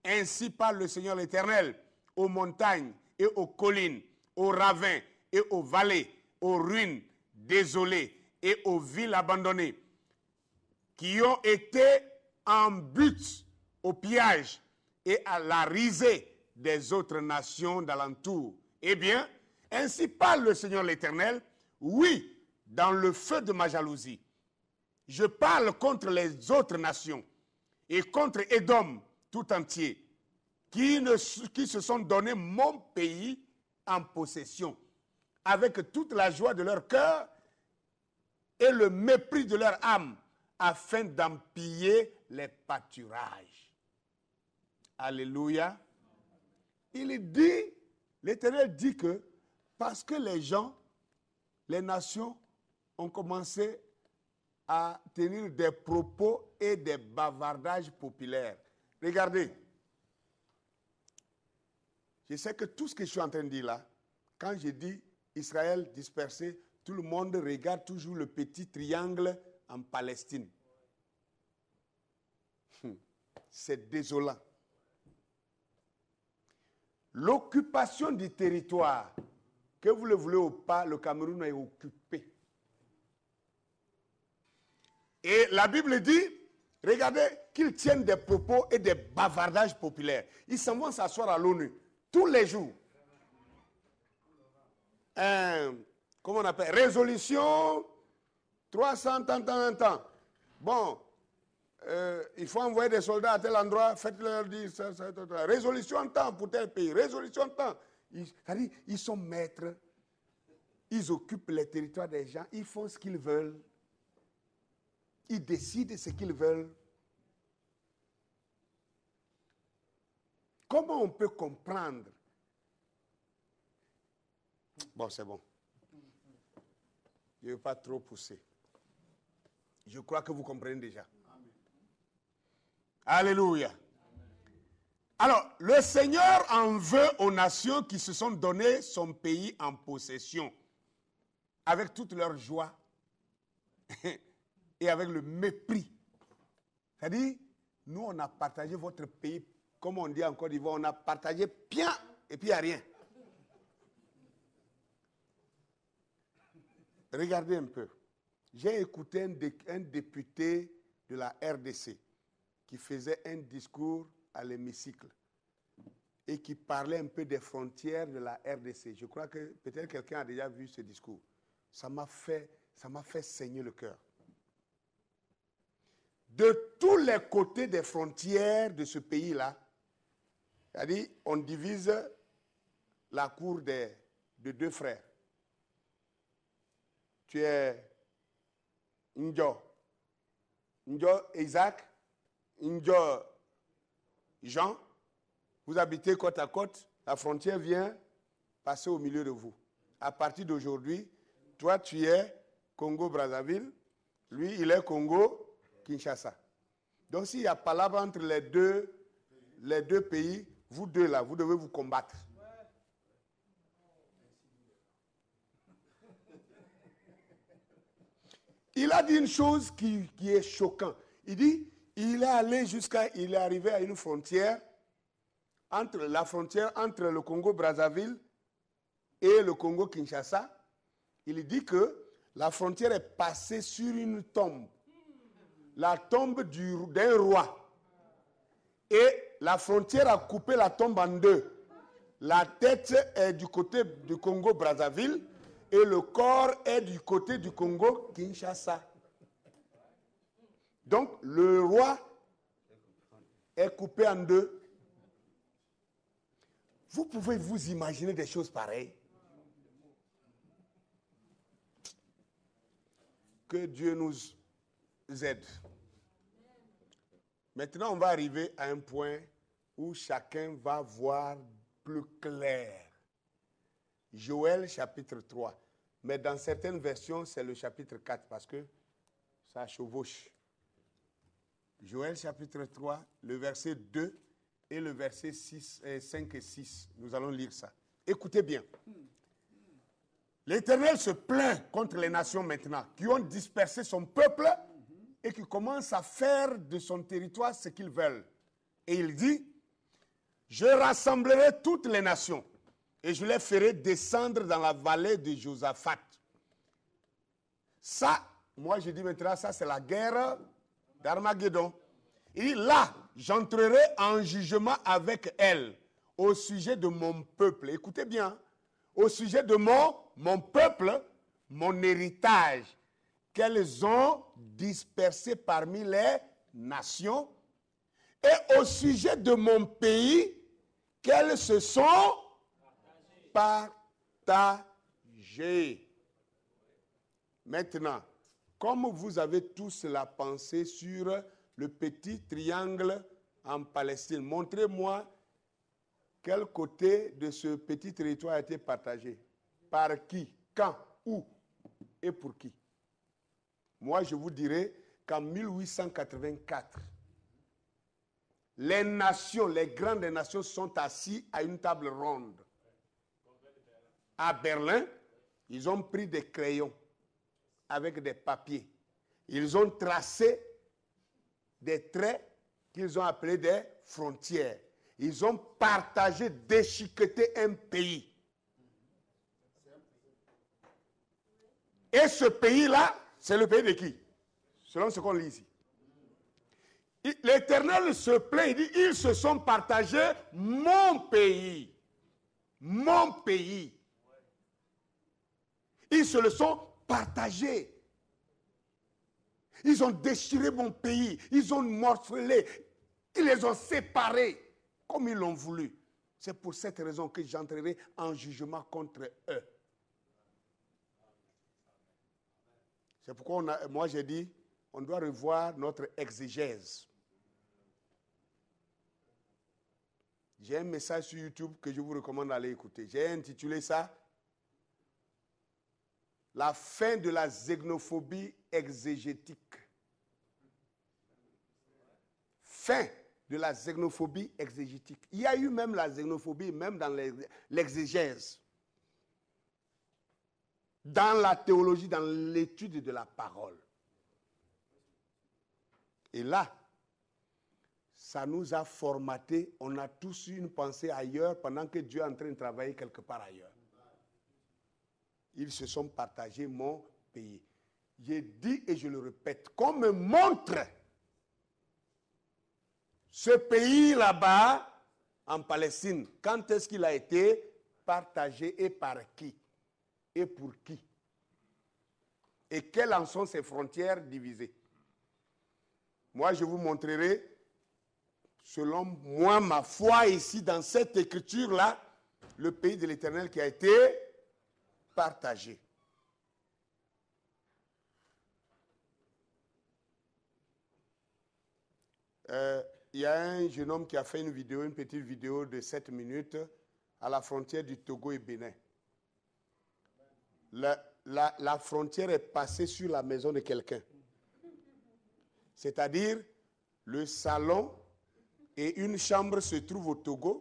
Ainsi parle le Seigneur l'Éternel, aux montagnes et aux collines, aux ravins et aux vallées, aux ruines désolées et aux villes abandonnées, qui ont été en but au pillage et à la risée des autres nations d'alentour. Eh bien, ainsi parle le Seigneur l'Éternel, oui, dans le feu de ma jalousie. Je parle contre les autres nations et contre Édom tout entier, qui se sont donné mon pays en possession, avec toute la joie de leur cœur et le mépris de leur âme, afin d'en piller les pâturages. Alléluia. Il dit, l'Éternel dit que parce que les gens, les nations ont commencé à tenir des propos et des bavardages populaires. Regardez, je sais que tout ce que je suis en train de dire là, quand je dis Israël dispersé, tout le monde regarde toujours le petit triangle en Palestine. C'est désolant. L'occupation du territoire, que vous le voulez ou pas, le Cameroun est occupé. Et la Bible dit, regardez, qu'ils tiennent des propos et des bavardages populaires. Ils s'en vont s'asseoir à l'ONU tous les jours. Comment on appelle? Résolution 300 tant. Bon, il faut envoyer des soldats à tel endroit, faites-leur dire ça. Résolution tant pour tel pays, résolution tant. C'est-à-dire, ils sont maîtres, ils occupent les territoires des gens, ils font ce qu'ils veulent, ils décident ce qu'ils veulent. Comment on peut comprendre? Bon, c'est bon. Je ne veux pas trop pousser. Je crois que vous comprenez déjà. Amen. Alléluia. Amen. Alors, le Seigneur en veut aux nations qui se sont donné son pays en possession, avec toute leur joie et avec le mépris. C'est-à-dire, nous, on a partagé votre pays, comme on dit en Côte d'Ivoire, on a partagé bien et puis il n'y a rien. Regardez un peu. J'ai écouté un député de la RDC qui faisait un discours à l'hémicycle et qui parlait un peu des frontières de la RDC. Je crois que peut-être quelqu'un a déjà vu ce discours. Ça m'a fait saigner le cœur. De tous les côtés des frontières de ce pays-là, c'est-à-dire on divise la cour de deux frères. Tu es Njo Isaac, Njo Jean, vous habitez côte à côte, la frontière vient passer au milieu de vous. À partir d'aujourd'hui, toi tu es Congo-Brazzaville, lui il est Congo-Kinshasa. Donc s'il y a palabre entre les deux pays, vous deux là, vous devez vous combattre. Il a dit une chose qui est choquante. Il dit, il est arrivé à une frontière, la frontière entre le Congo-Brazzaville et le Congo-Kinshasa. Il dit que la frontière est passée sur une tombe. La tombe d'un roi. Et la frontière a coupé la tombe en deux. La tête est du côté du Congo-Brazzaville et le corps est du côté du Congo-Kinshasa. Donc, le roi est coupé en deux. Vous pouvez vous imaginer des choses pareilles? Que Dieu nous aide. Maintenant, on va arriver à un point où chacun va voir plus clair. Joël chapitre 3. Mais dans certaines versions, c'est le chapitre 4 parce que ça chevauche. Joël chapitre 3, le verset 2 et le verset 5 et 6. Nous allons lire ça. Écoutez bien. L'Éternel se plaint contre les nations maintenant qui ont dispersé son peuple et qui commencent à faire de son territoire ce qu'ils veulent. Et il dit, Je rassemblerai toutes les nations et je les ferai descendre dans la vallée de Josaphat. Ça, moi je dis maintenant, ça c'est la guerre d'Armageddon. Et là, j'entrerai en jugement avec elle au sujet de mon peuple. Écoutez bien, au sujet de mon peuple, mon héritage, qu'elles ont dispersé parmi les nations, et au sujet de mon pays, qu'elles se sont partagées. Maintenant, comme vous avez tous la pensée sur le petit triangle en Palestine, montrez-moi quel côté de ce petit territoire a été partagé. Par qui, quand, où et pour qui. Moi, je vous dirai qu'en 1884, les nations, les grandes nations sont assises à une table ronde. À Berlin, ils ont pris des crayons avec des papiers. Ils ont tracé des traits qu'ils ont appelés des frontières. Ils ont partagé, déchiqueté un pays. Et ce pays-là, c'est le pays de qui? Selon ce qu'on lit ici. L'Éternel se plaint, il dit, ils se sont partagés mon pays. Mon pays. Ils se le sont partagés. Ils ont déchiré mon pays. Ils ont morcelé. Ils les ont séparés comme ils l'ont voulu. C'est pour cette raison que j'entrerai en jugement contre eux. C'est pourquoi moi j'ai dit, on doit revoir notre exégèse. J'ai un message sur YouTube que je vous recommande d'aller écouter. J'ai intitulé ça « La fin de la xénophobie exégétique ». Fin de la xénophobie exégétique. Il y a eu même la xénophobie, même dans l'exégèse. Dans la théologie, dans l'étude de la parole. Et là, ça nous a formaté, on a tous eu une pensée ailleurs pendant que Dieu est en train de travailler quelque part ailleurs. Ils se sont partagés mon pays. J'ai dit et je le répète, qu'on me montre ce pays là-bas, en Palestine, quand est-ce qu'il a été partagé et par qui? Et pour qui? Et quelles en sont ces frontières divisées? Moi, je vous montrerai, selon moi, ma foi ici, dans cette écriture-là, le pays de l'Éternel qui a été partagé. Il y a un jeune homme qui a fait une vidéo, une petite vidéo de 7 minutes à la frontière du Togo et Bénin. La frontière est passée sur la maison de quelqu'un. C'est-à-dire, le salon et une chambre se trouvent au Togo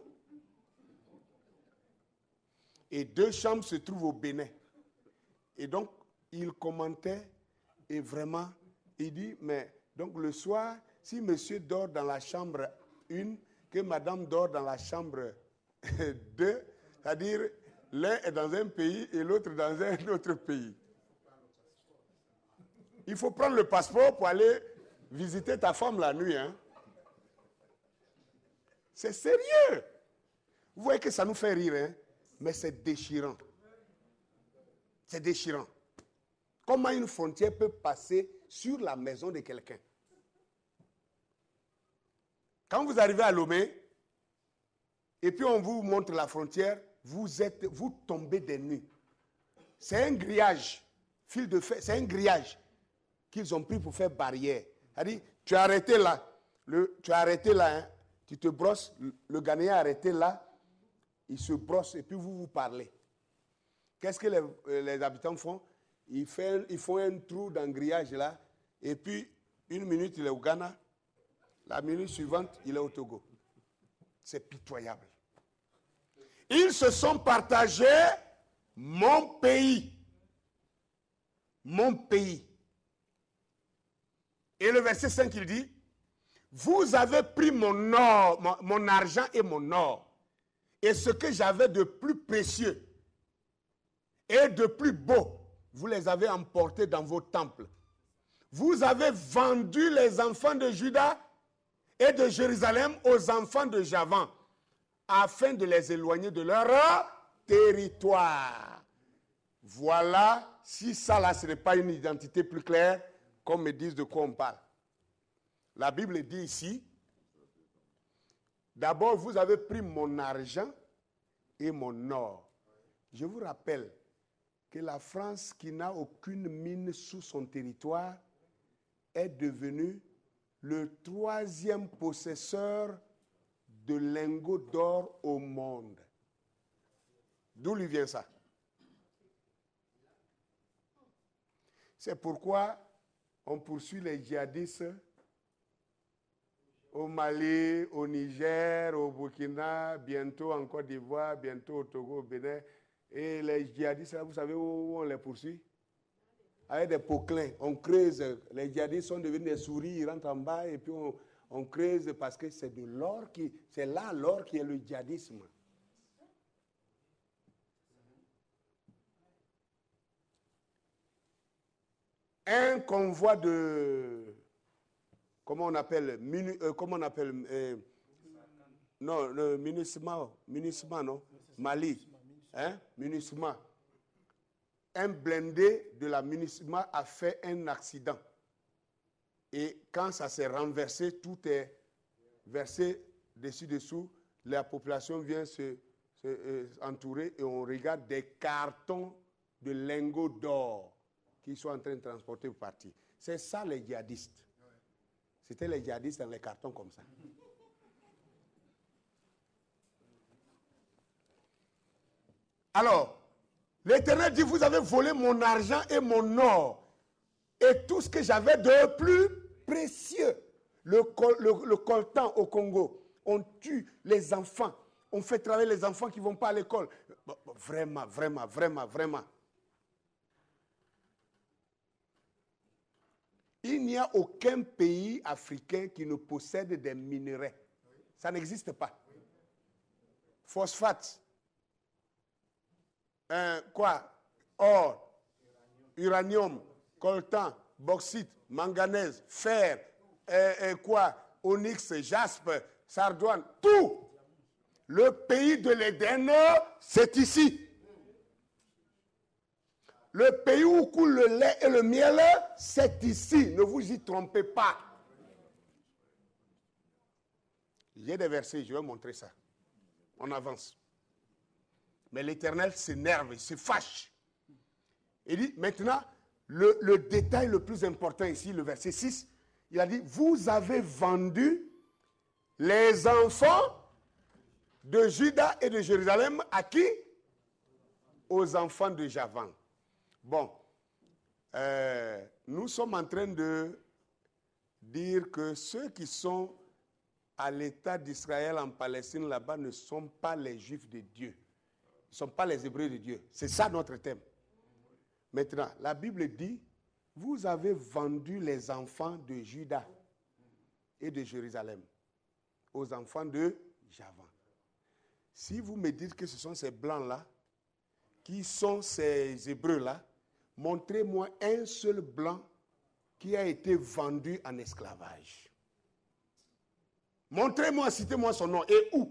et 2 chambres se trouvent au Bénin. Et donc, il commentait et vraiment, il dit, mais donc le soir, si monsieur dort dans la chambre 1, que madame dort dans la chambre 2, c'est-à-dire l'un est dans un pays et l'autre dans un autre pays. Il faut prendre le passeport pour aller visiter ta femme la nuit. Hein? C'est sérieux. Vous voyez que ça nous fait rire, hein? Mais c'est déchirant. C'est déchirant. Comment une frontière peut passer sur la maison de quelqu'un? Quand vous arrivez à Lomé, et puis on vous montre la frontière, vous tombez des nues. C'est un grillage, fil de fer, c'est un grillage qu'ils ont pris pour faire barrière. C'est-à-dire, tu es arrêté là, hein, tu te brosses, le Ghanéen est arrêté là, il se brosse et puis vous parlez. Qu'est-ce que les habitants font? Ils font un trou dans le grillage là, et puis 1 minute il est au Ghana, la minute suivante il est au Togo. C'est pitoyable. Ils se sont partagés mon pays. Mon pays. Et le verset 5, il dit, vous avez pris mon or, mon argent et mon or, et ce que j'avais de plus précieux et de plus beau, vous les avez emportés dans vos temples. Vous avez vendu les enfants de Juda et de Jérusalem aux enfants de Javan, afin de les éloigner de leur territoire. Voilà, si ça là, ce n'est pas une identité plus claire, qu'on me dise de quoi on parle. La Bible dit ici, d'abord vous avez pris mon argent et mon or. Je vous rappelle que la France, qui n'a aucune mine sous son territoire, est devenue le 3e possesseur de lingots d'or au monde. D'où lui vient ça? C'est pourquoi on poursuit les djihadistes au Mali, au Niger, au Burkina, bientôt en Côte d'Ivoire, bientôt au Togo, au Bénin. Et les djihadistes, vous savez où on les poursuit? Avec des poquelins. On creuse. Les djihadistes sont devenus des souris, ils rentrent en bas et puis on creuse parce que c'est de l'or c'est là l'or qui est le djihadisme. Un convoi de, comment on appelle, non, le MINUSMA, non, Mali, hein, MINUSMA. Un blindé de la MINUSMA a fait un accident. Et quand ça s'est renversé, tout est versé dessus-dessous, la population vient se entourer et on regarde des cartons de lingots d'or qui sont en train de transporter pour partir. C'est ça les djihadistes. C'était les djihadistes dans les cartons comme ça. Alors, l'Éternel dit, vous avez volé mon argent et mon or et tout ce que j'avais de plus précieux. Le coltan au Congo, on tue les enfants, on fait travailler les enfants qui ne vont pas à l'école. Vraiment, vraiment, vraiment, vraiment. Il n'y a aucun pays africain qui ne possède des minerais. Ça n'existe pas. Phosphate. Or, uranium, coltan, bauxite, manganèse, fer, onyx, jaspe, sardoine, tout. Le pays de l'Éden, c'est ici. Le pays où coule le lait et le miel, c'est ici. Ne vous y trompez pas. J'ai des versets, je vais montrer ça. On avance. Mais l'Éternel s'énerve, il se fâche. Il dit, maintenant, le détail le plus important ici, le verset 6, il a dit, vous avez vendu les enfants de Juda et de Jérusalem à qui? Aux enfants de Javan. Bon, nous sommes en train de dire que ceux qui sont à l'État d'Israël en Palestine là-bas ne sont pas les Juifs de Dieu. Ils ne sont pas les Hébreux de Dieu. C'est ça notre thème. Maintenant, la Bible dit, vous avez vendu les enfants de Juda et de Jérusalem aux enfants de Javan. Si vous me dites que ce sont ces blancs-là, qui sont ces Hébreux-là, montrez-moi un seul blanc qui a été vendu en esclavage. Montrez-moi, citez-moi son nom. Et où?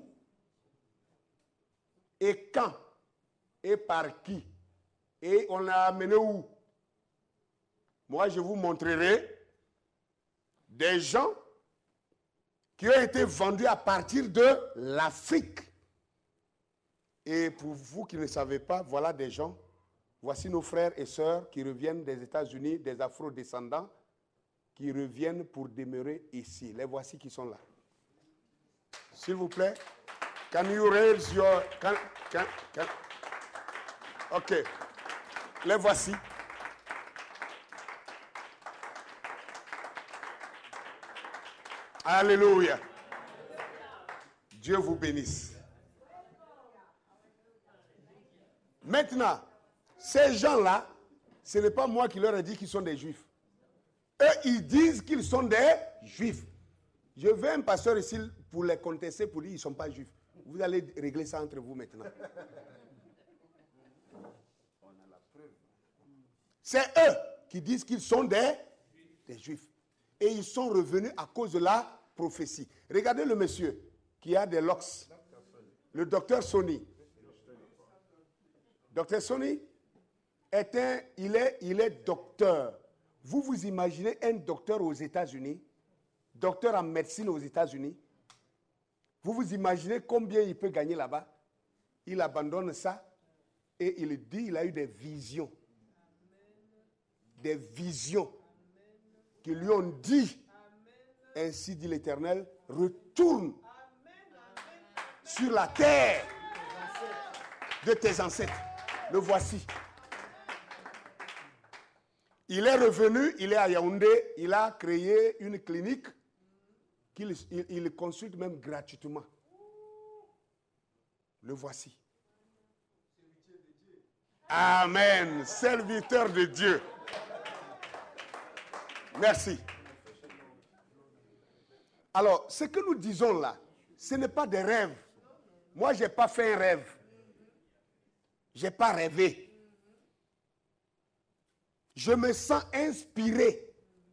Et quand? Et par qui? Et on l'a amené où? Moi, je vous montrerai des gens qui ont été vendus à partir de l'Afrique. Et pour vous qui ne savez pas, voilà des gens. Voici nos frères et sœurs qui reviennent des États-Unis, des Afro-descendants, qui reviennent pour demeurer ici. Les voici qui sont là. S'il vous plaît, can you raise your... OK. Les voici. Alléluia. Dieu vous bénisse. Maintenant, ces gens-là, ce n'est pas moi qui leur ai dit qu'ils sont des Juifs. Eux, ils disent qu'ils sont des Juifs. Je veux un pasteur ici pour les contester, pour dire qu'ils ne sont pas juifs. Vous allez régler ça entre vous maintenant. C'est eux qui disent qu'ils sont des juifs. Et ils sont revenus à cause de la prophétie. Regardez le monsieur qui a des locks. Le docteur Sony. Docteur Sony il est docteur. Vous vous imaginez un docteur aux États-Unis, docteur en médecine aux États-Unis. Vous vous imaginez combien il peut gagner là-bas? Il abandonne ça et il dit qu'il a eu des visions. Des visions qui lui ont dit, ainsi dit l'Éternel, retourne sur la terre de tes ancêtres. Le voici. Il est revenu, il est à Yaoundé, il a créé une clinique qu'il consulte même gratuitement. Le voici. Amen. Serviteur de Dieu. Merci. Alors, ce que nous disons là, ce n'est pas des rêves. Moi, je n'ai pas fait un rêve. Je n'ai pas rêvé. Je me sens inspiré.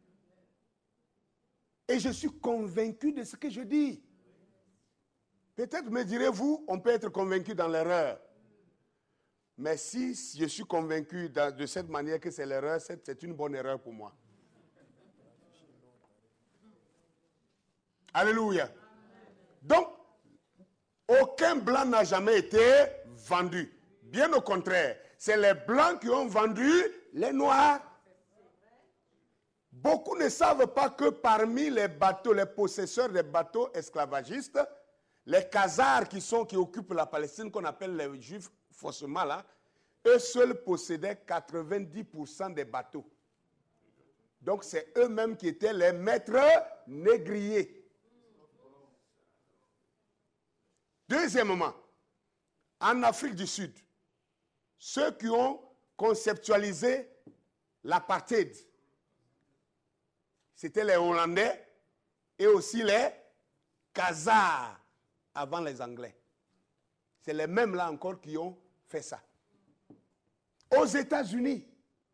Et je suis convaincu de ce que je dis. Peut-être me direz-vous, on peut être convaincu dans l'erreur. Mais si je suis convaincu de cette manière que c'est l'erreur, c'est une bonne erreur pour moi. Alléluia. Donc, aucun blanc n'a jamais été vendu. Bien au contraire, c'est les blancs qui ont vendu les noirs. Beaucoup ne savent pas que parmi les bateaux, les possesseurs des bateaux esclavagistes, les Khazars qui occupent la Palestine, qu'on appelle les Juifs faussement là, eux seuls possédaient 90% des bateaux. Donc c'est eux-mêmes qui étaient les maîtres négriers. Deuxièmement, en Afrique du Sud, ceux qui ont conceptualisé l'apartheid, c'était les Hollandais et aussi les Khazars avant les Anglais. C'est les mêmes là encore qui ont fait ça. Aux États-Unis,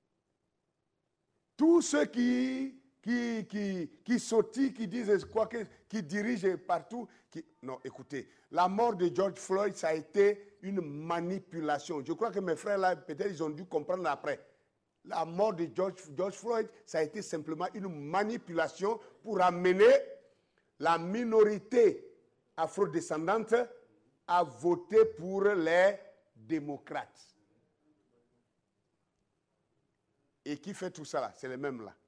tous ceux qui sautillent, qui disent quoi, qui dirigent partout. Non, écoutez, la mort de George Floyd, ça a été une manipulation. Je crois que mes frères là, peut-être ils ont dû comprendre après. La mort de George Floyd, ça a été simplement une manipulation pour amener la minorité afrodescendante à voter pour les démocrates. Et qui fait tout ça là? C'est les mêmes là.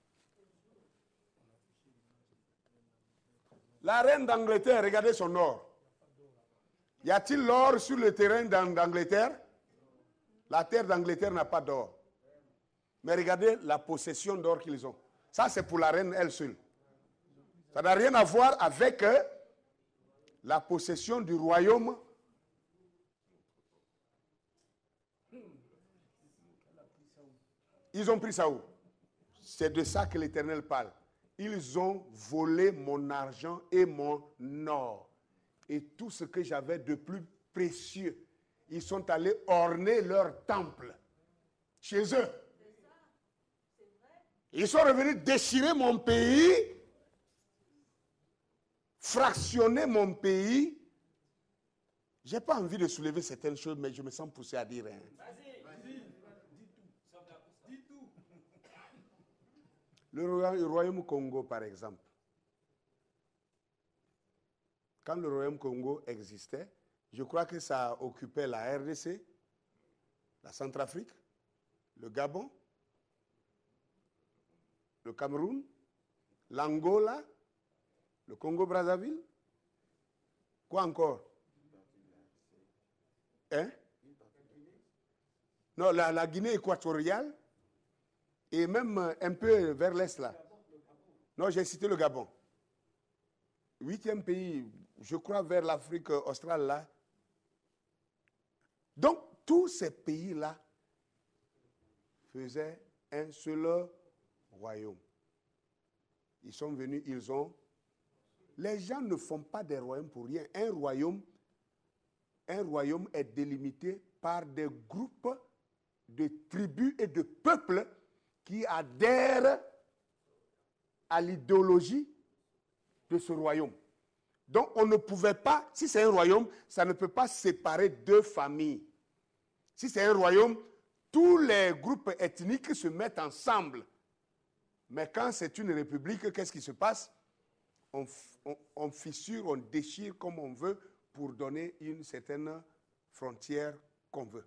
La reine d'Angleterre, regardez son or. Y a-t-il l'or sur le terrain d'Angleterre? La terre d'Angleterre n'a pas d'or. Mais regardez la possession d'or qu'ils ont. Ça, c'est pour la reine elle seule. Ça n'a rien à voir avec la possession du royaume. Ils ont pris ça où? C'est de ça que l'Éternel parle. Ils ont volé mon argent et mon or. Et tout ce que j'avais de plus précieux. Ils sont allés orner leur temple chez eux. Ils sont revenus déchirer mon pays, fractionner mon pays. Je n'ai pas envie de soulever certaines choses, mais je me sens poussé à dire. Le royaume Congo, par exemple. Quand le royaume Congo existait, je crois que ça occupait la RDC, la Centrafrique, le Gabon, le Cameroun, l'Angola, le Congo-Brazzaville. Quoi encore? Hein? Non, la Guinée équatoriale et même un peu vers l'est là. Non, j'ai cité le Gabon. 8e pays, je crois, vers l'Afrique australe là. Donc, tous ces pays-là faisaient un seul royaume. Ils sont venus, ils ont les gens ne font pas des royaumes pour rien. Un royaume est délimité par des groupes de tribus et de peuples qui adhèrent à l'idéologie de ce royaume. Donc on ne pouvait pas, si c'est un royaume, ça ne peut pas séparer deux familles. Si c'est un royaume, tous les groupes ethniques se mettent ensemble. Mais quand c'est une république, qu'est-ce qui se passe? On fissure, on déchire comme on veut pour donner une certaine frontière qu'on veut.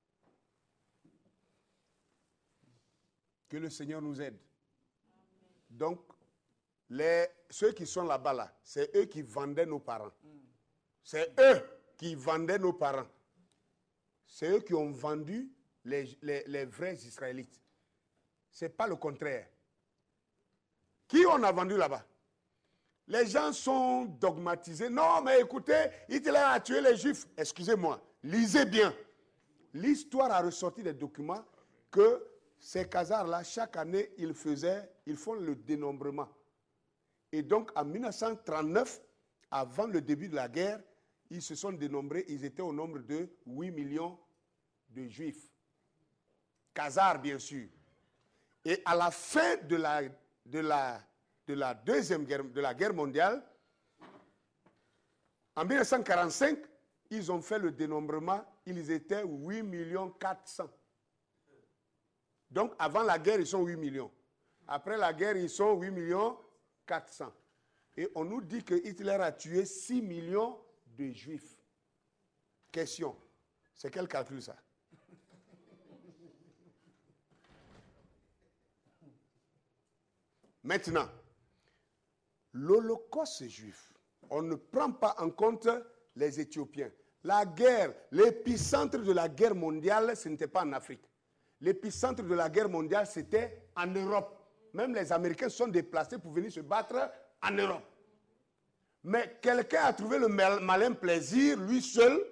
Que le Seigneur nous aide. Donc, ceux qui sont là-bas, là, c'est eux qui vendaient nos parents. C'est eux qui vendaient nos parents. C'est eux qui ont vendu les vrais Israélites. Ce n'est pas le contraire. Qui on a vendu là-bas? Les gens sont dogmatisés. Non, mais écoutez, Hitler a tué les Juifs. Excusez-moi, lisez bien. L'histoire a ressorti des documents que ces Khazars-là, chaque année, ils font le dénombrement. Et donc, en 1939, avant le début de la guerre, ils se sont dénombrés, ils étaient au nombre de 8 millions de Juifs. Khazars, bien sûr. Et à la fin de la guerre mondiale, en 1945, ils ont fait le dénombrement, ils étaient 8 400 000. Donc, avant la guerre, ils sont 8 millions. Après la guerre, ils sont 8 400 000. Et on nous dit que Hitler a tué 6 millions de Juifs. Question, c'est quel calcul ça? Maintenant, l'Holocauste juif, on ne prend pas en compte les Éthiopiens. La guerre, l'épicentre de la guerre mondiale, ce n'était pas en Afrique. L'épicentre de la guerre mondiale, c'était en Europe. Même les Américains sont déplacés pour venir se battre en Europe. Mais quelqu'un a trouvé le malin plaisir, lui seul,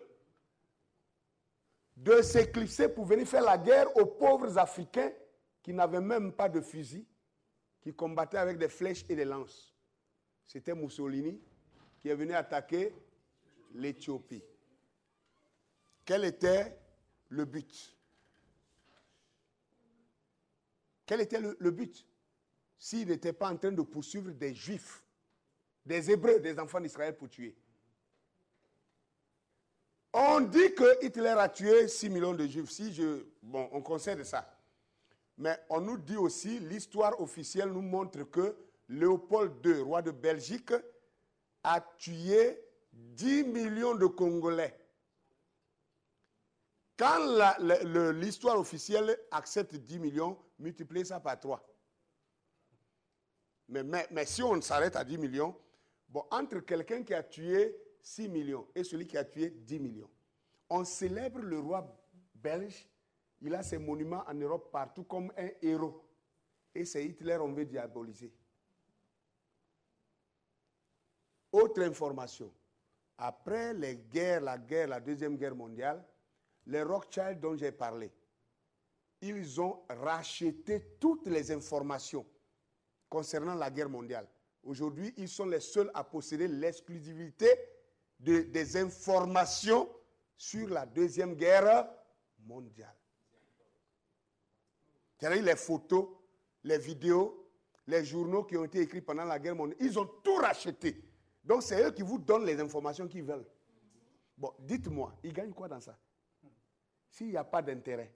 de s'éclipser pour venir faire la guerre aux pauvres Africains qui n'avaient même pas de fusil, qui combattaient avec des flèches et des lances. C'était Mussolini qui est venu attaquer l'Éthiopie. Quel était le but? Quel était le but? S'il n'était pas en train de poursuivre des Juifs, des Hébreux, des enfants d'Israël pour tuer. On dit que Hitler a tué 6 millions de Juifs. Bon, on concède ça. Mais on nous dit aussi, l'histoire officielle nous montre que Léopold II, roi de Belgique, a tué 10 millions de Congolais. Quand l'histoire officielle accepte 10 millions, multipliez ça par 3. Mais si on s'arrête à 10 millions, bon, entre quelqu'un qui a tué 6 millions et celui qui a tué 10 millions, on célèbre le roi belge. Il a ses monuments en Europe partout comme un héros. Et c'est Hitler qu'on veut diaboliser. Autre information. Après la Deuxième Guerre mondiale, les Rothschild dont j'ai parlé, ils ont racheté toutes les informations concernant la guerre mondiale. Aujourd'hui, ils sont les seuls à posséder l'exclusivité des informations sur la Deuxième Guerre mondiale. C'est-à-dire les photos, les vidéos, les journaux qui ont été écrits pendant la guerre mondiale, ils ont tout racheté. Donc c'est eux qui vous donnent les informations qu'ils veulent. Bon, dites-moi, ils gagnent quoi dans ça? S'il n'y a pas d'intérêt,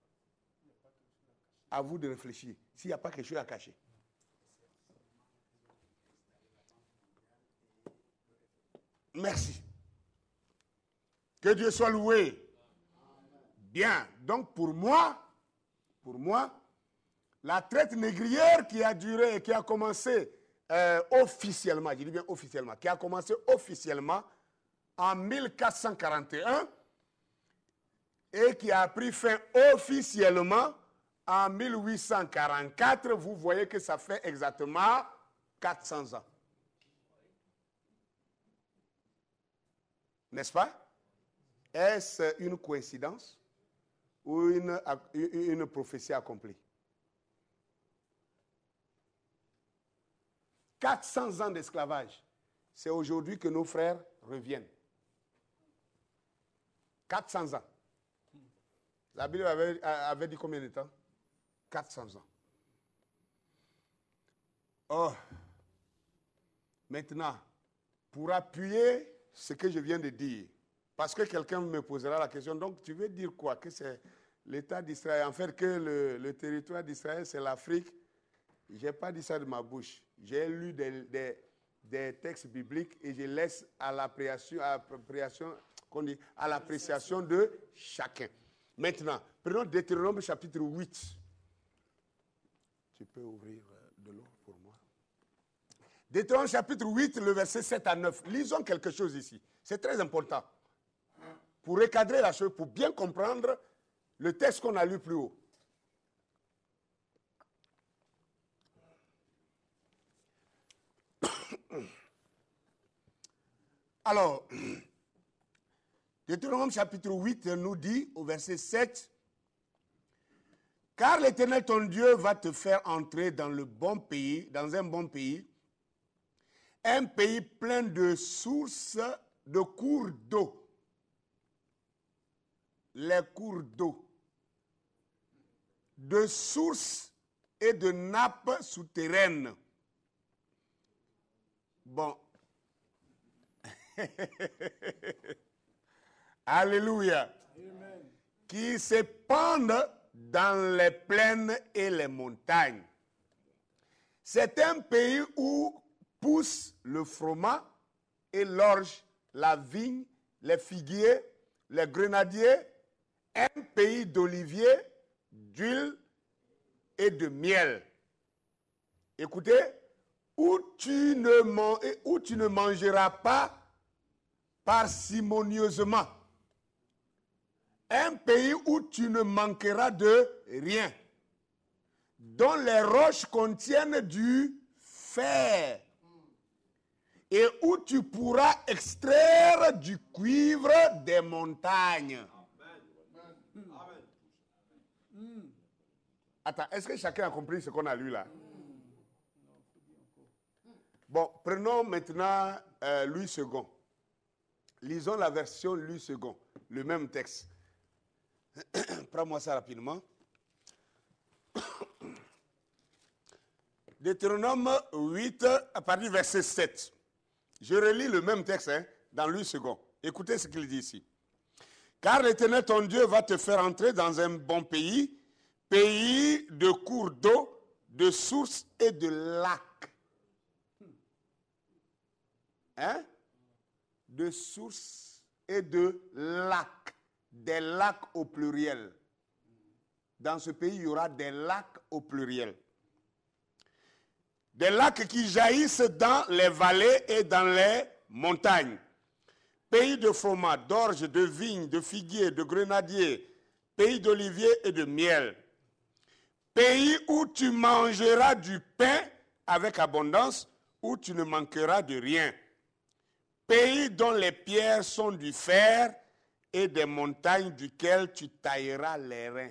à vous de réfléchir. S'il n'y a pas quelque chose à cacher. Merci. Que Dieu soit loué. Bien. Donc pour moi, la traite négrière qui a duré et qui a commencé officiellement, je dis bien officiellement, qui a commencé officiellement en 1441 et qui a pris fin officiellement en 1844, vous voyez que ça fait exactement 400 ans. N'est-ce pas? Est-ce une coïncidence ou une prophétie accomplie? 400 ans d'esclavage. c'est aujourd'hui que nos frères reviennent. 400 ans. La Bible avait dit combien de temps? 400 ans. Oh. Maintenant, pour appuyer ce que je viens de dire, parce que quelqu'un me posera la question, donc tu veux dire quoi? Que c'est l'État d'Israël, en fait que le territoire d'Israël c'est l'Afrique? Je n'ai pas dit ça de ma bouche. J'ai lu des textes bibliques et je laisse à l'appréciation de chacun. Maintenant, prenons Deutéronome chapitre 8. Tu peux ouvrir de l'eau pour moi. Deutéronome chapitre 8, le verset 7 à 9. Lisons quelque chose ici. C'est très important. Pour recadrer la chose, pour bien comprendre le texte qu'on a lu plus haut. Alors, Deutéronome chapitre 8 nous dit au verset 7, « Car l'Éternel ton Dieu va te faire entrer dans le bon pays, dans un bon pays, un pays plein de sources, de cours d'eau. » Les cours d'eau. De sources et de nappes souterraines. Bon. Alléluia. Amen. Qui s'épandent dans les plaines et les montagnes. C'est un pays où poussent le froment et l'orge, la vigne, les figuiers, les grenadiers, un pays d'oliviers, d'huile et de miel. Écoutez, où tu ne mangeras pas parcimonieusement. Un pays où tu ne manqueras de rien, dont les roches contiennent du fer, et où tu pourras extraire du cuivre des montagnes. Amen. Attends, est-ce que chacun a compris ce qu'on a lu là? Bon, prenons maintenant Louis II. Lisons la version Louis II, le même texte. Prends-moi ça rapidement. Deutéronome 8, à partir du verset 7. Je relis le même texte dans Louis II. Écoutez ce qu'il dit ici. Car l'Éternel ton Dieu va te faire entrer dans un bon pays, pays de cours d'eau, de sources et de lacs. Hein? De sources et de lacs. Des lacs au pluriel. Dans ce pays, il y aura des lacs au pluriel. Des lacs qui jaillissent dans les vallées et dans les montagnes. Pays de froment, d'orge, de vigne, de figuier, de grenadier, pays d'olivier et de miel. Pays où tu mangeras du pain avec abondance, où tu ne manqueras de rien. Pays dont les pierres sont du fer et des montagnes duquel tu tailleras les reins.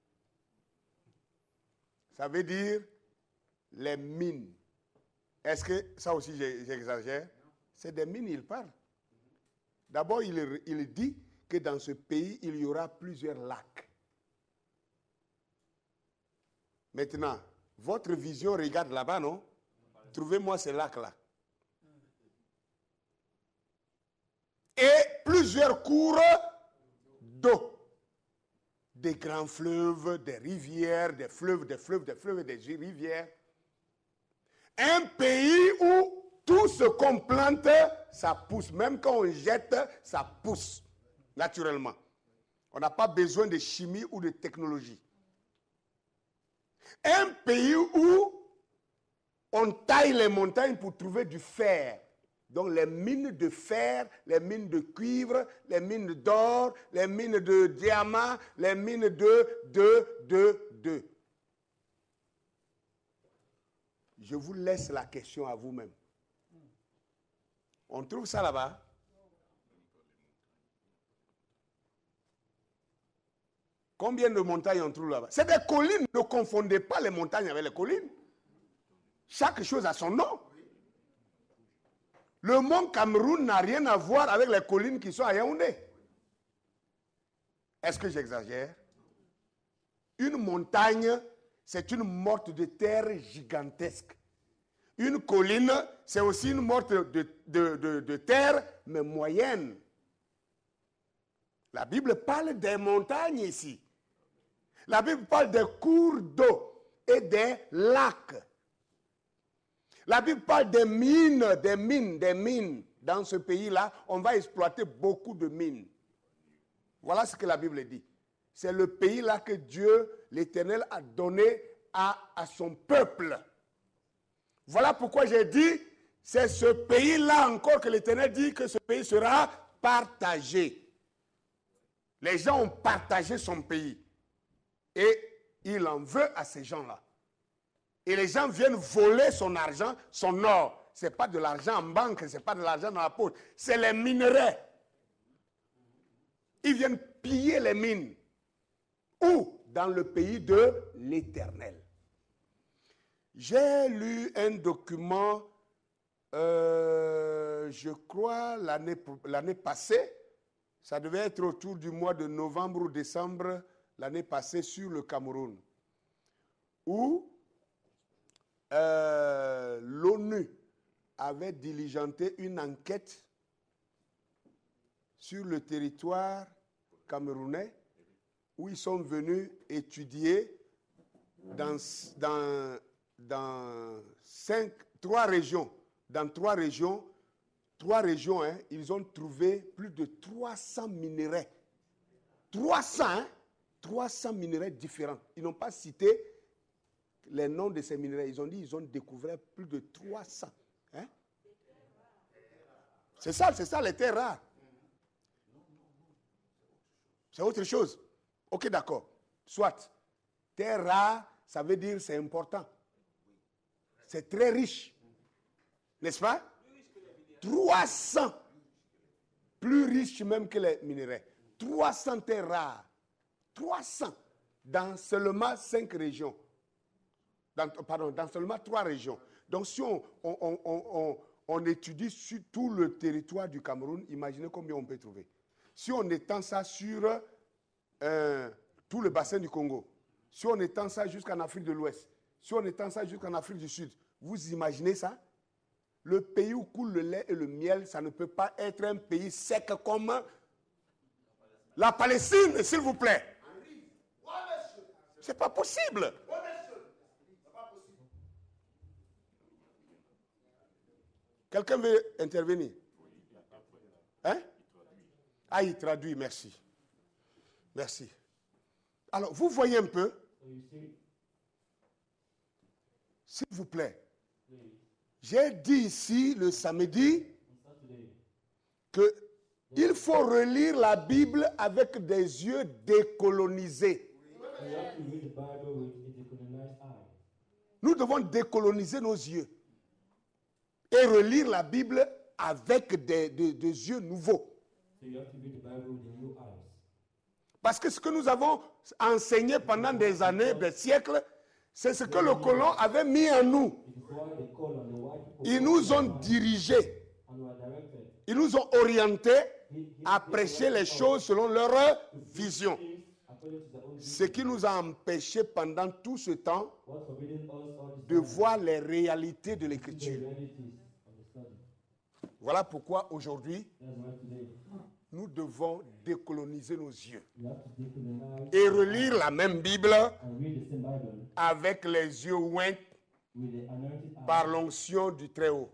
Ça veut dire les mines. Est-ce que ça aussi j'exagère? C'est des mines, il parle. D'abord, il dit que dans ce pays, il y aura plusieurs lacs. Maintenant, votre vision regarde là-bas, non? Trouvez-moi ces lacs-là. Et plusieurs cours d'eau. Des grands fleuves, des rivières, des fleuves et des rivières. Un pays où tout ce qu'on plante, ça pousse. Même quand on jette, ça pousse naturellement. On n'a pas besoin de chimie ou de technologie. Un pays où on taille les montagnes pour trouver du fer. Donc les mines de fer, les mines de cuivre, les mines d'or, les mines de diamants, les mines de. Je vous laisse la question à vous-même. On trouve ça là-bas? Combien de montagnes on trouve là-bas? C'est des collines. Ne confondez pas les montagnes avec les collines. Chaque chose a son nom. Le mont Cameroun n'a rien à voir avec les collines qui sont à Yaoundé. Est-ce que j'exagère? Une montagne, c'est une morte de terre gigantesque. Une colline, c'est aussi une morte de terre, mais moyenne. La Bible parle des montagnes ici. La Bible parle des cours d'eau et des lacs. La Bible parle des mines. Dans ce pays-là, on va exploiter beaucoup de mines. Voilà ce que la Bible dit. C'est le pays-là que Dieu, l'Éternel, a donné à son peuple. Voilà pourquoi j'ai dit, c'est ce pays-là encore que l'Éternel dit que ce pays sera partagé. Les gens ont partagé son pays. Et il en veut à ces gens-là. Et les gens viennent voler son argent, son or. Ce n'est pas de l'argent en banque, ce n'est pas de l'argent dans la poche. C'est les minerais. Ils viennent piller les mines. Où? Dans le pays de l'Éternel. J'ai lu un document, je crois, l'année passée. Ça devait être autour du mois de novembre ou décembre l'année passée sur le Cameroun. Où l'ONU avait diligenté une enquête sur le territoire camerounais où ils sont venus étudier dans trois régions. Dans trois régions, ils ont trouvé plus de 300 minerais. 300 minerais différents. Ils n'ont pas cité les noms de ces minerais. Ils ont dit qu'ils ont découvert plus de 300. Hein? C'est ça, les terres rares. C'est autre chose. Ok, d'accord. Soit. Terre rare, ça veut dire c'est important. C'est très riche. N'est-ce pas? 300. Plus riche même que les minerais. 300 terres rares. 300. Dans seulement 5 régions. Dans seulement 3 régions. Donc si on étudie sur tout le territoire du Cameroun, imaginez combien on peut trouver. Si on étend ça sur tout le bassin du Congo, si on étend ça jusqu'en Afrique de l'Ouest, si on étend ça jusqu'en Afrique du Sud, vous imaginez ça? Le pays où coule le lait et le miel, ça ne peut pas être un pays sec comme la Palestine, s'il vous plaît. C'est pas possible. Quelqu'un veut intervenir? Hein? Ah, il traduit, merci. Merci. Alors, vous voyez un peu? S'il vous plaît. J'ai dit ici, le samedi, qu'il faut relire la Bible avec des yeux décolonisés. Nous devons décoloniser nos yeux et relire la Bible avec des yeux nouveaux. Parce que ce que nous avons enseigné pendant des années, des siècles, c'est ce que le colon avait mis en nous. Ils nous ont dirigés. Ils nous ont orientés à prêcher les choses selon leur vision. Ce qui nous a empêchés pendant tout ce temps de voir les réalités de l'Écriture. Voilà pourquoi aujourd'hui, nous devons décoloniser nos yeux et relire la même Bible avec les yeux ouints par l'onction du Très-Haut.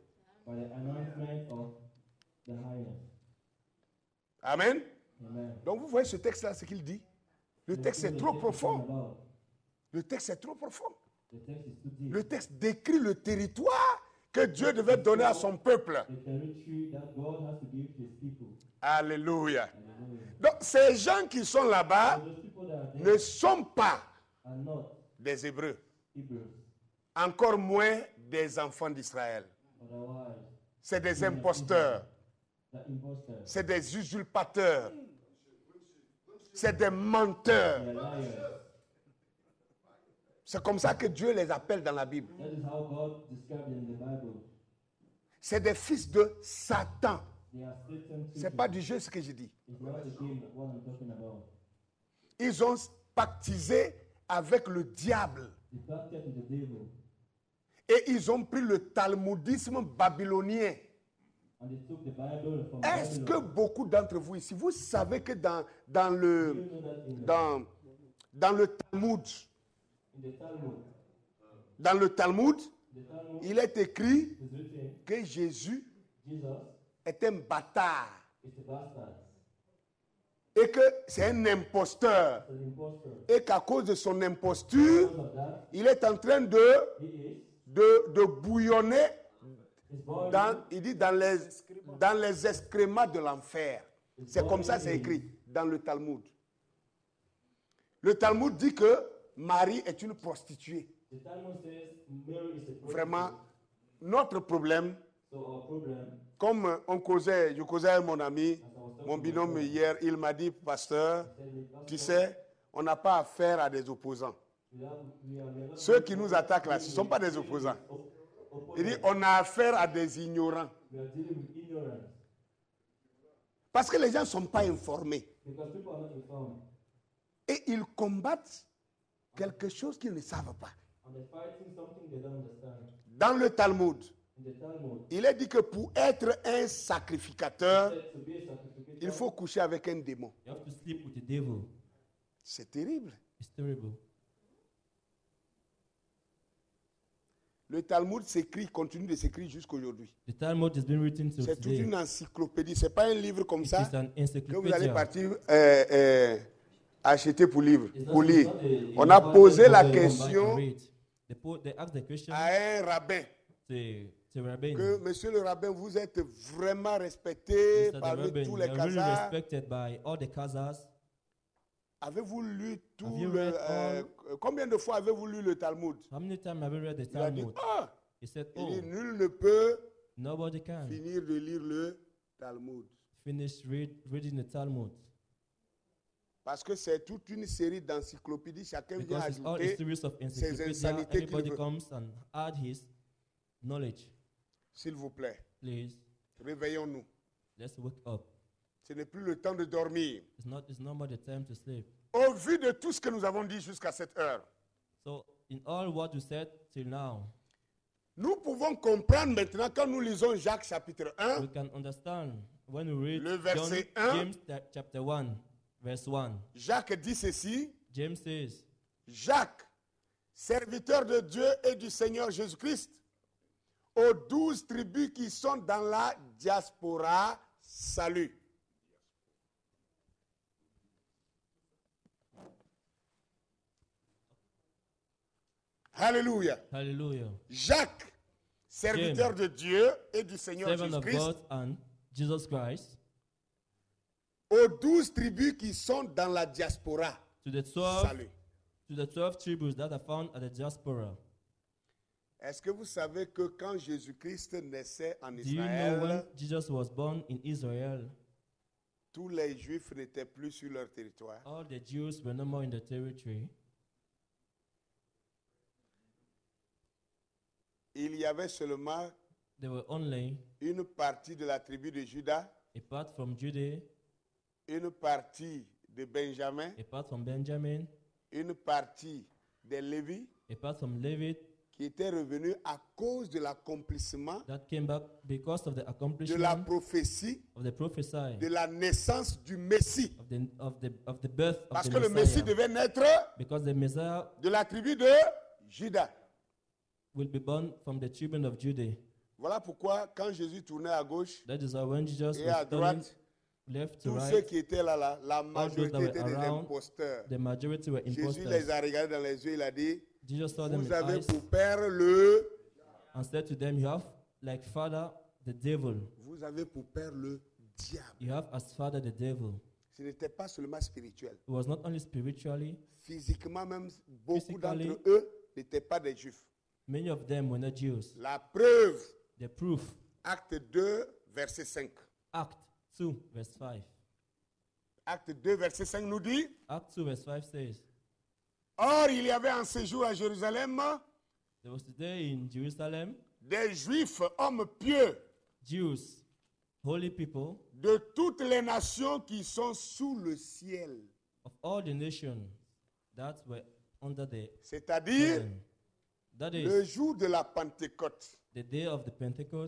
Amen. Donc vous voyez ce texte-là, ce qu'il dit. Le texte est trop profond. Le texte est trop profond. Le texte décrit le territoire que Dieu devait donner à son peuple. Alléluia. Donc ces gens qui sont là-bas ne sont pas des Hébreux. Encore moins des enfants d'Israël. C'est des imposteurs. C'est des usurpateurs. C'est des menteurs. C'est comme ça que Dieu les appelle dans la Bible. c'est des fils de Satan. They are Satan C'est children. pas du jeu ce que je dis. It's not the game that what I'm talking about. Ils ont pactisé avec le diable. They pacted with the devil. Et ils ont pris le talmudisme babylonien. And they took the Bible from Est-ce que Babylon. beaucoup d'entre vous ici, vous savez que dans You le, know that dans le Talmud, in the Talmud, dans le Talmud, the Talmud il est écrit is written, que Jésus Jesus est un bâtard is a bastard, et que c'est un imposteur an impostor. et qu'à cause de son imposture, Because of that, il est en train he is de bouillonner born il dit dans les excréments de l'enfer. C'est comme ça c'est écrit dans le Talmud. Le Talmud dit que Marie est une prostituée. The Talmud says Mary is a prostitute. Vraiment, notre problème, So our problem, comme je causais avec mon ami, mon binôme hier, il m'a dit, pasteur, tu sais, on n'a pas affaire à des opposants. we are not Ceux qui nous attaquent là, ce ne sont pas des opposants. Il dit, on a affaire à des ignorants. we are dealing with ignorance Parce que les gens ne sont pas informés. because people are not informed Et ils combattent quelque chose qu'ils ne savent pas. and they're fighting something they don't understand. Dans le Talmud, In the Talmud, il est dit que pour être un sacrificateur, said to be a sacrificator, il faut coucher avec un démon. you have to sleep with the devil. C'est terrible. It's terrible. Le Talmud s'écrit, continue de s'écrire jusqu'aujourd'hui. The Talmud has been written to C'est toute today. une encyclopédie. Ce n'est pas un livre comme It ça is an que vous allez encyclopedia. partir acheter pour lire. It's Pour not- lire. it's not a- On a it's not posé a la book that you can buy question and read. They asked the question à un rabbin to Rabbi. que, monsieur le rabbin, vous êtes vraiment respecté Mr. the parmi Rabbi, tous you les are really Khazars. respected by all the Khazars. Avez-vous lu tout Have you le... read combien de fois avez-vous lu le Talmud? How many times have you read the Il a dit, Talmud? ah, He said, il oh, dit, nul ne peut nobody can finir de lire le Talmud. finish reading the Talmud. Parce que c'est toute une série d'encyclopédies. Chacun vient Because it's all a ajouter series of ses encyclopedia. insanités qu'il Everybody veut. comes and add his knowledge. S'il vous plaît, Please, réveillons-nous. let's wake up. Ce n'est plus le temps de dormir. It's not more the time to sleep. Au vu de tout ce que nous avons dit jusqu'à cette heure, So, in all what you said till now, nous pouvons comprendre maintenant quand nous lisons Jacques chapitre 1, we can understand when we read Le verset John, 1. James chapter 1, verse 1. Jacques dit ceci, James says, Jacques, serviteur de Dieu et du Seigneur Jésus-Christ, aux 12 tribus qui sont dans la diaspora, salut. Alléluia. Hallelujah. Jacques, serviteur de Dieu et du Seigneur Servant of Jésus-Christ, God and Jesus Christ, aux 12 tribus qui sont dans la diaspora, to the 12 salut. to the 12 tributes that are found at the diaspora. Est-ce que vous savez que quand Jésus-Christ naissait en Do you know when Israël, Jesus was born in Israel, tous les Juifs n'étaient plus sur leur territoire? all the Jews were no more in the territory. Il y avait seulement There were only une partie de la tribu de Juda, apart from Judah, une partie de Benjamin, apart from Benjamin, une partie des Lévis apart from Levi, qui étaient revenus à cause de l'accomplissement that came back because of the de la accomplishment prophétie of the prophesy de la naissance du Messie. of the birth of Parce the que le Messie Messiah. devait naître Because the Messiah de la tribu de Juda. will be born from the children of Judah. Voilà pourquoi quand Jésus tournait à gauche That is why when Jesus et was à turning droite, left to tous ceux right, qui étaient là, la those that majorité were étaient des around, imposteurs. the majority were Jésus imposters. les a regardés dans les yeux, il a dit, Jesus saw them vous in avez eyes pour père le... and said to them, you have like father the devil. Vous avez pour père le diable. You have as father the devil. Ce n'était pas seulement spirituel. It was not only spiritually, Physiquement même, beaucoup Physically. d'entre eux n'étaient pas des juifs. many of them were not Jews. La preuve, The proof, acte 2, verset 5. Act 2, verse 5. Acte 2, verset 5 nous dit, Act 2, verse 5 says, or il y avait en séjour à Jérusalem there was today in Jerusalem des juifs, hommes pieux Jews, holy people de toutes les nations qui sont sous le ciel. of all the nations that were under the C'est-à-dire heaven. That le is jour de la Pentecôte, the day of the Pentecost,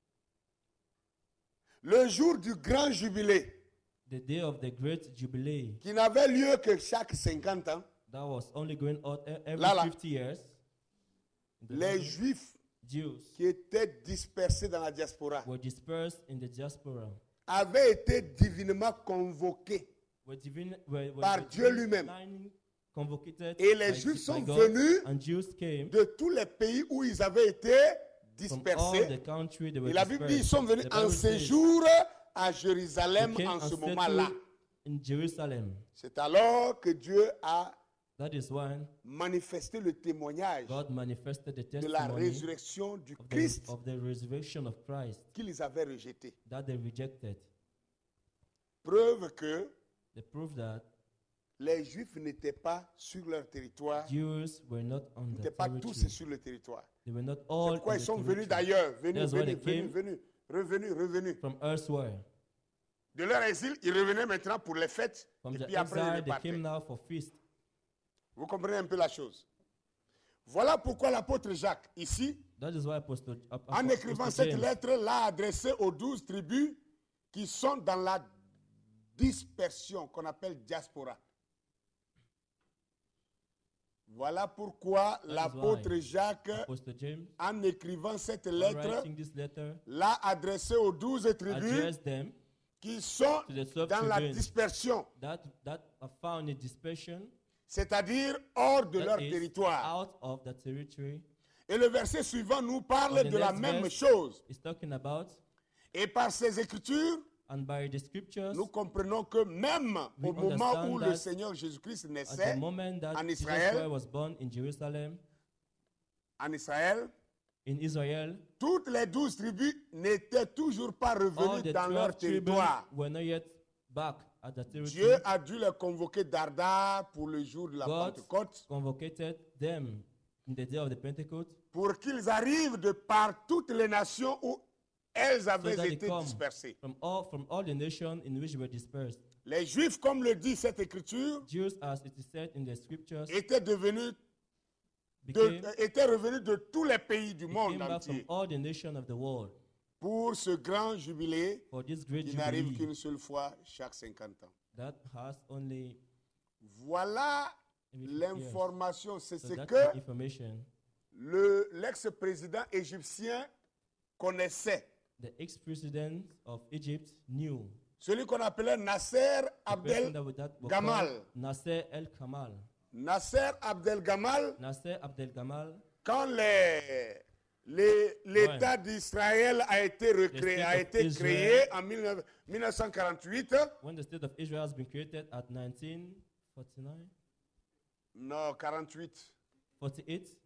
le jour du grand jubilé, the day of the great jubilee qui n'avait lieu que chaque 50 ans. that was only going on every Là, là. 50 years. In the Les Bible, Juifs Jews qui étaient dispersés dans la diaspora were dispersed in the diaspora. avaient été divinement convoqués. Par Dieu lui-même. Et les Juifs sont venus and Jews came de tous les pays où ils avaient été from all dispersés. the country they were Et la Bible dit qu'ils dispersed. sont venus The en Bible says séjour à Jérusalem they came en and ce moment-là. settled in Jerusalem. C'est alors que Dieu a That is when manifesté le témoignage God manifested the de la testimony résurrection du of Christ the resurrection of Christ qu'ils avaient rejeté. that they rejected. Preuve que They proved that les Juifs n'étaient pas sur leur territoire, Jews were not on the n'étaient pas tous territory. sur le territoire. They were not C'est all pourquoi in ils the sont venus territory. d'ailleurs, venus, That's why venus, they venus, came venus, revenus. from elsewhere. De leur exil, ils revenaient maintenant pour les fêtes, From et the puis après ils exile, they repartaient. came now for feast. Vous comprenez un peu la chose. Voilà pourquoi l'apôtre Jacques, ici, That is why Apostle, en écrivant Apostle cette James lettre, l'a adressée aux 12 tribus qui sont dans la dispersion qu'on appelle diaspora. Voilà pourquoi is l'apôtre why Jacques, Apostle James, en écrivant cette while lettre, writing this letter, l'a adressée aux 12 tribus addressed them qui sont to the 12 dans la tribes dispersion, that are found in dispersion, c'est-à-dire hors de that leur is territoire. out of the territory. Et le verset suivant nous parle And the de la next même verse chose. is talking about, Et par ces écritures, and by the scriptures, nous comprenons que même We au moment understand où that le Seigneur Jésus-Christ at naissait the moment that en Jesus Israël, Christ was born in Jerusalem, in Israel, toutes les 12 tribus n'étaient toujours pas all revenues the dans leur 12 tribes territoire. were not yet back at the territory. Dieu a dû les convoquer d'Arda pour le jour de la God Pentecôte, convocated them in the day of the Pentecost pour qu'ils arrivent de par toutes les nations où elles so avaient that they été come dispersées. from all the nations in which were dispersed. Les Juifs, comme le dit cette écriture, Jews, as it is said in the scriptures, étaient devenus étaient revenus de tous les pays du came monde back from entier all the nations of the world pour ce grand jubilé for this great qui n'arrive jubilee qu'une seule fois chaque 50 ans. that has only Voilà every 50 years. l'information. C'est So ce that's que the information l'ex-président égyptien connaissait. the ex-president of Egypt knew. Celui qu'on appelait Nasser The person Abdel that was Gamal. called Nasser El Kamal. Nasser Abdel Gamal, Nasser Abdel Gamal, quand l'État d'Israël a été, state a of été Israel. créé en 1948, when the state of Israel has been created at 1949, non, 48, 48,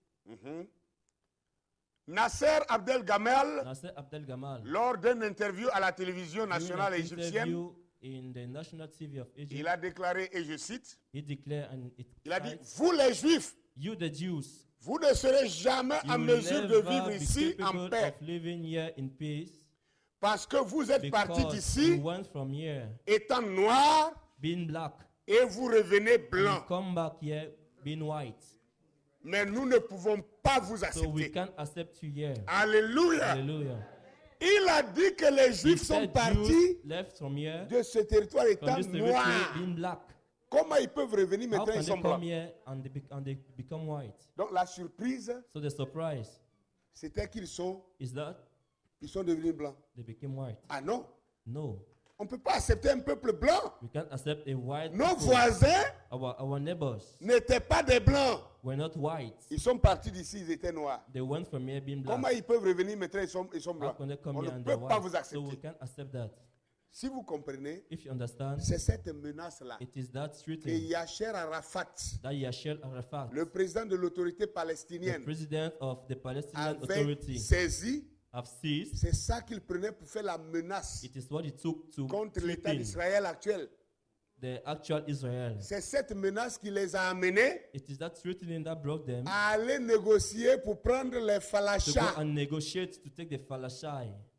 Nasser Abdel Gamal, Nasser Abdel Gamal, lors d'une interview à la télévision during nationale an égyptienne, interview in the national TV of Egypt, il a déclaré, et je cite, he declared and it il a dit, cites, vous les Juifs, you the Jews, vous ne serez jamais you en will mesure de never vivre be ici en capable paix, of living here in peace parce que vous êtes partis because d'ici you went from here étant noirs being black et vous revenez and you blancs. come back here being white. Mais nous ne pouvons pas vous So we accepter. can't accept you here. Alléluia. Hallelujah. Il a dit que les He Juifs sont said partis Jews left from here, de ce territoire from étant this territory noirs. being black. Comment ils peuvent revenir How maintenant can ils sont they come blancs? here and they become white? Donc la surprise, So the surprise c'était qu'ils sont is that devenus blancs. they became white. Ah non, No, on ne peut pas accepter un peuple blanc. we can't accept a white Nos people. voisins Our neighbors n'étaient pas des blancs. were not white. Ils sont partis d'ici, ils étaient noirs. They went from here being black. Comment ils peuvent revenir maintenant ils sont How blancs? can they come On here ne and peut they're pas white? vous So we accepter. can't accept that. Si vous comprenez, If you understand, c'est cette menace-là it is that que threatening Yasser Arafat, that Yasser Arafat, le président de l'autorité the palestinienne, president of the Palestinian avait Authority, saisi. have seized. C'est ça qu'il prenait pour faire la menace It is what it took to contre l'État threaten d'Israël actuel. the actual Israel. C'est cette menace qui les a amenés It is that threatening that brought them à aller négocier pour prendre les to go falachas. and negotiate to take the Falashai.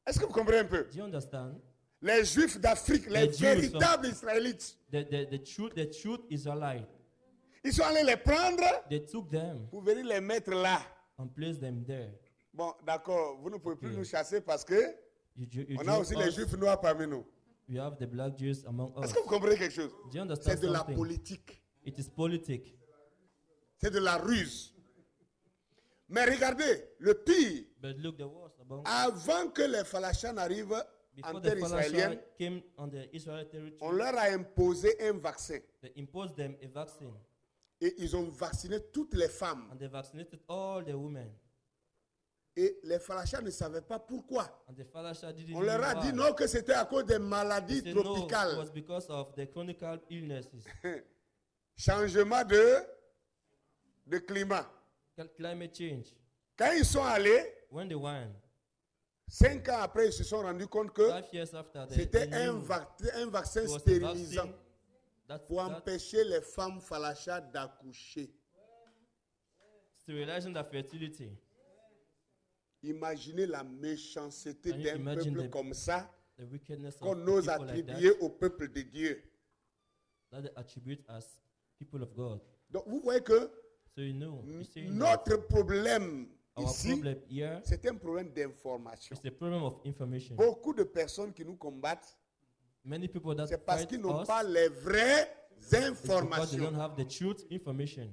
Est-ce que vous comprenez un peu? Do you understand? Les Juifs d'Afrique, les Les Jews, véritables Israélites, The truth Israelite, ils sont allés les prendre they took them pour venir les mettre là. and placed them there. Bon, d'accord, vous ne pouvez plus Ok. nous chasser parce que You on a aussi les us, Juifs noirs parmi nous. we have the black Jews among us. Est-ce que vous comprenez quelque chose? Do you understand C'est de la something? politique. It is politic. C'est de la ruse. Mais regardez, le pire, But look, the worst about avant que les Falachans arrivent en before the terre israélienne, Falasha came on the Israeli territory, on leur a imposé un vaccin. they imposed them a vaccine Et ils ont vacciné toutes les femmes. and they vaccinated all the women. Et les Falachans ne savaient pas pourquoi. And the Falasha didn't On leur a know dit why. non, que c'était à cause des They maladies said no, it tropicales. was because of the chronic illnesses, Changement de climat. climate change. Quand ils sont allés, When they went, 5 ans après, ils se sont rendus compte que 5 years after, c'était they un, knew un vaccin it was a stérilisant vaccine pour that empêcher les femmes falachas d'accoucher. sterilizing the fertility. Imaginez la méchanceté Can you d'un imagine peuple the- comme ça The wickedness qu'on of ose people like attribuer au peuple de Dieu. that they attribute as people of God. Donc vous voyez que So you see that notre problème our ici, problem here c'est un problème d'information. is the problem of information. Beaucoup de personnes qui nous combattent, Many people that c'est parce fight qu'ils n'ont us pas les vraies is because they informations. don't have the truth information.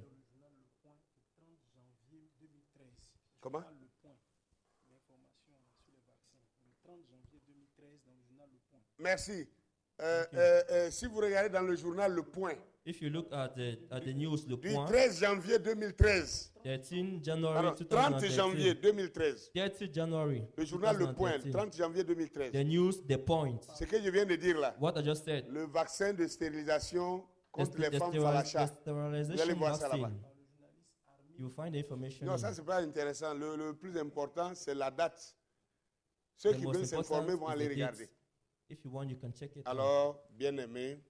Comment? Merci. Si vous regardez dans le journal Le Point, If you look at the news, Le du Point, 13 janvier 2013, 13 January pardon, 30 janvier 2013, 2013, 30 January le journal Le Point, 2013, 30 janvier 2013, the news, the point, ce que je viens de dire là, what I just said, le vaccin de stérilisation the, contre les the femmes steril- falachas. the Vous allez sterilization voir ça là-bas. vaccine, you find the information. Non, in- ça c'est pas intéressant. Le plus important, c'est la date. Ceux The qui most veulent s'informer important vont is aller the date. regarder. If you want, you can check it out. Alors, bien aimé,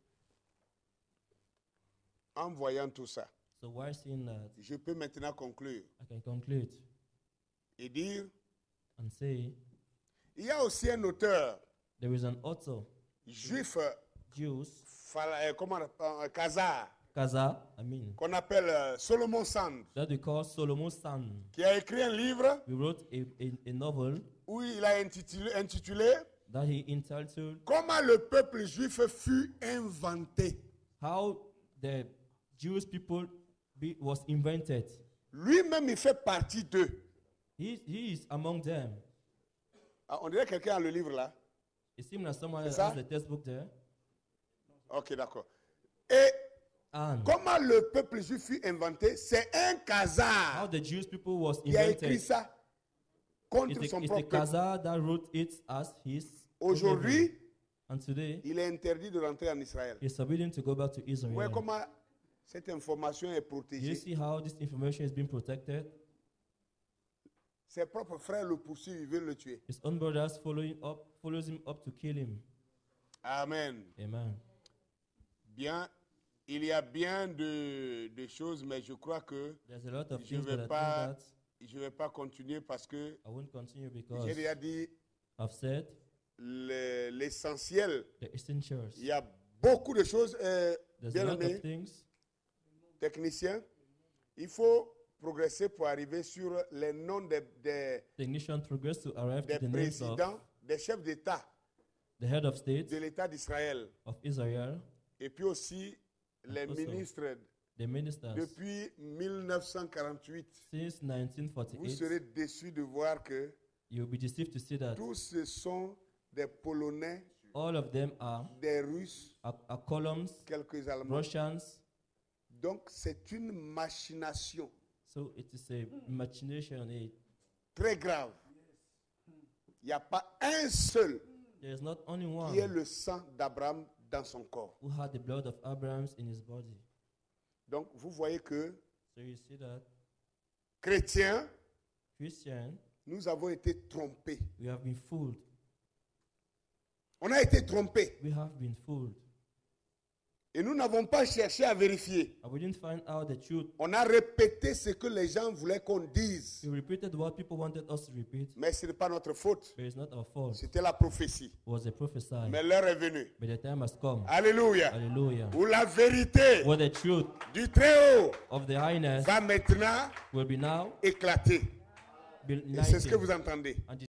en voyant tout ça, So while seeing that, je peux maintenant conclure I can conclude et dire, and say il y a aussi un auteur there is an author, juif, Jews, Khazar, qu'on appelle Solomon Sand, that we call Solomon Son. qui a écrit un livre We wrote a novel où il a intitulé that he entitled Comment le peuple juif fut inventé. How the Jewish people was invented. Lui-même, il fait partie d'eux. He is among them. Ah, on dirait que quelqu'un a le livre là. It seems like someone C'est else ça? has the textbook there. Ok, d'accord. Et And comment le peuple juif fut inventé, c'est un how Khazar the Jewish people was qui a écrit invented. ça contre It's son the propre peuple. Khazar that wrote it as his. Aujourd'hui, And today, il est interdit de rentrer en Israël. he's forbidden to go back to Vous voyez Israel. comment cette information est Do you protégée. see how this information is being protected? Ses propres frères le poursuivent, ils veulent le tuer. His own brothers follows him up to kill him. Amen. Amen. Bien, il y a bien de choses, mais je crois que There's a lot of je things, but I vais think pas, that je vais pas continuer parce que I won't continue because j'ai déjà dit I've said l'essentiel. the essentials. Il y a beaucoup de choses, There's a bien lot aimé, of things. technicien. Il faut progresser pour arriver sur les noms des Technician progress to arrive to the names of présidents, des chefs d'État the head of state de l'État d'Israël. of Israel, Et puis aussi les Also, ministres the ministers. depuis 1948. Since Vous 1948, serez déçus de voir que you'll be deceived to see that tous ce sont des Polonais, all of them are des Russes, columns, quelques Allemands. Russians. Donc c'est une machination So it is a machination. très grave. Il n'y a pas un seul There is not only qui ait one le sang d'Abraham dans son corps. who had the blood of Abraham in his body. Donc vous voyez que So you see that chrétiens, Christian, nous avons été trompés. we have been fooled. On a été trompés. We have been fooled. Et nous n'avons pas cherché à vérifier. And we didn't find out the truth. On a répété ce que les gens voulaient qu'on dise. We repeated what people wanted us to repeat, Mais ce n'est pas notre faute. but it's not our fault. C'était la prophétie. It was a prophesy. Mais l'heure est venue. But the time has come. Alléluia. Hallelujah. Où la vérité Where the truth du Très-Haut of the highness va maintenant will be now éclater. be Et c'est ce que ignited. vous entendez. And